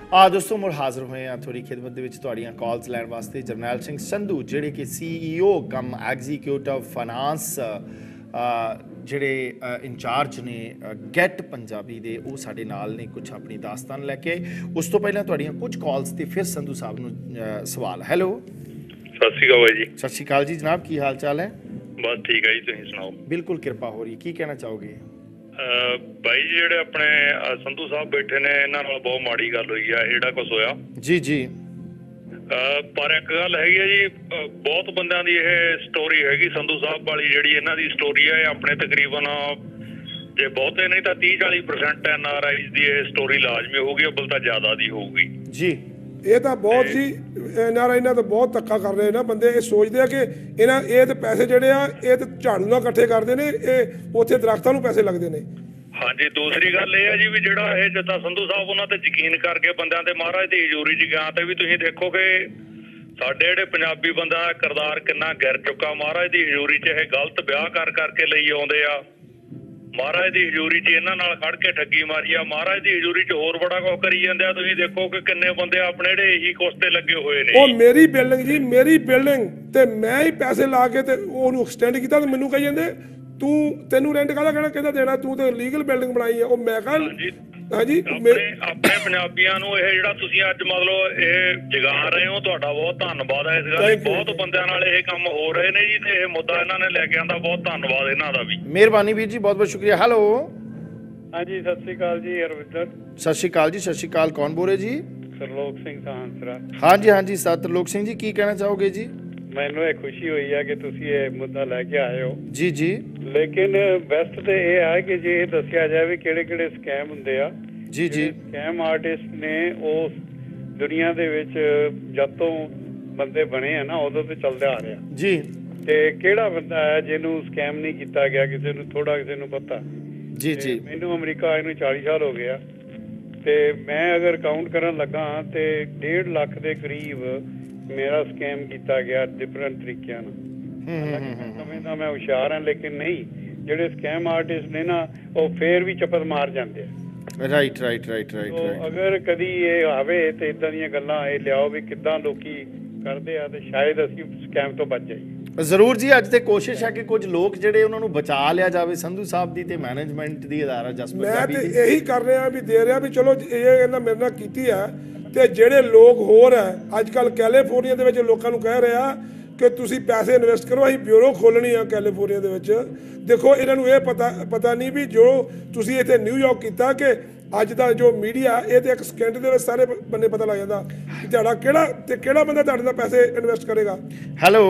ਆ ਦੋਸਤੋ ਮੁੜ ਹਾਜ਼ਰ ਹੋਏ ਆ ਤੁਹਾਡੀ ਖਿਦਮਤ ਦੇ ਵਿੱਚ ਤੁਹਾਡੀਆਂ ਕਾਲਸ ਲੈਣ ਵਾਸਤੇ। ਜਰਨੈਲ ਸਿੰਘ ਸੰਧੂ ਜਿਹੜੇ ਕਿ ਸੀਈਓ ਕਮ ਐਗਜ਼ੀਕਿਊਟਿਵ ਫਾਈਨਾਂਸ ਜਿਹੜੇ ਇੰਚਾਰਜ ਨੇ ਗੈਟ ਪੰਜਾਬੀ ਦੇ, ਉਹ ਸਾਡੇ ਨਾਲ ਨੇ, ਕੁਝ ਆਪਣੀ ਦਾਸਤਾਨ ਲੈ ਕੇ ਆਏ। ਉਸ ਤੋਂ ਪਹਿਲਾਂ ਤੁਹਾਡੀਆਂ ਕੁਝ ਕਾਲਸ ਤੇ ਫਿਰ ਸੰਧੂ ਸਾਹਿਬ ਨੂੰ ਸਵਾਲ। ਹੈਲੋ, ਸਤਿ ਸ਼੍ਰੀ ਅਕਾਲ ਜੀ। ਸਤਿ ਸ਼੍ਰੀ ਅਕਾਲ ਜੀ ਜਨਾਬ, ਕੀ ਹਾਲ ਚਾਲ ਹੈ? ਬਸ ਠੀਕ ਹੈ ਜੀ, ਤੁਸੀਂ ਸੁਣਾਓ? ਬਿਲਕੁਲ ਕਿਰਪਾ ਹੋ ਰਹੀ। ਕੀ ਕਹਿਣਾ ਚਾਹੋਗੇ? ਬਾਈ ਜੀ ਜਿਹੜੇ ਆਪਣੇ ਸੰਧੂ ਸਾਹਿਬ ਬੈਠੇ ਨੇ, ਇਹਨਾਂ ਨਾਲ ਬਹੁਤ ਮਾੜੀ ਗੱਲ ਹੋਈ ਆ ਜਿਹੜਾ ਕੁਛ ਹੋਇਆ। ਜੀ ਜੀ। ਪਰ ਇੱਕ ਗੱਲ ਹੈਗੀ ਹੈ ਜੀ, ਬਹੁਤ ਬੰਦਿਆਂ ਦੀ ਇਹ ਸਟੋਰੀ ਹੈਗੀ ਸੰਧੂ ਸਾਹਿਬ ਵਾਲੀ, ਜਿਹੜੀ ਇਹਨਾਂ ਦੀ ਸਟੋਰੀ ਹੈ ਆਪਣੇ ਤਕਰੀਬਨ ਜੇ ਬਹੁਤੇ ਨਹੀਂ ਤਾਂ ਤੀਹ ਚਾਲੀ ਪਰਸੈਂਟ ਐਨ ਆਰ ਆਈਜ਼ ਦੀ ਇਹ ਸਟੋਰੀ ਲਾਜ਼ਮੀ ਹੋਊਗੀ, ਅੱਬਲ ਤਾਂ ਜ਼ਿਆਦਾ ਦੀ ਹੋਊਗੀ ਜੀ। ਇਹ ਤਾਂ ਬਹੁਤ ਜੀ ਐਨ ਆਰ ਆਈ ਨਾਲ ਤਾਂ ਬਹੁਤ ਧੱਕਾ ਕਰ ਰਹੇ ਨਾ ਬੰਦੇ। ਇਹ ਸੋਚਦੇ ਆ ਕਿ ਇਹਨਾਂ ਇਹ ਤੇ ਪੈਸੇ ਜਿਹੜੇ ਆ ਇਹ ਤੇ ਝਾੜੂ ਨਾਲ ਇਕੱਠੇ ਕਰਦੇ ਨੇ, ਇਹ ਉੱਥੇ ਦਰਖਤਾਂ ਨੂੰ ਪੈਸੇ ਲੱਗਦੇ ਨੇ। ਹਾਂਜੀ, ਦੂਸਰੀ ਗੱਲ ਇਹ ਹੈ ਜੀ ਵੀ ਜਿਹੜਾ ਇਹ ਜਿੱਦਾਂ ਸੰਧੂ ਸਾਹਿਬ ਉਹਨਾਂ ਤੇ ਯਕੀਨ ਕਰਕੇ ਬੰਦਿਆਂ ਤੇ ਮਹਾਰਾਜ ਦੀ ਹਜ਼ੂਰੀ 'ਚ ਗਿਆ, ਤੇ ਵੀ ਤੁਸੀਂ ਦੇਖੋ ਕਿ ਸਾਡੇ ਜਿਹੜੇ ਪੰਜਾਬੀ ਬੰਦਾ ਦਾ ਕਿਰਦਾਰ ਕਿੰਨਾ ਗਿਰ ਚੁੱਕਾ। ਮਹਾਰਾਜ ਦੀ ਹਜ਼ੂਰੀ 'ਚ ਇਹ ਗਲਤ ਵਿਆਹ ਕਰ ਕਰਕੇ ਲਈ ਆਉਂਦੇ ਆ, ਮਹਾਰਾਜ ਦੀ ਹਜ਼ੂਰੀ 'ਚ ਇਹਨਾਂ ਨਾਲ ਖੜ ਕੇ ਠੱਗੀ ਮਾਰੀ ਆ, ਮਹਾਰਾਜ ਦੀ ਹਜ਼ੂਰੀ 'ਚ ਹੋਰ ਬੜਾ ਕੁਝ ਕਰੀ ਜਾਂਦੇ ਆ। ਤੁਸੀਂ ਦੇਖੋ ਕਿ ਕਿੰਨੇ ਬੰਦੇ ਆਪਣੇ ਜਿਹੜੇ ਇਹੀ ਕੁਛ ਤੇ ਲੱਗੇ ਹੋਏ ਨੇ। ਉਹ ਮੇਰੀ ਬਿਲਡਿੰਗ ਜੀ, ਮੇਰੀ ਬਿਲਡਿੰਗ ਤੇ ਮੈਂ ਹੀ ਪੈਸੇ ਲਾ ਕੇ ਤੇ ਉਹਨੂੰ ਐਕਸਟੈਂਡ ਕੀਤਾ, ਤੇ ਮੈਨੂੰ ਕਹੀ ਜਾਂਦੇ ਤੂੰ ਤੈਨੂੰ ਰੈਂਟ ਕਾਹਦਾ ਕਹਿਣਾ ਕਹਿੰਦਾ ਦੇਣਾ, ਤੂੰ ਤੇ ਲੀਗਲ ਬਿਲਡਿੰਗ ਬਣਾਈ ਆ। ਉਹ ਮੈਂ ਕਹਾਂ ਹਾਂਜੀ, ਆਪਣੇ ਪੰਜਾਬੀਆਂ ਨੂੰ ਇਹ ਜਿਹੜਾ ਤੁਸੀਂ ਅੱਜ ਮਤਲਬ ਇਹ ਜਗਾ ਰਹੇ ਹੋ, ਤੁਹਾਡਾ ਬਹੁਤ ਧੰਨਵਾਦ ਹੈ ਇਸ ਗੱਲ ਲਈ। ਬਹੁਤ ਬੰਦਿਆਂ ਨਾਲ ਇਹ ਕੰਮ ਹੋ ਰਹੇ ਨੇ ਜੀ, ਤੇ ਇਹ ਮੁੱਦਾ ਇਹਨਾਂ ਨੇ ਲੈ ਕੇ ਆਂਦਾ, ਬਹੁਤ ਧੰਨਵਾਦ ਇਹਨਾਂ ਦਾ ਵੀ। ਮਿਹਰਬਾਨੀ ਵੀਰ ਜੀ, ਬਹੁਤ ਬਹੁਤ ਸ਼ੁਕਰੀਆ। ਹੈਲੋ, ਹਾਂਜੀ ਸਤਿ ਸ਼੍ਰੀ ਅਕਾਲ ਜੀ ਹਰਵਿੰਦਰ। ਸਤਿ ਸ਼੍ਰੀ ਅਕਾਲ ਜੀ। ਸਤਿ ਸ਼੍ਰੀ ਅਕਾਲ, ਕੌਣ ਬੋਲ ਰਹੇ ਜੀ? ਸਰਲੋਕ ਸਿੰਘ ਸਾਂਸਰਾ। ਹਾਂਜੀ ਹਾਂਜੀ ਸਤਿਰਲੋਕ ਸਿੰਘ ਜੀ, ਕੀ ਕਹਿਣਾ ਚਾਹੋਗੇ ਜੀ? ਮੈਨੂੰ ਇਹ ਖੁਸ਼ੀ ਹੋਈ ਹੈ ਕਿ ਤੁਸੀਂ ਇਹ ਮੁੱਦਾ ਲੈ ਕੇ ਆਏ ਹੋ। ਜੀ ਜੀ। ਲੇਕਿਨ ਬੈਸਟ ਤੇ ਇਹ ਹੈ ਕਿ ਜੇ ਇਹ ਦੱਸਿਆ ਜਾਵੇ ਕਿਹੜੇ ਕਿਹੜੇ ਸਕੈਮ ਹੁੰਦੇ ਆ। ਜੀ ਜੀ। ਸਕੈਮ ਆਰਟਿਸਟ ਨੇ ਉਹ ਦੁਨੀਆ ਦੇ ਵਿੱਚ ਜਦ ਤੋਂ ਬੰਦੇ ਬਣੇ ਆ ਨਾ ਉਦੋਂ ਤੋਂ ਚੱਲਦੇ ਆ ਰਿਹਾ ਜੀ। ਤੇ ਕਿਹੜਾ ਬੰਦਾ ਹੈ ਜਿਹਨੂੰ ਸਕੈਮ ਨਹੀਂ ਕੀਤਾ ਗਿਆ, ਕਿਸੇ ਨੂੰ ਥੋੜਾ ਕਿਸੇ ਨੂੰ ਪਤਾ। ਜੀ ਜੀ। ਮੈਨੂੰ ਅਮਰੀਕਾ ਆਏ ਨੂੰ ਚਾਲੀ ਸਾਲ ਹੋ ਗਿਆ, ਤੇ ਮੈਂ ਅਗਰ ਕਾਊਂਟ ਕਰਨ ਲੱਗਾ ਤੇ ਡੇਢ ਲੱਖ ਦੇ ਕਰੀਬ ਮੇਰਾ ਸਕੈਮ ਕੀਤਾ ਗਿਆ ਡਿਫਰੈਂਟ ਤਰੀਕਿਆਂ ਨਾਲ। ਸਮਝਦਾ ਮੈਂ ਹੁਸ਼ਿਆਰ ਹਾਂ, ਲੇਕਿਨ ਨਹੀਂ, ਜਿਹੜੇ ਸਕੈਮ ਆਰਟਿਸਟ ਨੇ ਨਾ ਉਹ ਫੇਰ ਵੀ ਚਪਤ ਮਾਰ ਜਾਂਦੇ ਆ। Right right right right. ਅਗਰ ਕਦੀ ਇਹ ਆਵੇ ਤੇ ਇਦਾਂ ਦੀਆਂ ਗੱਲਾਂ ਇਹ ਲਿਆਓ ਵੀ ਕਿੱਦਾਂ ਲੋਕੀ ਕਰਦੇ ਆ, ਤੇ ਸ਼ਾਇਦ ਅਸੀਂ ਸਕੈਮ ਤੋਂ ਬਚ ਜਾਈਏ। ਜ਼ਰੂਰ ਜੀ, ਅੱਜ ਤੇ ਕੋਸ਼ਿਸ਼ ਹੈ ਕਿ ਕੁਝ ਲੋਕ ਜਿਹੜੇ ਉਹਨਾਂ ਨੂੰ ਬਚਾ ਲਿਆ ਜਾਵੇ ਸੰਧੂ ਸਾਹਿਬ ਦੀ ਤੇ ਮੈਨੇਜਮੈਂਟ ਦੀ, ਅਦਾਰਾ ਜਸ ਪੰਜਾਬੀ ਦੀ। ਮੈਂ ਤੇ ਇਹੀ ਕਰ ਰਿਹਾ ਵੀ ਦੇ ਰਿਹਾ ਵੀ ਚਲੋ ਇਹ ਇਹਨਾਂ ਮੇਰੇ ਨਾਲ ਕੀਤੀ ਆ, ਤੇ ਜਿਹੜੇ ਲੋਕ ਹੋਰ ਹੈ ਅੱਜ ਕੱਲ ਕੈਲੀਫੋਰਨੀਆ ਦੇ ਵਿੱਚ ਲੋਕਾਂ ਨੂੰ ਕਹਿ ਰਿਹਾ ਕਿ ਤੁਸੀਂ ਪੈਸੇ ਇਨਵੈਸਟ ਕਰੋ, ਅਸੀਂ ਬਿਊਰੋ ਖੋਲਣੀ ਆ ਕੈਲੀਫੋਰਨੀਆ ਦੇ ਵਿੱਚ। ਦੇਖੋ ਇਹਨਾਂ ਨੂੰ ਇਹ ਪਤਾ ਪਤਾ ਨਹੀਂ ਵੀ ਜੋ ਤੁਸੀਂ ਇੱਥੇ ਨਿਊਯਾਰਕ ਕੀਤਾ ਕਿ ਅੱਜ ਦਾ ਜੋ ਮੀਡੀਆ ਇਹ ਤੇ ਇੱਕ ਸਕਿੰਟ ਦੇ ਵਿੱਚ ਸਾਰੇ ਬੰਦੇ ਪਤਾ ਲੱਗ ਜਾਂਦਾ ਕਿ ਤੁਹਾਡਾ ਕਿਹੜਾ ਤੇ ਕਿਹੜਾ ਬੰਦਾ ਤੁਹਾਡੇ ਨਾਲ ਪੈਸੇ ਇਨਵੈਸਟ ਕਰੇਗਾ। ਹੈਲੋ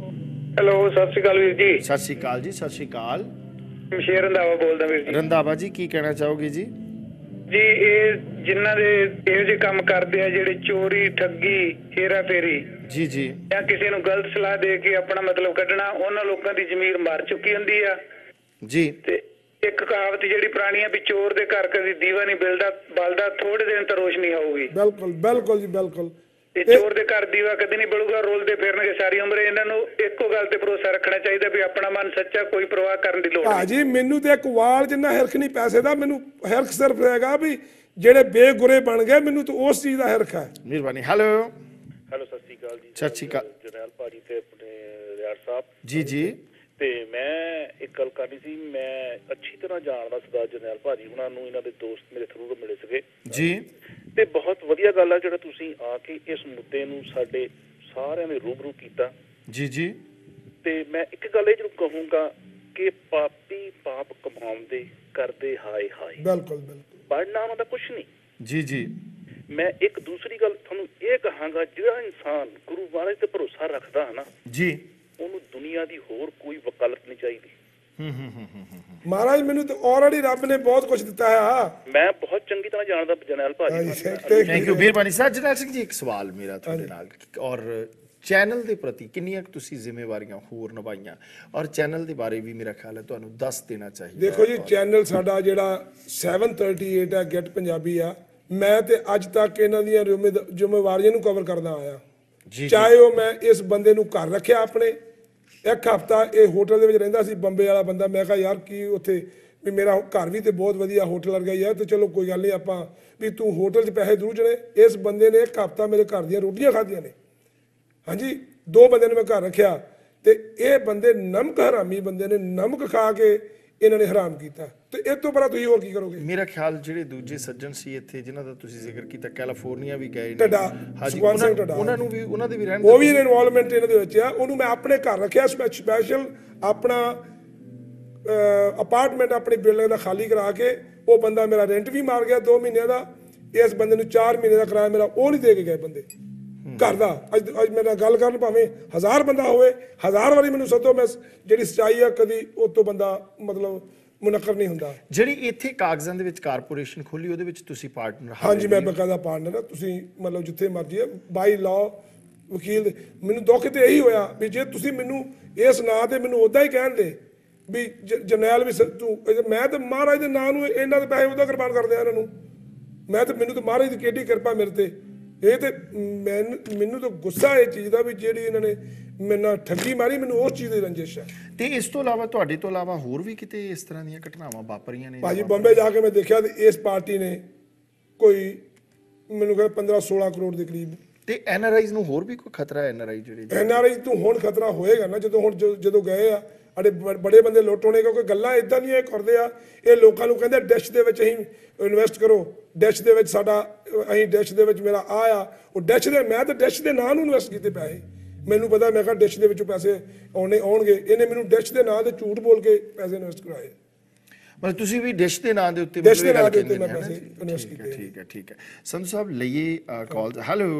ਹੈਲੋ, ਸਤਿ ਸ਼੍ਰੀ ਅਕਾਲ ਵੀਰ ਜੀ। ਸਤਿ ਸ਼੍ਰੀ ਅਕਾਲ ਜੀ। ਸਤਿ ਸ਼੍ਰੀ ਅਕਾਲ। ਸ਼ੇਰ ਰੰਧਾਵਾ ਬੋਲਦਾ ਵੀਰ ਜੀ। ਰੰਧਾਵਾ ਜੀ, ਕੀ ਕਹਿਣਾ ਚਾਹੋਗੇ ਜੀ? ਜੀ ਇਹ ਜਿਨ੍ਹਾਂ ਦੇ ਇਹੋ ਜਿਹੇ ਕੰਮ ਕਰਦੇ ਆ, ਜਿਹੜੇ ਚੋਰੀ, ਠੱਗੀ, ਹੇਰਾ ਫੇਰੀ, ਜੀ ਜੀ, ਜਾਂ ਕਿਸੇ ਨੂੰ ਗਲਤ ਸਲਾਹ ਦੇ ਕੇ ਆਪਣਾ ਮਤਲਬ ਕੱਢਣਾ, ਉਹਨਾਂ ਲੋਕਾਂ ਦੀ ਜ਼ਮੀਰ ਮਰ ਚੁੱਕੀ ਹੁੰਦੀ ਆ ਜੀ। ਤੇ ਇੱਕ ਕਹਾਵਤ ਜਿਹੜੀ ਪੁਰਾਣੀ ਆ ਵੀ ਚੋਰ ਦੇ ਘਰ ਕਦੀ ਦੀਵਾ ਨਹੀਂ ਬਲਦਾ ਬਲਦਾ ਥੋੜੇ ਦਿਨ ਤਾਂ ਰੋਸ਼ਨੀ ਆਊਗੀ। ਬਿਲਕੁਲ ਬਿਲਕੁਲ ਜੀ, ਬਿਲਕੁਲ। ਤੇ ਚੋਰ ਦੇ ਘਰ ਦੀਵਾ ਕਦੇ ਨਹੀਂ ਬਲੂਗਾ, ਰੋਲਦੇ ਫਿਰਨਗੇ ਸਾਰੀ ਉਮਰ। ਇਹਨਾਂ ਨੂੰ ਇੱਕੋ ਗੱਲ ਤੇ ਭਰੋਸਾ ਰੱਖਣਾ ਚਾਹੀਦਾ ਵੀ ਆਪਣਾ ਮਨ ਸੱਚਾ, ਕੋਈ ਪਰਵਾਹ ਕਰਨ ਦੀ ਲੋੜ ਨਹੀਂ। ਭਾਜੀ ਮੈਨੂੰ ਤੇ ਇੱਕ ਵਾਲ ਜਿੰਨਾ ਹਿਰਖ ਨਹੀਂ ਪੈਸੇ ਦਾ, ਮੈਨੂੰ ਹਿਰਖ ਸਿਰਫ ਹੈਗਾ ਵੀ ਜਿਹੜੇ ਬੇਗੁਰੇ ਬਣ ਗਏ, ਮੈਨੂੰ ਤਾਂ ਉਸ ਚੀਜ਼ ਦਾ ਹਿਰਖ ਹੈ। ਮਿਹਰਬਾਨੀ। ਹੈਲੋ ਹੈਲੋ, ਸਤਿ ਸ਼੍ਰੀ ਅਕਾਲ ਜੀ। ਸਤਿ ਸ਼੍ਰੀ ਅਕਾਲ ਜਰਨੈਲ ਭਾਜੀ ਤੇ ਆਪਣੇ ਰਿਆੜ ਸਾਹਿਬ ਜੀ ਜੀ। ਤੇ ਮੈਂ ਇੱਕ ਗੱਲ ਕਰਨੀ ਸੀ, ਮੈਂ ਅੱਛੀ ਤਰ੍ਹਾਂ ਜਾਣਦਾ ਸਰਦਾਰ ਜਰਨੈਲ ਭਾਜੀ ਉਹਨਾਂ ਨੂੰ, ਇਹਨਾਂ ਦੇ ਦੋਸਤ ਮੇਰੇ ਥਰੂ ਮਿਲੇ ਸੀਗੇ ਜੀ। ਤੇ ਬਹੁਤ ਵਧੀਆ ਗੱਲ ਆ ਜਿਹੜਾ ਤੁਸੀਂ ਆ ਕੇ ਇਸ ਮੁੱਦੇ ਨੂੰ ਸਾਡੇ ਸਾਰਿਆਂ ਦੇ ਰੂਬਰੂ ਕੀਤਾ। ਜੀ ਜੀ। ਤੇ ਮੈਂ ਇੱਕ ਗੱਲ ਇਹ ਜ਼ਰੂਰ ਕਹੂੰਗਾ ਕਿ ਪਾਪੀ ਪਾਪ ਕਮਾਉਂਦੇ ਕਰਦੇ ਹਾਏ ਹਾਏ। ਬਿਲਕੁਲ ਬਿਲਕੁਲ। ਪੜ੍ਹਨਾ ਉਹਨਾਂ ਦਾ ਕੁਛ ਨਹੀਂ। ਜੀ ਜੀ। ਮੈਂ ਇੱਕ ਦੂਸਰੀ ਗੱਲ ਤੁਹਾਨੂੰ ਇਹ ਕਹਾਂਗਾ, ਜਿਹੜਾ ਇਨਸਾਨ ਗੁਰੂ ਮਹਾਰਾਜ ਤੇ ਭਰੋਸਾ ਰੱਖਦਾ ਹੈ ਨਾ ਜੀ, ਉਹਨੂੰ ਦੁਨੀਆ ਦੀ ਹੋਰ ਕੋਈ ਵਕਾਲਤ ਨਹੀਂ ਚਾਹੀਦੀ। ਮਹਾਰਾਜ ਮੈਨੂੰ ਤਾਂ ਆਲਰੇਡੀ ਰੱਬ ਨੇ ਬਹੁਤ ਕੁਝ ਦਿੱਤਾ ਹੈ। ਮੈਂ ਬਹੁਤ ਚੰਗੀ ਤਰ੍ਹਾਂ ਜਾਣਦਾ ਜਰਨੈਲ ਭਾਜੀ। ਥੈਂਕ ਯੂ ਮਿਹਰਬਾਨੀ। ਸਰ ਜਰਨੈਲ ਸਿੰਘ ਜੀ, ਇੱਕ ਸਵਾਲ ਮੇਰਾ ਤੁਹਾਡੇ ਨਾਲ, ਔਰ ਚੈਨਲ ਦੇ ਪ੍ਰਤੀ ਕਿੰਨੀਆਂ ਤੁਸੀਂ ਜ਼ਿੰਮੇਵਾਰੀਆਂ ਹੋਰ ਨਿਭਾਈਆਂ, ਔਰ ਚੈਨਲ ਦੇ ਬਾਰੇ ਵੀ ਮੇਰਾ ਖਿਆਲ ਹੈ ਤੁਹਾਨੂੰ ਦੱਸ ਦੇਣਾ ਚਾਹੀਦਾ। ਦੇਖੋ ਜੀ, ਚੈਨਲ ਸਾਡਾ ਜਿਹੜਾ ਸੈਵਨ ਥਰਟੀ ਏਟ ਹੈ ਗੈਟ ਪੰਜਾਬੀ ਆ, ਮੈਂ ਤੇ ਅੱਜ ਤੱਕ ਇਹਨਾਂ ਦੀਆਂ ਜ਼ਿੰਮੇਵਾਰੀਆਂ ਨੂੰ ਕਵਰ ਕਰਦਾ ਆਇਆ। ਚਾਹੇ ਉਹ ਮੈਂ ਇਸ ਬੰਦੇ ਨੂੰ ਘਰ ਰੱਖਿਆ ਆਪਣੇ, ਇੱਕ ਹਫ਼ਤਾ ਇਹ ਹੋਟਲ ਦੇ ਵਿੱਚ ਰਹਿੰਦਾ ਸੀ, ਬੰਬੇ ਵਾਲਾ ਬੰਦਾ। ਮੈਂ ਕਿਹਾ ਯਾਰ ਕੀ ਉੱਥੇ ਵੀ ਮੇਰਾ ਘਰ ਵੀ ਤੇ ਬਹੁਤ ਵਧੀਆ ਹੋਟਲ ਵਰਗਾ ਹੀ ਆ, ਤੇ ਚਲੋ ਕੋਈ ਗੱਲ ਨਹੀਂ, ਆਪਾਂ ਵੀ ਤੂੰ ਹੋਟਲ 'ਚ ਪੈਸੇ ਜ਼ਰੂਰ ਜਣੇ। ਇਸ ਬੰਦੇ ਨੇ ਇੱਕ ਹਫ਼ਤਾ ਮੇਰੇ ਘਰ ਦੀਆਂ ਰੋਟੀਆਂ ਖਾਧੀਆਂ ਨੇ। ਹਾਂਜੀ, ਦੋ ਬੰਦੇ ਨੇ ਮੈਂ ਘਰ ਰੱਖਿਆ, ਤੇ ਇਹ ਬੰਦੇ ਨਮਕ ਹਰਾਮੀ ਬੰਦੇ ਨੇ, ਨਮਕ ਖਾ ਕੇ ਇਹਨਾਂ ਨੇ ਹਰਾਮ ਕੀਤਾ। ਤੇ ਇਹ ਤੋਂ ਬੜਾ ਤੁਸੀਂ ਹੋਰ ਕੀ ਕਰੋਗੇ? ਮੇਰਾ ਖਿਆਲ ਜਿਹੜੇ ਦੂਜੇ ਸੱਜਣ ਸੀ ਇੱਥੇ ਜਿਨ੍ਹਾਂ ਦਾ ਤੁਸੀਂ ਜ਼ਿਕਰ ਕੀਤਾ, ਕੈਲੀਫੋਰਨੀਆ ਵੀ ਗਏ ਨੇ, ਢੱਡਾ, ਹਾਂਜੀ, ਸੁਖਵੰਤ ਸਿੰਘ ਉਹਨਾਂ ਢੱਡਾ, ਉਹਨਾਂ ਨੂੰ ਵੀ, ਉਹਨਾਂ ਦੇ ਵੀ ਰਹਿਣ ਉਹ ਵੀ ਇਨਵੋਲਵਮੈਂਟ ਇਹਨਾਂ ਦੇ ਵਿੱਚ ਆ। ਉਹਨੂੰ ਮੈਂ ਆਪਣੇ ਘਰ ਰੱਖਿਆ, ਸਪੈਸ਼ਲ ਆਪਣਾ ਅਪਾਰਟਮੈਂਟ ਆਪਣੀ ਬਿਲਡਿੰਗ ਦਾ ਖਾਲੀ ਕਰਾ ਕੇ। ਉਹ ਬੰਦਾ ਮੇਰਾ ਰੈਂਟ ਵੀ ਮਾਰ ਗਿਆ ਦੋ ਮਹੀਨਿਆਂ ਦਾ। ਇਸ ਬੰਦੇ ਨੂੰ ਚਾਰ ਮਹੀਨੇ ਦਾ ਕਿਰਾਇਆ ਮੇਰਾ ਉਹ ਨਹੀਂ ਦੇ ਕੇ ਗਏ ਬੰਦੇ ਘਰ ਦਾ। ਅੱਜ ਅੱਜ ਮੇਰੇ ਨਾਲ ਗੱਲ ਕਰਨ ਭਾਵੇਂ ਹਜ਼ਾਰ ਬੰਦਾ ਹੋਵੇ, ਹਜ਼ਾਰ ਵਾਰੀ ਮੈਨੂੰ ਸੱਦੋ, ਮੈਂ ਜਿਹੜੀ ਸੱਚਾਈ ਆ ਕਦੀ ਉਹ ਤੋਂ ਬੰਦਾ ਮਤਲਬ ਮੁਨੱਕਰ ਨਹੀਂ ਹੁੰਦਾ। ਜਿਹੜੀ ਇੱਥੇ ਕਾਗਜ਼ਾਂ ਦੇ ਵਿੱਚ ਕਾਰਪੋਰੇਸ਼ਨ ਖੋਲੀ, ਉਹਦੇ ਵਿੱਚ ਤੁਸੀਂ ਪਾਰਟਨਰ? ਹਾਂਜੀ, ਮੈਂ ਬਕਾਇਦਾ ਪਾਰਟਨਰ ਹਾਂ। ਤੁਸੀਂ ਮਤਲਬ ਜਿੱਥੇ ਮਰਜ਼ੀ ਹੈ ਬਾਈ ਲਾਅ ਵਕੀਲ ਦੇ। ਮੈਨੂੰ ਦੁੱਖ ਤੇ ਇਹੀ ਹੋਇਆ ਵੀ ਜੇ ਤੁਸੀਂ ਮੈਨੂੰ ਇਸ ਨਾਂ ਤੇ ਮੈਨੂੰ ਉੱਦਾਂ ਹੀ ਕਹਿੰਦੇ ਵੀ ਜਰਨੈਲ ਵੀ ਤੂੰ, ਮੈਂ ਤਾਂ ਮਹਾਰਾਜ ਦੇ ਨਾਂ ਨੂੰ ਇਹਨਾਂ ਦੇ ਪੈਸੇ ਉਹਦਾ ਕੁਰਬਾਨ ਕਰਦੇ ਆ ਇਹਨਾਂ ਨੂੰ। ਮੈਂ ਤਾਂ ਮੈਨੂੰ ਤਾਂ ਮਹਾਰਾਜ ਦੀ ਕਿਹੜੀ ਕਿਰਪਾ ਮੇਰੇ ਤੇ। ਇਹ ਤੇ ਮੈਨੂੰ ਮੈਨੂੰ ਤਾਂ ਗੁੱਸਾ ਇਹ ਚੀਜ਼ ਦਾ ਵੀ ਜਿਹੜੀ ਇਹਨਾਂ ਨੇ ਮੇਰੇ ਨਾਲ ਠੱਗੀ ਮਾਰੀ, ਮੈਨੂੰ ਉਸ ਚੀਜ਼ ਦੀ ਰੰਜਿਸ਼ ਹੈ। ਤੇ ਇਸ ਤੋਂ ਇਲਾਵਾ ਤੁਹਾਡੇ ਤੋਂ ਇਲਾਵਾ ਹੋਰ ਵੀ ਕਿਤੇ ਇਸ ਤਰ੍ਹਾਂ ਦੀਆਂ ਘਟਨਾਵਾਂ ਵਾਪਰੀਆਂ ਨੇ? ਭਾਜੀ ਬੰਬੇ ਜਾ ਕੇ ਮੈਂ ਦੇਖਿਆ ਤੇ ਇਸ ਪਾਰਟੀ ਨੇ ਕੋਈ ਮੈਨੂੰ ਕਹਿੰਦਾ ਪੰਦਰਾਂ ਸੋਲਾਂ ਕਰੋੜ ਦੇ ਕਰੀਬ। ਤੇ ਐਨ ਆਰ ਆਈਜ਼ ਨੂੰ ਹੋਰ ਵੀ ਕੋਈ ਖਤਰਾ ਹੈ? ਐਨ ਆਰ ਆਈ ਜਿਹੜੇ ਐਨ ਆਰ ਆਈ ਤੋਂ ਹੁਣ ਖਤਰਾ ਹੋਏਗਾ ਨਾ, ਜਦੋਂ ਹੁਣ ਜਦੋਂ ਗਏ ਆ ਅੜੇ ਬੜੇ ਬੰਦੇ ਲੁੱਟ ਹੋਣੇ, ਕਿਉਂਕਿ ਗੱਲਾਂ ਇਦਾਂ ਦੀਆਂ ਇਹ ਕਰਦੇ ਆ। ਇਹ ਲੋਕਾਂ ਨੂੰ ਕਹਿੰਦੇ ਡਿਸ਼ ਦੇ ਵਿੱਚ ਅਸੀਂ ਇਨਵੈਸਟ ਕਰੋ, ਡਿਸ਼ ਦੇ ਵਿੱਚ ਸਾਡਾ, ਅਸੀਂ ਡਿਸ਼ ਦੇ ਵਿੱਚ ਮੇਰਾ ਆ ਆ ਉਹ ਡਿਸ਼ ਦੇ, ਮੈਂ ਤਾਂ ਡਿਸ਼ ਦੇ ਨਾਂ ਨੂੰ ਇਨਵੈਸਟ ਕੀਤੇ ਪੈਸੇ। ਮੈਨੂੰ ਪਤਾ, ਮੈਂ ਕਿਹਾ ਡਿਸ਼ ਦੇ ਵਿੱਚੋਂ ਪੈਸੇ ਆਉਣੇ ਆਉਣਗੇ। ਇਹਨੇ ਮੈਨੂੰ ਡਿਸ਼ ਦੇ ਨਾਂ ਤੇ ਝੂਠ ਬੋਲ ਕੇ ਪੈਸੇ ਇਨਵੈਸਟ ਕਰਾਏ। ਮਤਲਬ ਤੁਸੀਂ ਵੀ ਡਿਸ਼ ਦੇ ਨਾਂ ਦੇ ਉੱਤੇ ਡਿਸ਼ ਦੇ ਨਾਂ ਦੇ ਉੱਤੇ ਮੈਂ ਪੈਸੇ ਇਨਵੈਸਟ ਕੀਤੇ। ਠੀਕ ਹੈ, ਠੀਕ ਹੈ। ਸੰਧੂ ਸਾਹਿਬ ਲਈਏ ਕਾਲ। ਹੈਲੋ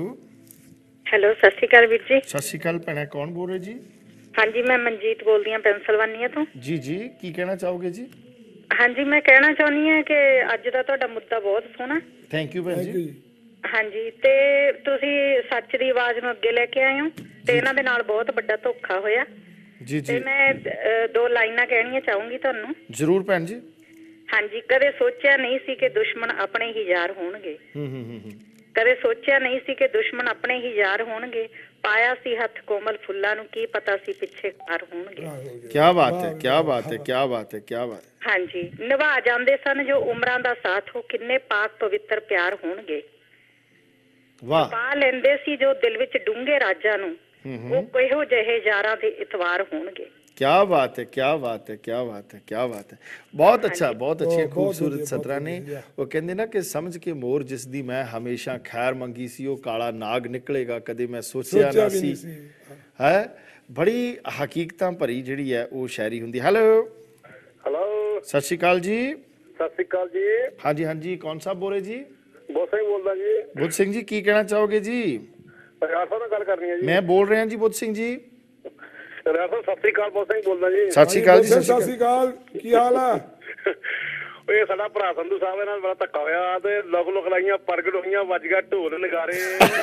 ਹੈਲੋ, ਸਤਿ ਸ਼੍ਰੀ ਅਕਾਲ ਵੀਰ ਜੀ। ਸਤਿ ਸ਼੍ਰੀ ਅਕਾਲ ਭੈਣਾ, ਕੌਣ ਬੋਲ ਰਹੇ ਜੀ? ਹਾਂਜੀ, ਮੈਂ ਮਨਜੀਤ ਬੋਲਦੀ ਹਾਂ ਪੈਂਸਲਵਾਨੀਆ ਤੋਂ। ਜੀ ਜੀ, ਕੀ ਕਹਿਣਾ ਚਾਹੋਗੇ ਜੀ? ਹਾਂਜੀ, ਮੈਂ ਕਹਿਣਾ ਚਾਹੁੰਦੀ ਹਾਂ ਕਿ ਅੱਜ ਦਾ ਤੁਹਾਡਾ ਮੁੱਦਾ ਬਹੁਤ ਸੋਹਣਾ। ਥੈਂਕ ਯੂ ਭੈਣ ਜੀ। ਹਾਂਜੀ, ਤੇ ਤੁਸੀਂ ਸੱਚ ਦੀ ਆਵਾਜ਼ ਨੂੰ ਅੱਗੇ ਲੈ ਕੇ ਆਏ ਹੋ, ਤੇ ਇਹਨਾਂ ਦੇ ਨਾਲ ਬਹੁਤ ਵੱਡਾ ਧੋਖਾ ਹੋਇਆ। ਜੀ ਜੀ, ਤੇ ਮੈਂ ਦੋ ਲਾਈਨਾਂ ਕਹਿਣੀਆਂ ਚਾਹੂੰਗੀ ਤੁਹਾਨੂੰ। ਜ਼ਰੂਰ ਭੈਣ ਜੀ। ਹਾਂਜੀ, ਕਦੇ ਸੋਚਿਆ ਨਹੀਂ ਸੀ ਕਿ ਦੁਸ਼ਮਣ ਆਪਣੇ ਹੀ ਯਾਰ ਹੋਣਗੇ। ਹੂੰ ਹੂੰ ਹੂੰ ਕਦੇ ਸੋਚਿਆ ਨਹੀਂ ਸੀ ਕਿ ਦੁਸ਼ਮਣ ਆਪਣੇ ਹੀ ਯਾਰ ਹੋਣਗੇ। ਪਾਇਆ ਸੀ ਹੱਥ ਕੋਮਲ ਫੁੱਲਾਂ ਨੂੰ, ਕੀ ਪਤਾ ਸੀ ਪਿੱਛੇ ਖਾਰ ਹੋਣਗੇ। ਕੀ ਬਾਤ ਹੈ, ਕੀ ਬਾਤ ਹੈ, ਕੀ ਬਾਤ ਹੈ, ਕੀ ਬਾਤ। ਹਾਂਜੀ, ਨਿਭਾ ਜਾਂਦੇ ਸਨ ਜੋ ਉਮਰਾਂ ਦਾ ਸਾਥ, ਉਹ ਕਿੰਨੇ ਪਾਕ ਪਵਿੱਤਰ ਪਿਆਰ ਹੋਣਗੇ। ਵਾਹ। ਪਾ ਲੈਂਦੇ ਸੀ ਜੋ ਦਿਲ ਵਿੱਚ ਡੂੰਘੇ ਰਾਜਾਂ ਨੂੰ, ਉਹ ਕਿਹੋ ਜਿਹੇ ਯਾਰਾਂ ਦੇ ਇਤਵਾਰ ਹੋਣਗੇ। क्या बात है, क्या बात है, क्या बात है, क्या बात है। बहुत अच्छा, बहुत अच्छी खूबसूरत सतरा ने। वो कहते ना कि समझ के मोर जिस दी मैं हमेशा खैर मंगी सी, वो काला नाग निकलेगा कदे मैं सोचिया ना सी। है बड़ी हकीकतां भरी जिहड़ी है वो शायरी हुंदी। हेलो हेलो, सत श्री अकाल जी। सत श्री अकाल जी। हाँ जी, हाँ जी, कौन साहब बोल रहे जी? बुद्ध सिंह बोलदा जी। बुद्ध सिंह जी, की कहना चाहोगे जी? राज साहब नाल गल करनी है जी। मैं बोल रहे हैं जी बुद्ध सिंह जी। ਰਾਜ ਸਾਹਿਬ ਸਤਿ ਸ੍ਰੀ ਅਕਾਲ, ਬਹੁਤ ਸਿੰਘ ਬੋਲਦਾ ਜੀ। ਸਤਿ ਸ੍ਰੀ ਅਕਾਲ ਜੀ। ਸਤਿ ਸ੍ਰੀ ਅਕਾਲ, ਕੀ ਹਾਲ ਆ? ਇਹ ਸਾਡਾ ਭਰਾ ਸੰਧੂ ਸਾਹਿਬ ਇਹਨਾਂ ਨਾਲ ਬੜਾ ਧੱਕਾ ਹੋਇਆ ਤੇ ਲੁਕ ਲੁਕ ਲਾਈਆਂ ਪ੍ਰਗਟ ਹੋਈਆਂ, ਵੱਜ ਗਿਆ ਢੋਲ ਨਗਾਰੇ।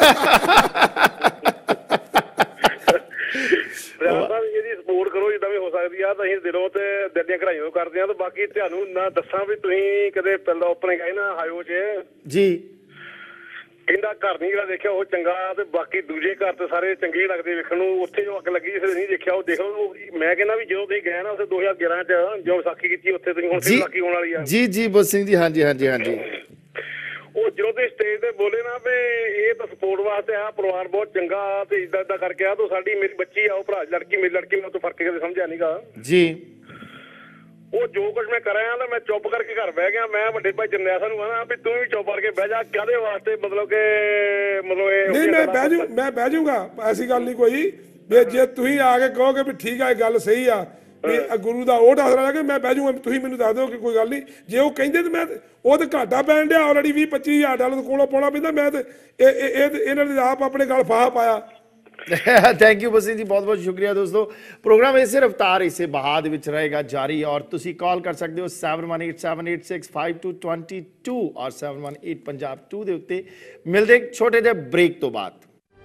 ਰਾਜ ਸਾਹਿਬ ਇਹਦੀ ਸਪੋਰਟ ਕਰੋ ਜਿੱਦਾਂ ਵੀ ਹੋ ਸਕਦੀ ਆ, ਤਾਂ ਅਸੀਂ ਦਿਲੋਂ ਤੇ ਦਿਲ ਦੀਆਂ ਘੜਾਈਆਂ ਕਰਦੇ ਆ। ਤੇ ਬਾਕੀ ਤੁਹਾਨੂੰ ਨਾ ਦੱਸਾਂ ਵੀ ਤੁਸੀਂ ਕਦੇ ਪਿੰਡ ਓਪਨ ਗਏ ਨਾ ਹਾਇਓ ਚ ਜੀ, ਕਹਿੰਦਾ ਘਰ ਨਹੀਂ ਜਿਹੜਾ ਦੇਖਿਆ ਉਹ ਚੰਗਾ, ਤੇ ਬਾਕੀ ਦੂਜੇ ਘਰ ਤੇ ਸਾਰੇ ਚੰਗੇ ਲੱਗਦੇ ਵੇਖਣ ਨੂੰ। ਉੱਥੇ ਜੋ ਅੱਗ ਲੱਗੀ ਜਿਸ ਨਹੀਂ ਦੇਖਿਆ ਉਹ ਦੇਖ ਲਓ। ਮੈਂ ਕਹਿੰਦਾ ਵੀ ਜਦੋਂ ਤੁਸੀਂ ਗਏ ਨਾ ਉੱਥੇ ਦੋ ਹਜ਼ਾਰ ਗਿਆਰਾਂ ਚ ਜੋ ਵਿਸਾਖੀ ਕੀਤੀ, ਉੱਥੇ ਤੁਸੀਂ ਹੁਣ ਵਿਸਾਖੀ ਹੋਣ ਵਾਲੀ ਆ। ਜੀ ਜੀ ਬੁੱਧ ਸਿੰਘ ਜੀ, ਹਾਂਜੀ ਹਾਂਜੀ ਹਾਂਜੀ। ਉਹ ਜਦੋਂ ਤੁਸੀਂ ਸਟੇਜ ਤੇ ਬੋਲੇ ਨਾ ਵੀ ਇਹ ਤਾਂ ਸਪੋਰਟ ਵਾਸਤੇ ਆ, ਪਰਿਵਾਰ ਬਹੁਤ ਚੰਗਾ ਤੇ ਇਦਾਂ ਇਦਾਂ ਕਰਕੇ ਆ, ਤਾਂ ਸਾਡੀ ਮੇਰੀ ਬੱਚੀ ਆ, ਉਹ ਭਰਾ ਲੜਕੀ ਮੇਰੀ ਲੜਕੀ, ਮੈਂ ਤੋਂ ਫਰਕ ਕਦੇ ਸਮਝਿਆ ਨੀਗਾ ਜੀ। ਉਹ ਜੋ ਕੁਝ ਮੈਂ ਕਰਿਆ ਤਾਂ ਮੈਂ ਚੁੱਪ ਕਰਕੇ ਘਰ ਬਹਿ ਗਿਆ। ਮੈਂ ਵੱਡੇ ਭਾਈ ਜਰਨੈਲ ਸਾਹਿਬ ਨੂੰ ਕਹਿੰਦਾ ਵੀ ਤੂੰ ਵੀ ਚੁੱਪ ਕਰਕੇ ਬਹਿ ਜਾ। ਕਾਹਦੇ ਵਾਸਤੇ? ਮਤਲਬ ਕਿ ਮਤਲਬ ਇਹ ਨਹੀਂ, ਮੈਂ ਬਹਿ ਜੂ ਮੈਂ ਬਹਿ ਜਾਊਗਾ, ਐਸੀ ਗੱਲ ਨਹੀਂ ਕੋਈ ਵੀ। ਜੇ ਤੁਸੀਂ ਆ ਕੇ ਕਹੋਗੇ ਵੀ ਠੀਕ ਆ, ਇਹ ਗੱਲ ਸਹੀ ਆ, ਵੀ ਗੁਰੂ ਦਾ ਉਹ ਆਸਰਾ ਲੈ ਕੇ ਮੈਂ ਬਹਿ ਜਾਊਗਾ, ਤੁਸੀਂ ਮੈਨੂੰ ਦੱਸ ਦਿਓ ਕਿ ਕੋਈ ਗੱਲ ਨਹੀਂ। ਜੇ ਉਹ ਕਹਿੰਦੇ ਤੇ ਮੈਂ ਉਹ ਤੇ ਘਾਟਾ ਪੈਣ ਡਿਆ ਆਲਰੇਡੀ, ਵੀਹ ਪੱਚੀ ਹਜ਼ਾਰ ਡਾਲਰ ਕੋਲੋਂ ਪਾਉਣਾ ਪੈਂਦਾ। ਮੈਂ ਤੇ ਇਹ ਇਹਨਾਂ ਨੇ ਆਪ ਆਪਣੇ ਗਲ ਫਾਹਾ ਪਾਇਆ। थैंक यू बसी जी, बहुत बहुत शुक्रिया दोस्तों। प्रोग्राम इसे रफ्तार इसे बहा दे विच रहेगा जारी, और तुसी कॉल कर सकते हो seven one eight seven eight six five two twenty two और seven one eight Punjab two दे उत्ते। मिलते एक छोटे जे ब्रेक तो बाद।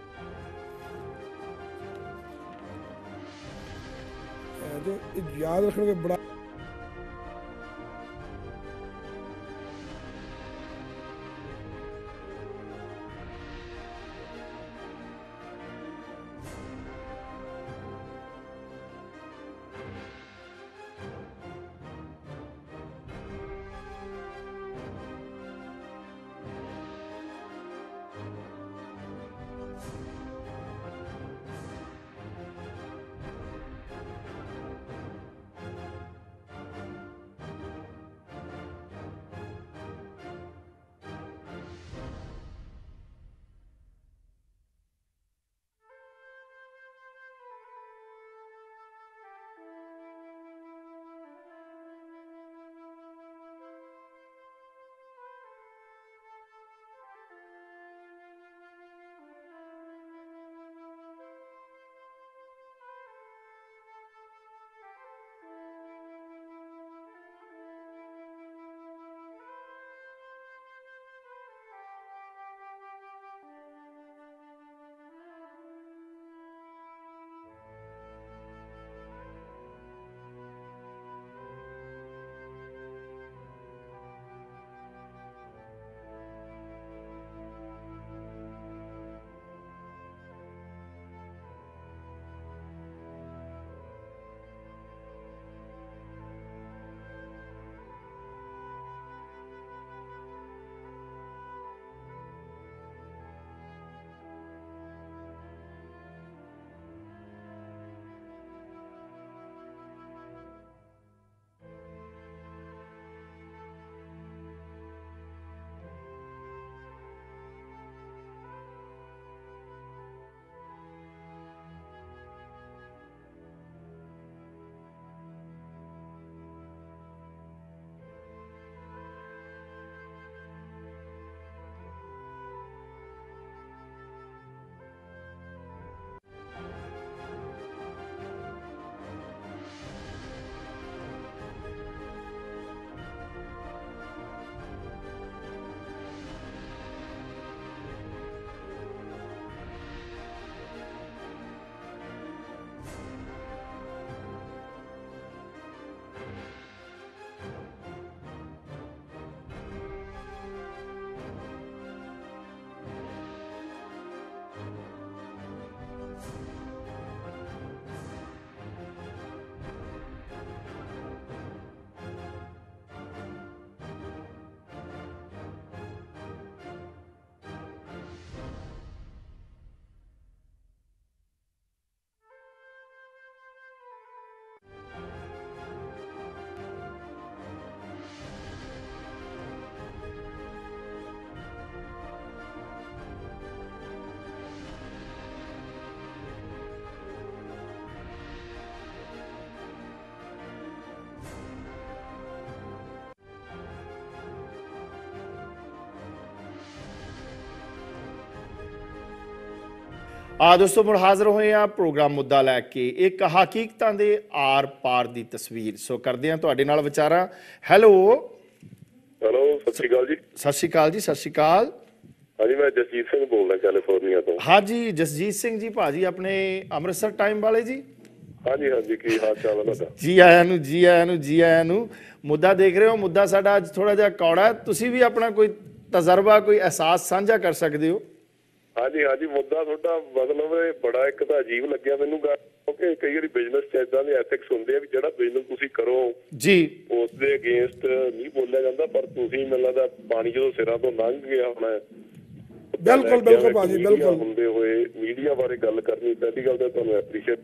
याद रखने बड़ा ਆ ਦੋਸਤੋ ਮੁੜ ਹਾਜ਼ਰ ਹੋਏ ਆ ਪ੍ਰੋਗਰਾਮ ਮੁੱਦਾ ਲੈ ਕੇ, ਇੱਕ ਹਕੀਕਤਾਂ ਦੇ ਆਰ ਪਾਰ ਦੀ ਤਸਵੀਰ। ਸੋ ਕਰਦੇ ਆ ਤੁਹਾਡੇ ਨਾਲ ਵਿਚਾਰਾਂ। ਹੈਲੋ ਹੈਲੋ, ਸਤਿ ਸ਼੍ਰੀ ਅਕਾਲ ਜੀ। ਸਤਿ ਸ਼੍ਰੀ ਅਕਾਲ ਜੀ। ਸਤਿ ਸ਼੍ਰੀ ਅਕਾਲ। ਹਾਂਜੀ, ਮੈਂ ਜਸਜੀਤ ਸਿੰਘ ਬੋਲਦਾ ਕੈਲੀਫੋਰਨੀਆ ਤੋਂ। ਹਾਂਜੀ ਜਸਜੀਤ ਸਿੰਘ ਜੀ ਭਾਜੀ, ਆਪਣੇ ਅੰਮ੍ਰਿਤਸਰ ਟਾਈਮ ਵਾਲੇ ਜੀ। ਹਾਂਜੀ ਹਾਂਜੀ, ਕੀ ਹਾਲ ਚਾਲ ਹੈ ਤੁਹਾਡਾ? ਜੀ ਆਇਆਂ ਨੂੰ, ਜੀ ਆਇਆਂ ਨੂੰ, ਜੀ ਆਇਆਂ ਨੂੰ। ਮੁੱਦਾ ਦੇਖ ਰਹੇ ਹੋ, ਮੁੱਦਾ ਸਾਡਾ ਅੱਜ ਥੋੜਾ ਜਿਹਾ ਕੌੜਾ, ਤੁਸੀਂ ਵੀ ਆਪਣਾ ਕੋਈ ਤਜਰਬਾ, ਕੋਈ ਅਹਿਸਾਸ ਸਾਂਝਾ ਕਰ ਸਕਦੇ ਹੋ। ਹਾਂਜੀ ਹਾਂਜੀ, ਮੁੱਦਾ ਤੁਹਾਡਾ ਮਤਲਬ ਇਹ ਬੜਾ ਇੱਕ ਤਾਂ ਅਜੀਬ ਲੱਗਿਆ ਮੈਨੂੰ ਗੱਲ, ਕਿਉਂਕਿ ਕਈ ਵਾਰੀ ਬਿਜ਼ਨਸ 'ਚ ਏਦਾਂ ਦੇ ਐਥਿਕਸ ਹੁੰਦੇ ਆ ਵੀ ਜਿਹੜਾ ਬਿਜ਼ਨਸ ਤੁਸੀਂ ਕਰੋ ਜੀ ਉਸ ਦੇ ਅਗੇਂਸਟ ਨਹੀਂ ਬੋਲਿਆ ਜਾਂਦਾ, ਪਰ ਤੁਸੀਂ ਮੈਨੂੰ ਲੱਗਦਾ ਪਾਣੀ ਜਦੋਂ ਸਿਰਾਂ ਤੋਂ ਲੰਘ ਗਿਆ ਹੋਣਾ। ਬਿਲਕੁਲ ਬਿਲਕੁਲ ਭਾਜੀ, ਬਿਲਕੁਲ ਹੁੰਦੇ ਹੋਏ ਮੀਡੀਆ ਬਾਰੇ ਗੱਲ ਕਰਨੀ, ਪਹਿਲੀ ਗੱਲ ਤਾਂ ਤੁਹਾਨੂੰ ਐਪਰੀਸ਼ੀਏਟ,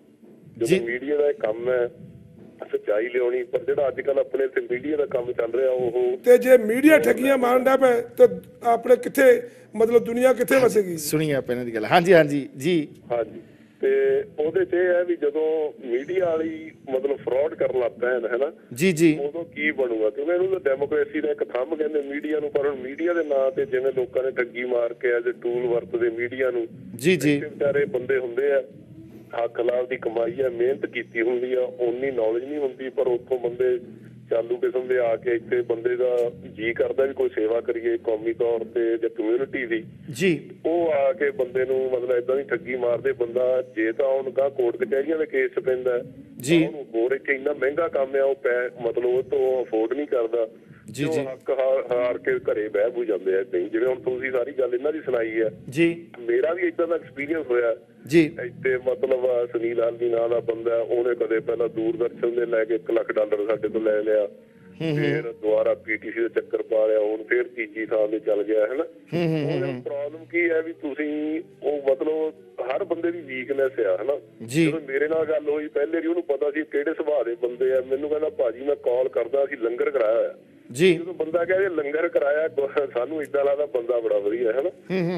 ਜਦੋਂ ਮੀਡੀਆ ਦਾ ਇਹ ਕੰਮ ਹੈ ਸੱਚਾਈ ਲਿਆਉਣੀ, ਪਰ ਜਿਹੜਾ ਅੱਜ ਕੱਲ ਆਪਣੇ ਇੱਥੇ ਮੀਡੀਆ ਦਾ ਕੰਮ ਚੱਲ ਰਿਹਾ ਉਹ, ਤੇ ਜੇ ਮੀਡੀਆ ਠੱਗੀਆਂ ਮਾਰਨ ਦਾ ਪਏ ਤੇ ਆਪਣੇ ਕਿੱਥੇ ਮਤਲਬ ਦੁਨੀਆ ਕਿੱਥੇ ਵਸੇਗੀ? ਸੁਣੀ ਆਪਾਂ ਇਹਨਾਂ ਦੀ ਗੱਲ। ਹਾਂਜੀ ਹਾਂਜੀ ਜੀ ਹਾਂਜੀ, ਤੇ ਉਹਦੇ 'ਚ ਇਹ ਹੈ ਵੀ ਜਦੋਂ ਮੀਡੀਆ ਵਾਲੀ ਮਤਲਬ ਫਰਾਡ ਕਰਨ ਲੱਗ ਪੈਣ ਹੈ ਨਾ ਜੀ ਜੀ, ਉਦੋਂ ਕੀ ਬਣੂਗਾ? ਕਿਉਂਕਿ ਇਹਨੂੰ ਤਾਂ ਡੈਮੋਕ੍ਰੇਸੀ ਦਾ ਇੱਕ ਥੰਮ ਕਹਿੰਦੇ ਮੀਡੀਆ ਨੂੰ, ਪਰ ਹੁਣ ਮੀਡੀਆ ਦੇ ਨਾਂ ਤੇ ਜਿਵੇਂ ਲੋਕਾਂ ਨੇ ਠੱਗੀ ਮਾਰ ਕੇ ਐਜ਼ ਅ ਟੂਲ ਵਰਤਦੇ ਮੀਡੀਆ ਨੂੰ। ਜੀ ਜੀ, ਵਿਚਾਰੇ ਬੰਦੇ ਹੁੰਦੇ ਆ, ਹੱਕ ਲਾਭ ਦੀ ਕਮਾਈ ਆ, ਮਿਹਨਤ ਕੀਤੀ ਹੁੰਦੀ ਆ, ਓਨੀ ਨੌਲੇਜ ਨਹੀਂ ਹੁੰਦੀ, ਪਰ ਉੱਥੋਂ ਬੰਦੇ ਚਾਲੂ ਕਿਸਮ ਦੇ ਆ ਕੇ ਇੱਥੇ ਬੰਦੇ ਦਾ ਜੀ ਕਰਦਾ ਵੀ ਕੋਈ ਸੇਵਾ ਕਰੀਏ ਕੌਮੀ ਤੌਰ ਤੇ ਜਾਂ ਕਮਿਊਨਿਟੀ ਦੀ ਜੀ, ਉਹ ਆ ਕੇ ਬੰਦੇ ਨੂੰ ਮਤਲਬ ਏਦਾਂ ਦੀ ਠੱਗੀ ਮਾਰਦੇ। ਬੰਦਾ ਜੇ ਤਾਂ ਹੁਣ ਗਾ ਕੋਰਟ ਕਚਹਿਰੀਆਂ ਦੇ ਕੇਸ 'ਚ ਪੈਂਦਾ ਜੀ, ਉਹਨੂੰ ਹੋਰ ਇੱਕ ਇੰਨਾ ਮਹਿੰਗਾ ਕੰਮ ਆ, ਉਹ ਪੈ ਮਤਲਬ ਉਹ ਤੋਂ ਅਫੋਰਡ ਨਹੀਂ ਕਰਦਾ ਜੀ ਜੀ, ਹੱਕ ਹਾਰ ਕੇ ਘਰੇ ਬਹਿ ਬੂ ਜਾਂਦੇ ਆ। ਨਹੀਂ, ਜਿਵੇਂ ਹੁਣ ਤੁਸੀਂ ਸਾਰੀ ਗੱਲ ਇਹਨਾਂ ਦੀ ਸੁਣਾਈ ਹੈ ਜੀ, ਮੇਰਾ ਵੀ ਏਦਾਂ ਦਾ ਐਕਸਪੀਰੀਅੰਸ ਹੋਇਆ ਜੀ। ਇੱਥੇ ਮਤਲਬ ਸੁਨੀਲ ਆਲਮੀ ਨਾਂ ਦਾ ਬੰਦਾ, ਉਹਨੇ ਕਦੇ ਪਹਿਲਾਂ ਦੂਰਦਰਸ਼ਨ ਦੇ ਲੈ ਕੇ ਇੱਕ ਲੱਖ ਡਾਲਰ ਸਾਡੇ ਤੋਂ ਲੈ ਲਿਆ, ਫਿਰ ਦੁਬਾਰਾ ਪੀਟੀਸੀ ਦਾ ਚੱਕਰ ਪਾ ਲਿਆ, ਹੁਣ ਫਿਰ ਤੀਜੀ ਥਾਂ ਤੇ ਚੱਲ ਗਿਆ, ਹੈ ਨਾ। ਪ੍ਰੋਬਲਮ ਕੀ ਹੈ ਵੀ ਤੁਸੀਂ ਉਹ ਮਤਲਬ ਹਰ ਬੰਦੇ ਦੀ ਵੀਕਨੈਸ ਆ, ਹਨਾ। ਜਦੋਂ ਮੇਰੇ ਨਾਲ ਗੱਲ ਹੋਈ ਪਹਿਲੇ ਵੀ ਉਹਨੂੰ ਪਤਾ ਸੀ ਕਿਹੜੇ ਸੁਭਾਅ ਦੇ ਬੰਦੇ ਆ, ਮੈਨੂੰ ਕਹਿੰਦਾ ਭਾਜੀ ਮੈਂ ਕਾਲ ਕਰਦਾ, ਅਸੀਂ ਲੰਗਰ ਕਰਾਇਆ ਹੋਇਆ ਜੀ। ਜਦੋਂ ਬੰਦਾ ਕਹਿੰਦੇ ਲੰਗਰ ਕਰਾਇਆ, ਸਾਨੂੰ ਏਦਾਂ ਲੱਗਦਾ ਬੰਦਾ ਬੜਾ ਵਧੀਆ, ਹੈ ਨਾ।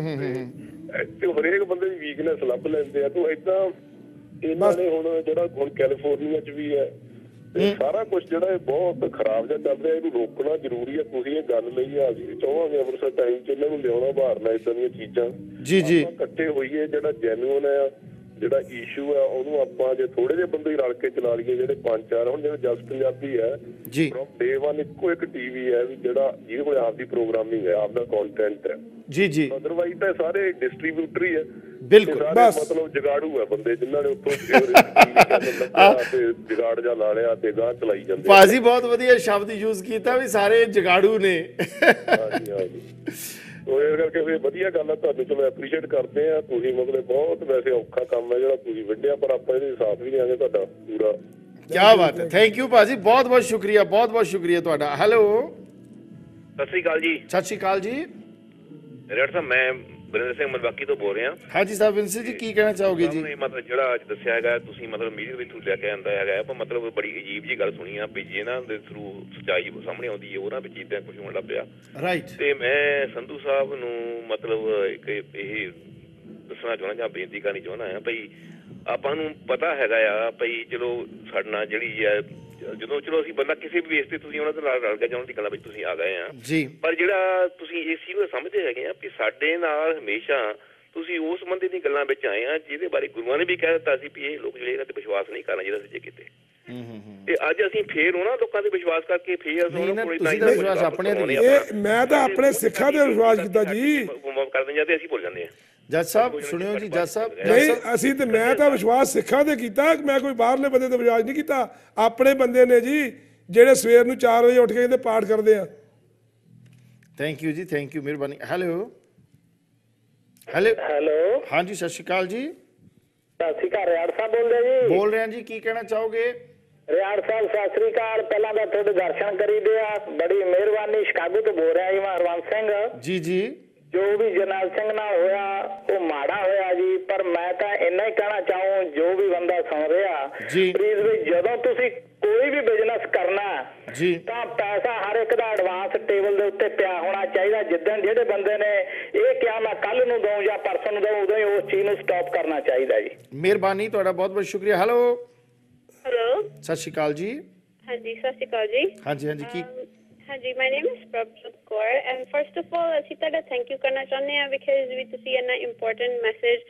ਤੇ ਹਰੇਕ ਬੰਦੇ ਦੀ ਵੀਕਨੈਸ ਲੱਭ ਲੈਂਦੇ ਆ। ਤੂੰ ਏਦਾਂ ਇਹਨਾਂ ਨੇ ਹੁਣ ਜਿਹੜਾ ਹੁਣ ਕੈਲੀਫੋਰਨੀਆ 'ਚ ਵੀ ਹੈ, ਤੇ ਸਾਰਾ ਕੁਛ ਜਿਹੜਾ ਇਹ ਬਹੁਤ ਖਰਾਬ ਜਿਹਾ ਚੱਲ ਰਿਹਾ, ਇਹਨੂੰ ਰੋਕਣਾ ਜ਼ਰੂਰੀ ਹੈ। ਤੁਸੀਂ ਇਹ ਗੱਲ ਲਈ ਆ, ਅਸੀਂ ਚਾਹਾਂਗੇ ਅੰਮ੍ਰਿਤਸਰ ਟਾਈਮ 'ਚ ਇਹਨਾਂ ਨੂੰ ਲਿਆਉਣਾ ਬਾਹਰਨਾ ਏਦਾਂ ਦੀਆਂ ਚੀਜ਼ਾਂ ਜੀ ਜੀ, ਇਕੱਠੇ ਹੋਈਏ। ਜਿਹੜਾ ਜੈਨੂਅਨ ਹੈ, ਜਿਹੜਾ ਇਸ਼ੂ ਹੈ, ਉਹਨੂੰ ਆਪਾਂ ਜੇ ਥੋੜੇ ਜਿਹੇ ਬੰਦੇ ਰਲ ਕੇ ਚਲਾ ਲਈਏ, ਜਿਹੜੇ ਪੰਜ ਚਾਰ ਹੁਣ ਜਿਵੇਂ ਜਸ ਪੰਜਾਬੀ ਹੈ ਜੀ, ਡੇ ਵਨ ਇੱਕੋ ਇੱਕ ਟੀਵੀ ਹੈ ਵੀ ਜਿਹੜਾ ਜਿਹਦੇ ਕੋਲ ਆਪਦੀ ਪ੍ਰੋਗਰਾਮਿੰਗ ਹੈ, ਆਪਦਾ ਕੰਟੈਂਟ ਹੈ ਜੀ ਜੀ, ਅਦਰਵਾਈਜ਼ ਤਾਂ ਸਾਰੇ ਡਿਸਟਰੀਬਿਊਟਰ ਹੀ ਹੈ। ਬਿਲਕੁਲ, ਮਤਲਬ ਜਗਾੜੂ ਹੈ ਬੰਦੇ ਜਿਨ੍ਹਾਂ ਨੇ ਉੱਥੋਂ ਜਗਾੜ ਜਾ ਲਾ ਲਿਆ ਤੇ ਗਾਹ ਚਲਾਈ ਜਾਂਦੇ। ਭਾਜੀ ਬਹੁਤ ਵਧੀਆ ਸ਼ਬਦ ਯੂਜ਼ ਕੀਤਾ ਵੀ ਸਾਰੇ ਜਗਾੜੂ ਨੇ। ਹਾਂਜੀ ਹਾਂਜੀ, ਉਹ ਇਸ ਕਰਕੇ ਫਿਰ ਵਧੀਆ ਗੱਲ ਆ, ਤੁਹਾਨੂੰ ਚਲੋ ਐਪਰੀਸ਼ੀਏਟ ਕਰਦੇ ਆ। ਤੁਸੀਂ ਮਤਲਬ ਬਹੁਤ ਵੈਸੇ ਔਖਾ ਕੰਮ ਹੈ ਜਿਹੜਾ ਤੁਸੀਂ ਵਿੱਢਿਆ, ਪਰ ਆਪਾਂ ਇਹਦੇ ਸਾਥ ਵੀ ਦੇਵਾਂਗੇ ਤੁਹਾਡਾ ਪੂਰਾ। ਕਿਆ ਬਾਤ ਹੈ, ਥੈਂਕ ਯੂ ਭਾਜੀ, ਬਹੁਤ ਬਹੁਤ ਸ਼ੁਕਰੀਆ, ਬਹੁਤ ਬਹੁਤ ਸ਼ੁਕਰੀਆ ਤੁਹਾਡਾ। ਹੈਲੋ, ਸਤਿ ਸ੍ਰੀ ਅਕਾਲ ਜੀ। ਸਤਿ ਸ੍ਰੀ ਅਕਾਲ ਜੀ। ਰੇਡ ਸਾਹਿਬ, ਮੈਂ ਬਰਿੰਦਰ ਸਿੰਘ ਮਲਵਾਕੀ ਤੋਂ ਬੋਲ ਰਿਹਾ। ਹਾਂਜੀ ਸਾਹਿਬ, ਵਿੰਸੀ ਜੀ ਕੀ ਕਹਿਣਾ ਚਾਹੋਗੇ ਜੀ? ਮਤਲਬ ਜਿਹੜਾ ਅੱਜ ਦੱਸਿਆ ਹੈਗਾ ਤੁਸੀਂ, ਮਤਲਬ ਮੀਡੀਆ ਵਿੱਚ ਲੈ ਕੇ ਆਂਦਾ ਹੈਗਾ, ਆਪਾਂ ਮਤਲਬ ਬੜੀ ਅਜੀਬ ਜੀ ਗੱਲ ਸੁਣੀ ਆ ਵੀ ਜਿਹਨਾਂ ਦੇ ਥਰੂ ਸੱਚਾਈ ਸਾਹਮਣੇ ਆਉਂਦੀ ਹੈ ਉਹਨਾਂ ਵਿੱਚ ਇਦਾਂ ਕੁਝ ਹੋਣ ਲੱਗ ਪਿਆ। ਰਾਈਟ। ਤੇ ਮੈਂ ਸੰਧੂ ਸਾਹਿਬ ਨੂੰ ਮਤਲਬ ਇੱਕ ਇਹ ਦੱਸਣਾ ਚਾਹੁੰਦਾ ਜਾਂ ਬੇਨਤੀ ਕਰਨੀ ਚਾਹੁੰਦਾ ਆ ਭਈ, ਆਪਾਂ ਨੂੰ ਪਤਾ ਹੈਗਾ ਆ ਭਈ ਚਲੋ ਸਾਡੇ ਨਾਲ ਜਿਹੜੀ ਆ, ਜਦੋਂ ਚਲੋ ਅਸੀਂ ਬੰਦਾ ਕਿਸੇ ਵੀ ਬੇਸ ਤੇ ਤੁਸੀਂ ਉਹਨਾਂ ਦੇ ਨਾਲ ਰਲ ਗਏ ਜਾਂ ਉਹਨਾਂ ਦੀ ਗੱਲਾਂ ਵਿੱਚ ਤੁਸੀਂ ਆ ਗਏ ਆ ਜੀ, ਪਰ ਜਿਹੜਾ ਤੁਸੀਂ ਇਸ ਚੀਜ਼ ਨੂੰ ਸਮਝਦੇ ਹੈਗੇ ਆ ਵੀ ਸਾਡੇ ਨਾਲ ਹਮੇਸ਼ਾ ਤੁਸੀਂ ਉਸ ਬੰਦੇ ਦੀ ਗੱਲਾਂ ਵਿੱਚ ਆਏ ਆ ਜਿਹਦੇ ਬਾਰੇ ਗੁਰੂਆਂ ਨੇ ਵੀ ਕਹਿ ਦਿੱਤਾ ਸੀ ਵੀ ਇਹ ਲੋਕ ਜਿਹੜੇ ਇਹਨਾਂ ਤੇ ਵਿਸ਼ਵਾਸ ਨਹੀਂ ਕਰਨਾ ਜਿਹੜਾ ਸੱਚੇ ਕੀਤੇ। ਤੇ ਅੱਜ ਅਸੀਂ ਫੇਰ ਉਹਨਾਂ ਲੋਕਾਂ ਤੇ ਵਿਸ਼ਵਾਸ ਕਰਕੇ ਫੇਰ ਆਪਣੇ ਮੈਂ ਤਾਂ ਆਪਣੇ ਸਿੱਖਾਂ ਤੇ ਵਿਸ਼ਵਾਸ ਕੀਤਾ ਜੀ ਕਰਦੇ ਜਾਂਦੇ, ਅਸੀਂ ਭੁੱਲ ਜਾਂਦੇ ਆ। ਜੱਜ ਸਾਹਿਬ ਸੁਣਿਓ ਜੀ, ਜੱਜ ਸਾਹਿਬ ਨਹੀਂ, ਅਸੀਂ ਤੇ ਮੈਂ ਤਾਂ ਵਿਸ਼ਵਾਸ ਸਿੱਖਾਂ ਤੇ ਕੀਤਾ, ਮੈਂ ਕੋਈ ਬਾਹਰਲੇ ਬੰਦੇ ਤੇ ਵਿਸ਼ਵਾਸ ਨਹੀਂ ਕੀਤਾ। ਆਪਣੇ ਬੰਦੇ ਨੇ ਜੀ ਜਿਹੜੇ ਸਵੇਰ ਨੂੰ ਚਾਰ ਵਜੇ ਉੱਠ ਕੇ ਇਹਦੇ ਪਾਠ ਕਰਦੇ ਆ। ਥੈਂਕ ਯੂ ਜੀ, ਥੈਂਕ ਯੂ, ਮਿਹਰਬਾਨੀ। ਹੈਲੋ ਹੈਲੋ ਹੈਲੋ, ਹਾਂਜੀ ਸਤਿ ਸ਼੍ਰੀ ਅਕਾਲ ਜੀ। ਸਤਿ ਸ਼੍ਰੀ ਅਕਾਲ, ਰਿਆੜ ਸਾਹਿਬ ਬੋਲਦੇ ਜੀ। ਬੋਲ ਰਹੇ ਜੀ, ਕੀ ਕਹਿਣਾ ਚਾਹੋਗੇ? ਰਿਆੜ ਸਾਹਿਬ ਸਤਿ ਸ਼੍ਰੀ ਅਕਾਲ, ਪਹਿਲਾਂ ਤਾਂ ਤੁਹਾਡੇ ਦਰਸ਼ਨ ਕਰੀਦੇ ਆ, ਬੜੀ ਮਿਹਰਬਾਨੀ। ਸ਼ਿਕਾਗੋ ਤੋਂ ਬੋਲ ਰਿਹਾ ਜੀ ਮੈਂ, ਹਰਵੰਸ ਸਿੰਘ ਜੀ ਜੀ। ਜੋ ਵੀ ਜਰਨੈਲ ਸਿੰਘ ਨਾਲ ਹੋਇਆ ਉਹ ਮਾੜਾ ਹੋਇਆ ਜੀ, ਪਰ ਮੈਂ ਤਾਂ ਇੰਨਾ ਹੀ ਕਹਿਣਾ ਚਾਹੂੰ ਜੋ ਵੀ ਬੰਦਾ ਸੁਣ ਰਿਹਾ ਪਲੀਜ਼ ਵੀ ਜਦੋਂ ਤੁਸੀਂ ਕੋਈ ਵੀ ਬਿਜ਼ਨਸ ਕਰਨਾ ਜੀ ਤਾਂ ਪੈਸਾ ਹਰ ਇੱਕ ਦਾ ਐਡਵਾਂਸ ਟੇਬਲ ਦੇ ਉੱਤੇ ਪਿਆ ਹੋਣਾ ਚਾਹੀਦਾ। ਜਿੱਦਣ ਜਿਹੜੇ ਬੰਦੇ ਨੇ ਇਹ ਕਿਹਾ ਮੈਂ ਕੱਲ ਨੂੰ ਦਊਂ ਜਾਂ ਪਰਸੋਂ ਨੂੰ ਦਊਂ, ਉਦੋਂ ਹੀ ਉਸ ਚੀਜ਼ ਨੂੰ ਸਟਾਪ ਕਰਨਾ ਚਾਹੀਦਾ ਜੀ। ਮਿਹਰਬਾਨੀ, ਤੁਹਾਡਾ ਬਹੁਤ ਬਹੁਤ ਸ਼ੁਕਰੀਆ। ਹੈਲੋ ਹੈਲੋ, ਸਤਿ ਸ਼੍ਰੀ ਅਕਾਲ ਜੀ। ਹਾਂਜੀ ਸਤਿ ਸ਼੍ਰੀ ਅਕਾਲ ਜੀ। ਹਾਂਜੀ ਹਾਂਜੀ, ਕੀ ਹਾਂਜੀ, my name is Prabhjot Kaur and first of all ਅਸੀਂ ਤੁਹਾਡਾ ਥੈਂਕ ਯੂ ਕਰਨਾ ਚਾਹੁੰਦੇ ਹਾਂ ਬਿਕਾਜ਼ ਵੀ ਤੁਸੀਂ ਇੰਨਾ ਇੰਪੋਰਟੈਂਟ ਮੈਸੇਜ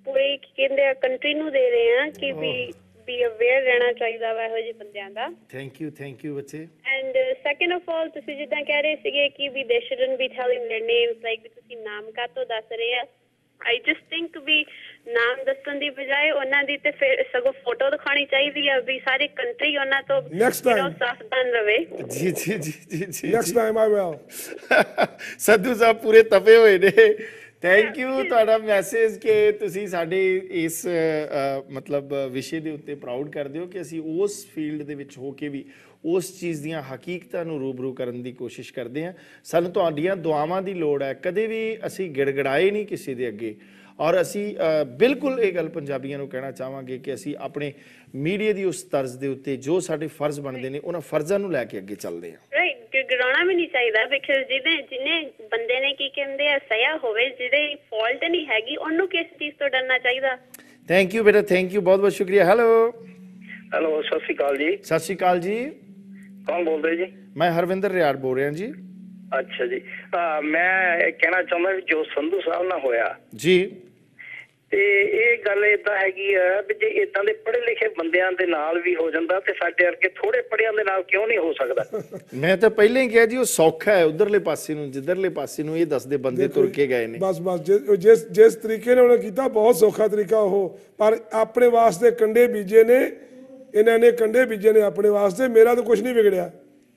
ਪੂਰੀ ਕੀ ਕਹਿੰਦੇ ਆ ਕੰਟਰੀ ਨੂੰ ਦੇ ਰਹੇ ਆ ਕਿ ਵੀ ਵੀ ਅਵੇਅਰ ਰਹਿਣਾ ਚਾਹੀਦਾ ਵਾ ਇਹੋ ਜਿਹੇ ਬੰਦਿਆਂ ਦਾ। ਥੈਂਕ ਯੂ ਥੈਂਕ ਯੂ ਬੱਚੇ। ਐਂਡ ਸੈਕੰਡ ਆਫ ਆਲ ਤੁਸੀਂ ਜਿੱਦਾਂ ਕਹਿ ਰਹੇ ਸੀਗੇ ਕਿ ਵੀ they shouldn't be telling their names like ਵੀ ਤੁਸੀਂ ਨਾਮ ਕਾਤੋਂ ਦੱਸ ਰਹੇ ਆ। ਆਈ ਜਸਟ ਥਿੰਕ ਵੀ ਨਾਮ ਦੱਸਣ ਦੀ ਬਜਾਏ ਉਹਨਾਂ ਦੀ ਤੇ ਫਿਰ ਸਗੋਂ ਫੋਟੋ ਦਿਖਾਉਣੀ ਚਾਹੀਦੀ ਆ ਵੀ ਸਾਰੀ ਕੰਟਰੀ ਉਹਨਾਂ ਤੋਂ ਸਾਵਧਾਨ ਰਵੇ। ਜੀ ਜੀ ਜੀ ਜੀ ਜੀ next time I will. Sandhu ਸਾਹਿਬ ਪੂਰੇ ਤਪੇ ਹੋਏ ਨੇ। ਥੈਂਕ ਯੂ ਤੁਹਾਡਾ ਮੈਸੇਜ ਕਿ ਤੁਸੀਂ ਸਾਡੇ ਇਸ ਮਤਲਬ ਵਿਸ਼ੇ ਦੇ ਉੱਤੇ ਪ੍ਰਾਊਡ ਕਰਦੇ ਹੋ ਕਿ ਅਸੀਂ ਉਸ ਫੀਲਡ ਦੇ ਵਿੱਚ ਹੋ ਕੇ ਵੀ ਉਸ ਚੀਜ਼ ਦੀਆਂ ਹਕੀਕਤਾਂ ਨੂੰ ਰੂਬਰੂ ਕਰਨ ਦੀ ਕੋਸ਼ਿਸ਼ ਕਰਦੇ ਹਾਂ। ਸਾਨੂੰ ਤੁਹਾਡੀਆਂ ਦੁਆਵਾਂ ਦੀ ਲੋੜ ਹੈ। ਕਦੇ ਵੀ ਅਸੀਂ ਗਿੜਗੜਾਏ ਨਹੀਂ ਕਿਸੇ ਦੇ ਅੱਗੇ ਔਰ ਅਸੀਂ ਬਿਲਕੁਲ ਇਹ ਗੱਲ ਪੰਜਾਬੀਆਂ ਨੂੰ ਕਹਿਣਾ ਚਾਹਾਂਗੇ ਕਿ ਅਸੀਂ ਆਪਣੇ ਮੀਡੀਆ ਦੀ ਉਸ ਤਰਜ਼ ਦੇ ਉੱਤੇ ਜੋ ਸਾਡੇ ਫਰਜ਼ ਬਣਦੇ ਨੇ ਉਹਨਾਂ ਫਰਜ਼ਾਂ ਨੂੰ ਲੈ ਕੇ ਅੱਗੇ ਚੱਲਦੇ ਹਾਂ। ਰਾਈਟ ਗਿੜਗੜਾਉਣਾ ਵੀ ਨਹੀਂ ਚਾਹੀਦਾ ਬਿਕਾਜ਼ ਜਿਹਦੇ ਜਿਹਨੇ ਬੰਦੇ ਨੇ ਕੀ ਕਹਿੰਦੇ ਆ ਸਹਿਆ ਹੋਵੇ ਜਿਹਦੇ ਫਾਲਟ ਨਹੀਂ ਹੈਗੀ ਉਹਨੂੰ ਕਿਸ ਚੀਜ਼ ਤੋਂ ਡਰਨਾ ਚਾਹੀਦਾ। ਥੈਂਕ ਯੂ ਬੇਟਾ ਥੈਂਕ ਯੂ ਬਹੁਤ ਬਹੁਤ ਸ਼ੁਕਰੀਆ। ਹੈਲੋ ਹੈਲੋ ਸਤਿ ਸ਼੍ਰੀ ਅਕਾਲ ਜੀ। ਸਤਿ ਸ਼੍ਰੀ ਅਕਾਲ ਜੀ। ਕੌਣ ਬੋਲਦੇ ਜੀ? ਮੈਂ ਹਰਵਿੰਦਰ ਰਿਆੜ ਬੋਲ ਰਿਹਾ ਜੀ। ਅੱਛਾ ਜੀ ਮੈਂ ਕਹਿਣਾ ਚਾਹੁੰਦਾ ਵੀ ਜੋ ਸੰਧੂ ਸਾਹਿਬ ਨਾਲ ਹੋਇਆ ਜੀ ਤੇ ਇਹ ਗੱਲ ਏਦਾਂ ਹੈਗੀ ਆ ਵੀ ਜੇ ਏਦਾਂ ਦੇ ਪੜ੍ਹੇ ਲਿਖੇ ਬੰਦਿਆਂ ਦੇ ਨਾਲ ਵੀ ਹੋ ਜਾਂਦਾ ਤੇ ਸਾਡੇ ਵਰਗੇ ਥੋੜੇ ਪੜ੍ਹਿਆਂ ਦੇ ਨਾਲ ਕਿਉਂ ਨਹੀਂ ਹੋ ਸਕਦਾ? ਮੈਂ ਤਾਂ ਪਹਿਲਾਂ ਹੀ ਕਿਹਾ ਜੀ ਉਹ ਸੌਖਾ ਹੈ ਉਧਰਲੇ ਪਾਸੇ ਨੂੰ ਜਿੱਧਰਲੇ ਪਾਸੇ ਨੂੰ ਇਹ ਦੱਸਦੇ ਬੰਦੇ ਤੁਰ ਕੇ ਗਏ ਨੇ। ਬਸ ਬਸ ਜਿਸ ਜਿਸ ਤਰੀਕੇ ਨਾਲ ਉਹਨੇ ਕੀਤਾ ਬਹੁਤ ਸੌਖਾ ਤਰੀਕਾ ਉਹ ਪਰ ਆਪਣੇ ਵਾਸਤੇ ਕੰਡੇ ਬੀਜੇ ਨੇ ਇਹਨਾਂ ਨੇ ਕੰਡੇ ਬੀਜੇ ਨੇ ਆਪਣੇ ਵਾਸਤੇ। ਮੇਰਾ ਤਾਂ ਕੁਝ ਨਹੀਂ ਵਿਗੜਿਆ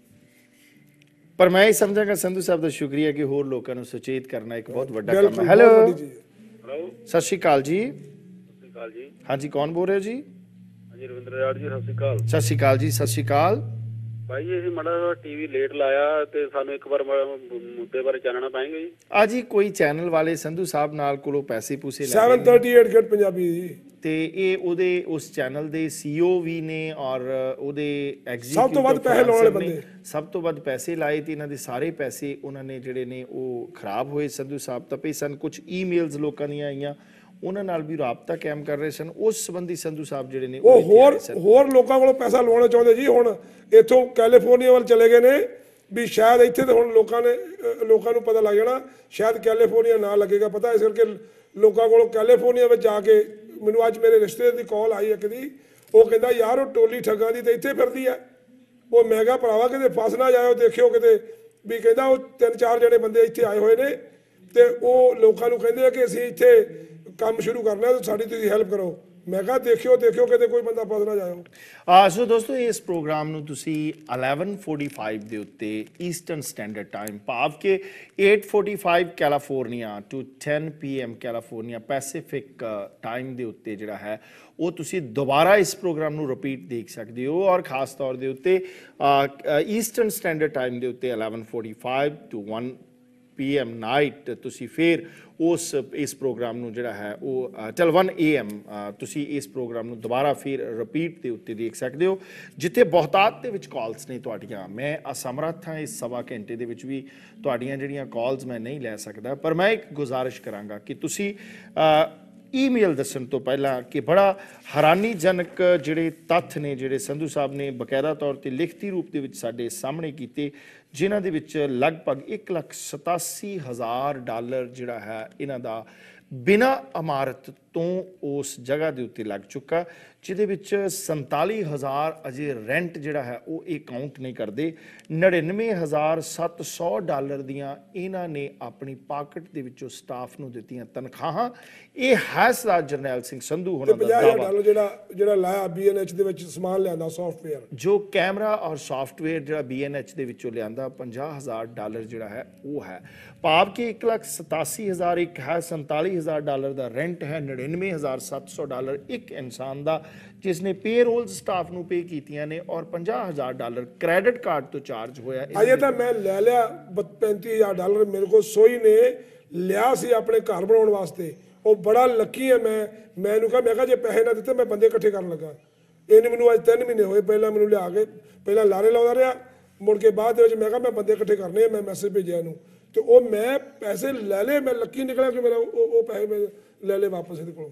ਪਰ ਮੈਂ ਇਹ ਸਮਝਾਂਗਾ ਸੰਧੂ ਸਾਹਿਬ ਦਾ ਸ਼ੁਕਰੀਆ ਕਿ ਹੋਰ ਲੋਕਾਂ ਨੂੰ ਸੁਚੇਤ ਕਰਨਾ ਇੱਕ ਬਹੁਤ ਵੱਡਾ ਕੰਮ ਹੈ। ਹੈਲੋ ਸਤਿ ਸ਼੍ਰੀ ਅਕਾਲ ਜੀ। ਸਤਿ ਸ਼੍ਰੀ ਅਕਾਲ ਜੀ। ਹਾਂਜੀ ਕੌਣ ਬੋਲ ਰਹੇ ਹੋ ਜੀ? ਹਾਂਜੀ ਰਵਿੰਦਰ ਰਿਆੜ ਜੀ। ਸਤਿ ਸ਼੍ਰੀ ਅਕਾਲ। ਸਤਿ ਸ਼੍ਰੀ ਅਕਾਲ ਜੀ। ਸਤਿ ਸ਼੍ਰੀ ਅਕਾਲ ਭਾਈ ਜੀ। ਅਸੀਂ ਮਾੜਾ ਟੀਵੀ ਲੇਟ ਲਾਇਆ ਤੇ ਸਾਨੂੰ ਇੱਕ ਵਾਰ ਮੁੱਦੇ ਬਾਰੇ ਜਾਣਨਾ ਪਾਏਗਾ ਜੀ। ਆ ਜੀ ਕੋਈ ਚੈਨਲ ਵਾਲੇ ਸੰਧੂ ਸਾਹਿਬ ਨਾਲ ਕੋਲੋਂ ਪੈਸੇ ਪੂਸੇ ਲੈ ਸੱਤ ਸੌ ਅੜਤਾਲੀ ਗੇਟ ਪੰਜਾਬੀ ਜੀ ਤੇ ਇਹ ਉਹਦੇ ਉਸ ਚੈਨਲ ਦੇ ਸੀਈਓ ਵੀ ਨੇ ਔਰ ਉਹਦੇ ਐਗਜ਼ੀਕਿਊਟਿਵ ਸਭ ਤੋਂ ਵੱਧ ਪੈਸੇ ਲਾਉਣ ਵਾਲੇ ਬੰਦੇ ਸਭ ਤੋਂ ਵੱਧ ਪੈਸੇ ਲਾਏ ਤੇ ਇਹਨਾਂ ਦੇ ਸਾਰੇ ਪੈਸੇ ਉਹਨਾਂ ਨੇ ਜਿਹੜੇ ਨੇ ਉਹ ਖਰਾਬ ਹੋਏ। ਸੰਧੂ ਸਾਹਿਬ ਤਪੇ ਸਨ। ਕੁਝ ਈਮੇਲਸ ਲੋਕਾਂ ਦੀਆਂ ਆਈਆਂ ਉਹਨਾਂ ਨਾਲ ਵੀ ਰਾਬਤਾ ਕਾਇਮ ਕਰ ਰਹੇ ਸਨ। ਉਸ ਸੰਬੰਧੀ ਸੰਧੂ ਸਾਹਿਬ ਜਿਹੜੇ ਨੇ ਉਹ ਹੋਰ ਹੋਰ ਲੋਕਾਂ ਕੋਲੋਂ ਪੈਸਾ ਲਵਾਉਣਾ ਚਾਹੁੰਦੇ ਜੀ। ਹੁਣ ਇੱਥੋਂ ਕੈਲੀਫੋਰਨੀਆ ਵੱਲ ਚਲੇ ਗਏ ਨੇ ਵੀ ਸ਼ਾਇਦ ਇੱਥੇ ਤਾਂ ਹੁਣ ਲੋਕਾਂ ਨੇ ਲੋਕਾਂ ਨੂੰ ਪਤਾ ਲੱਗ ਜਾਣਾ ਸ਼ਾਇਦ ਕੈਲੀਫੋਰਨੀਆ ਨਾ ਲੱਗੇਗਾ ਪਤਾ। ਇਸ ਕਰਕੇ ਲੋਕਾਂ ਕੋਲੋਂ ਕੈਲੀਫੋਰਨੀਆ ਵਿੱਚ ਜਾ ਕੇ ਮੈਨੂੰ ਅੱਜ ਮੇਰੇ ਰਿਸ਼ਤੇਦਾਰ ਦੀ ਕਾਲ ਆਈ ਇੱਕ ਦੀ ਉਹ ਕਹਿੰਦਾ ਯਾਰ ਉਹ ਟੋਲੀ ਠੱਗਾਂ ਦੀ ਤਾਂ ਇੱਥੇ ਫਿਰਦੀ ਆ। ਉਹ ਮੈਂ ਕਿਹਾ ਭਰਾਵਾ ਕਿਤੇ ਫਸ ਨਾ ਜਾਇਓ ਦੇਖਿਓ ਕਿਤੇ ਵੀ ਕਹਿੰਦਾ ਉਹ ਤਿੰਨ ਚਾਰ ਜਣੇ ਬੰਦੇ ਇੱਥੇ ਆਏ ਹੋਏ ਨੇ ਤੇ ਉਹ ਲੋਕਾਂ ਨੂੰ ਕਹਿੰਦੇ ਆ ਕਿ ਅਸੀਂ ਇੱਥੇ ਕੰਮ ਸ਼ੁਰੂ ਕਰਨਾ ਤੇ ਸਾਡੀ ਤੁਸੀਂ ਹੈਲਪ ਕਰੋ। ਮੈਂ ਕਿਹਾ ਦੇਖਿਓ ਦੇਖਿਓ ਕਿਤੇ ਕੋਈ ਬੰਦਾ ਫਸ ਨਾ ਜਾਇਓ। ਆ ਸੋ ਦੋਸਤੋ ਇਸ ਪ੍ਰੋਗਰਾਮ ਨੂੰ ਤੁਸੀਂ eleven forty-five ਦੇ ਉੱਤੇ ਈਸਟਰਨ ਸਟੈਂਡਰਡ ਟਾਈਮ ਭਾਵ ਕਿ eight forty-five California to ten p m California Pacific time ਦੇ ਉੱਤੇ ਜਿਹੜਾ ਹੈ ਉਹ ਤੁਸੀਂ ਦੁਬਾਰਾ ਇਸ ਪ੍ਰੋਗਰਾਮ ਨੂੰ ਰਿਪੀਟ ਦੇਖ ਸਕਦੇ ਹੋ ਔਰ ਖਾਸ ਤੌਰ ਦੇ ਉੱਤੇ ਈਸਟਰਨ ਸਟੈਂਡਰਡ ਟਾਈਮ ਦੇ ਉੱਤੇ eleven forty-five to one p m night ਤੁਸੀਂ ਫਿਰ ਉਸ ਇਸ ਪ੍ਰੋਗਰਾਮ ਨੂੰ ਜਿਹੜਾ ਹੈ ਉਹ ਟਿਲ one a m ਤੁਸੀਂ ਇਸ ਪ੍ਰੋਗਰਾਮ ਨੂੰ ਦੁਬਾਰਾ ਫਿਰ ਰਿਪੀਟ ਦੇ ਉੱਤੇ ਦੇਖ ਸਕਦੇ ਹੋ ਜਿੱਥੇ ਬਹੁਤਾਤ ਦੇ ਵਿੱਚ ਕਾਲਸ ਨੇ ਤੁਹਾਡੀਆਂ। ਮੈਂ ਅਸਮਰੱਥ ਹਾਂ ਇਸ ਸਵਾ ਘੰਟੇ ਦੇ ਵਿੱਚ ਵੀ ਤੁਹਾਡੀਆਂ ਜਿਹੜੀਆਂ ਕਾਲਸ ਮੈਂ ਨਹੀਂ ਲੈ ਸਕਦਾ ਪਰ ਮੈਂ ਇੱਕ ਗੁਜ਼ਾਰਿਸ਼ ਕਰਾਂਗਾ ਕਿ ਤੁਸੀਂ ਈਮੇਲ ਦੱਸਣ ਤੋਂ ਪਹਿਲਾਂ ਕਿ ਬੜਾ ਹੈਰਾਨੀਜਨਕ ਜਿਹੜੇ ਤੱਥ ਨੇ ਜਿਹੜੇ ਸੰਧੂ ਸਾਹਿਬ ਨੇ ਬਕਾਇਦਾ ਤੌਰ ਤੇ ਲਿਖਤੀ ਰੂਪ ਦੇ ਵਿੱਚ ਸਾਡੇ ਸਾਹਮਣੇ ਕੀਤੇ ਜਿਨ੍ਹਾਂ ਦੇ ਵਿੱਚ ਲਗਭਗ ਇੱਕ ਲੱਖ ਸਤਾਸੀ ਹਜ਼ਾਰ ਡਾਲਰ ਜਿਹੜਾ ਹੈ ਇਹਨਾਂ ਦਾ ਬਿਨਾਂ ਇਮਾਰਤ ਤੋਂ ਉਸ ਜਗ੍ਹਾ ਦੇ ਉੱਤੇ ਲੱਗ ਚੁੱਕਾ ਜਿਹਦੇ ਵਿੱਚ ਸੰਤਾਲੀ ਹਜ਼ਾਰ ਅਜੇ ਰੈਂਟ ਜਿਹੜਾ ਹੈ ਉਹ ਇਹ ਕਾਊਂਟ ਨਹੀਂ ਕਰਦੇ। ਨੜਿਨਵੇਂ ਹਜ਼ਾਰ ਸੱਤ ਸੌ ਡਾਲਰ ਦੀਆਂ ਇਹਨਾਂ ਨੇ ਆਪਣੀ ਪਾਕਟ ਦੇ ਵਿੱਚੋਂ ਸਟਾਫ ਨੂੰ ਦਿੱਤੀਆਂ ਤਨਖਾਹਾਂ। ਇਹ ਹੈ ਸਰਦਾਰ ਜਰਨੈਲ ਸਿੰਘ ਸੰਧੂ ਹੋਣਾ ਦਾ ਦਾਅਵਾ ਜਿਹੜਾ ਜਿਹੜਾ ਲਾਇਆ ਬੀ ਐਨ ਐਚ ਦੇ ਵਿੱਚ ਸਮਾਨ ਲਿਆਂਦਾ ਸੌਫਟਵੇਅਰ ਜੋ ਕੈਮਰਾ ਔਰ ਸੌਫਟਵੇਅਰ ਜਿਹੜਾ ਬੀ ਐਨ ਐਚ ਦੇ ਵਿੱਚੋਂ ਲਿਆਂਦਾ ਪੰਜਾਹ ਹਜ਼ਾਰ ਡਾਲਰ ਜਿਹੜਾ ਹੈ ਉਹ ਹੈ ਭਾਵ ਕਿ ਇੱਕ ਲੱਖ ਸਤਾਸੀ ਹਜ਼ਾਰ ਇੱਕ ਹੈ ਸੰਤਾਲੀ ਹਜ਼ਾਰ ਡਾਲਰ ਦਾ ਰੈਂਟ ਹੈ ਨੜਿਨਵੇਂ ਹਜ਼ਾਰ ਸੱਤ ਸੌ ਡਾਲਰ ਇੱਕ ਇਨਸਾਨ ਦਾ ਜਿਸ ਨੇ ਪੇਰੋਲ ਸਟਾਫ ਨੂੰ ਪੇ ਕੀਤੀਆਂ ਨੇ ਔਰ ਪੰਜਾਹ ਹਜ਼ਾਰ ਡਾਲਰ ਕ੍ਰੈਡਿਟ ਕਾਰਡ ਤੋਂ ਚਾਰਜ ਹੋਇਆ। ਅਜੇ ਤਾਂ ਮੈਂ ਲੈ ਲਿਆ ਪੈਂਤੀ ਹਜ਼ਾਰ ਡਾਲਰ ਮੇਰੇ ਕੋਲ ਸੋਈ ਨੇ ਲਿਆ ਸੀ ਆਪਣੇ ਘਰ ਬਣਾਉਣ ਵਾਸਤੇ। ਉਹ ਬੜਾ ਲੱਕੀ ਹੈ। ਮੈਂ ਮੈਨੂੰ ਕਿਹਾ ਮੈਂ ਕਿਹਾ ਜੇ ਪੈਸੇ ਨਾ ਦਿੱਤੇ ਮੈਂ ਬੰਦੇ ਇਕੱਠੇ ਕਰਨ ਲੱਗਾ। ਇਹਨੇ ਮੈਨੂੰ ਅੱਜ ਤਿੰਨ ਮਹੀਨੇ ਹੋਏ ਪਹਿਲਾਂ ਮੈਨੂੰ ਲਿਆ ਕੇ ਪਹਿਲਾਂ ਲਾਰੇ ਲਾਉਂਦਾ ਰਿਹਾ ਮੁੜ ਕੇ ਬਾਅਦ ਦੇ ਵਿੱਚ ਮੈਂ ਕਿਹਾ ਮੈਂ ਬੰਦੇ ਇਕੱਠੇ ਕਰਨੇ ਆ। ਮੈਂ ਮੈਸੇਜ ਭੇਜਿਆ ਇਹਨੂੰ ਤੇ ਉਹ ਮੈਂ ਪੈਸੇ ਲੈ ਲਏ। ਮੈਂ ਲੱਕੀ ਨਿਕਲਿਆ ਕਿ ਮੇਰਾ ਉਹ ਉਹ ਪੈਸੇ ਮੈਂ ਲੈ ਲਏ ਵਾਪਸ ਇਹਦੇ ਕੋਲੋਂ।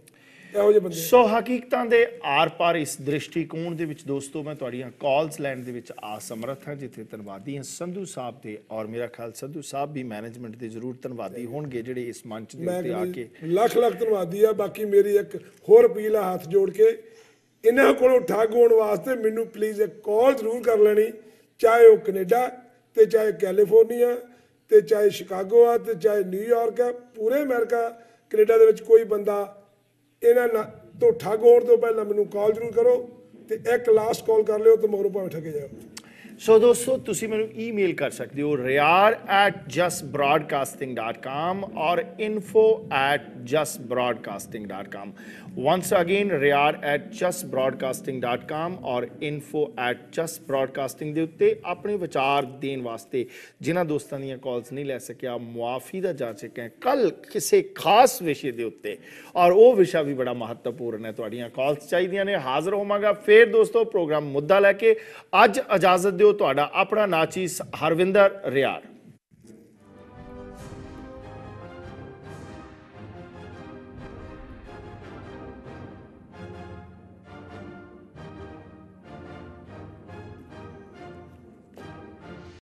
ਇਹੋ ਜਿਹੇ ਬੰਦੇ। ਸੋ ਹਕੀਕਤਾਂ ਦੇ ਆਰ ਪਾਰ ਇਸ ਦ੍ਰਿਸ਼ਟੀਕੋਣ ਦੇ ਵਿੱਚ ਦੋਸਤੋ ਮੈਂ ਤੁਹਾਡੀਆਂ ਕਾਲਸ ਲੈਣ ਦੇ ਵਿੱਚ ਅਸਮਰੱਥ ਹਾਂ, ਜਿੱਥੇ ਧੰਨਵਾਦੀ ਹਾਂ ਸੰਧੂ ਸਾਹਿਬ ਦੇ, ਔਰ ਮੇਰਾ ਖਿਆਲ ਸੰਧੂ ਸਾਹਿਬ ਵੀ ਮੈਨੇਜਮੈਂਟ ਦੇ ਜ਼ਰੂਰ ਧੰਨਵਾਦੀ ਹੋਣਗੇ ਜਿਹੜੇ ਇਸ ਮੰਚ ਦੇ ਉੱਤੇ ਆ ਕੇ ਲੱਖ ਲੱਖ ਧੰਨਵਾਦੀ ਆ। ਬਾਕੀ ਮੇਰੀ ਇੱਕ ਹੋਰ ਅਪੀਲ ਆ ਹੱਥ ਜੋੜ ਕੇ, ਇਹਨਾਂ ਕੋਲੋਂ ਠੱਗ ਹੋਣ ਵਾਸਤੇ ਮੈਨੂੰ ਪਲੀਜ਼ ਇੱਕ ਕਾਲ ਜ਼ਰੂਰ ਕਰ ਲੈਣੀ, ਚਾਹੇ ਉਹ ਕੈਨੇਡਾ ਤੇ ਚਾਹੇ ਕੈਲੀਫੋਰਨੀਆ ਤੇ ਚਾਹੇ ਸ਼ਿਕਾਗੋ ਆ ਤੇ ਚਾਹੇ ਨਿਊਯਾਰਕ ਆ, ਪੂਰੇ ਅਮਰੀਕਾ ਕੈਨੇਡਾ ਦੇ ਵਿੱਚ ਕੋਈ ਬੰਦਾ ਇਹਨਾਂ ਤੋਂ ਠੱਗ ਹੋਣ ਤੋਂ ਪਹਿਲਾਂ ਮੈਨੂੰ ਕਾਲ ਜ਼ਰੂਰ ਕਰੋ ਤੇ ਇੱਕ ਲਾਸਟ ਕਾਲ ਕਰ ਲਿਓ ਤੇ ਮਗਰੋਂ ਭਾਵੇਂ ਠੱਗੇ ਜਾਓ। ਸੋ ਦੋਸਤੋ ਤੁਸੀਂ ਮੈਨੂੰ ਈਮੇਲ ਕਰ ਸਕਦੇ ਹੋ Riar at just broadcasting dot com ਔਰ info at just broadcasting dot com. once again Riar at just broadcasting dot com ਔਰ ਇਨਫੋ ਐਟ ਜਸਟ ਬ੍ਰੌਡਕਾਸਟਿੰਗ ਦੇ ਉੱਤੇ ਆਪਣੇ ਵਿਚਾਰ ਦੇਣ ਵਾਸਤੇ ਜਿਨ੍ਹਾਂ ਦੋਸਤਾਂ ਦੀਆਂ ਕਾਲਸ ਨਹੀਂ ਲੈ ਸਕਿਆ, ਮੁਆਫੀ ਦਾ ਜਾਚਕ ਹੈ ਕੱਲ ਕਿਸੇ ਖਾਸ ਵਿਸ਼ੇ ਦੇ ਉੱਤੇ, ਔਰ ਉਹ ਵਿਸ਼ਾ ਵੀ ਬੜਾ ਮਹੱਤਵਪੂਰਨ ਹੈ, ਤੁਹਾਡੀਆਂ ਕਾਲਸ ਚਾਹੀਦੀਆਂ ਨੇ। ਹਾਜ਼ਰ ਹੋਵਾਂਗਾ ਫਿਰ ਦੋਸਤੋ ਪ੍ਰੋਗਰਾਮ ਮੁੱਦਾ ਲੈ ਕੇ। ਅੱਜ ਇਜਾਜ਼ਤ ਦਿਓ, ਤੁਹਾਡਾ ਆਪਣਾ ਨਾਚੀਸ ਹਰਵਿੰਦਰ ਰਿਆੜ।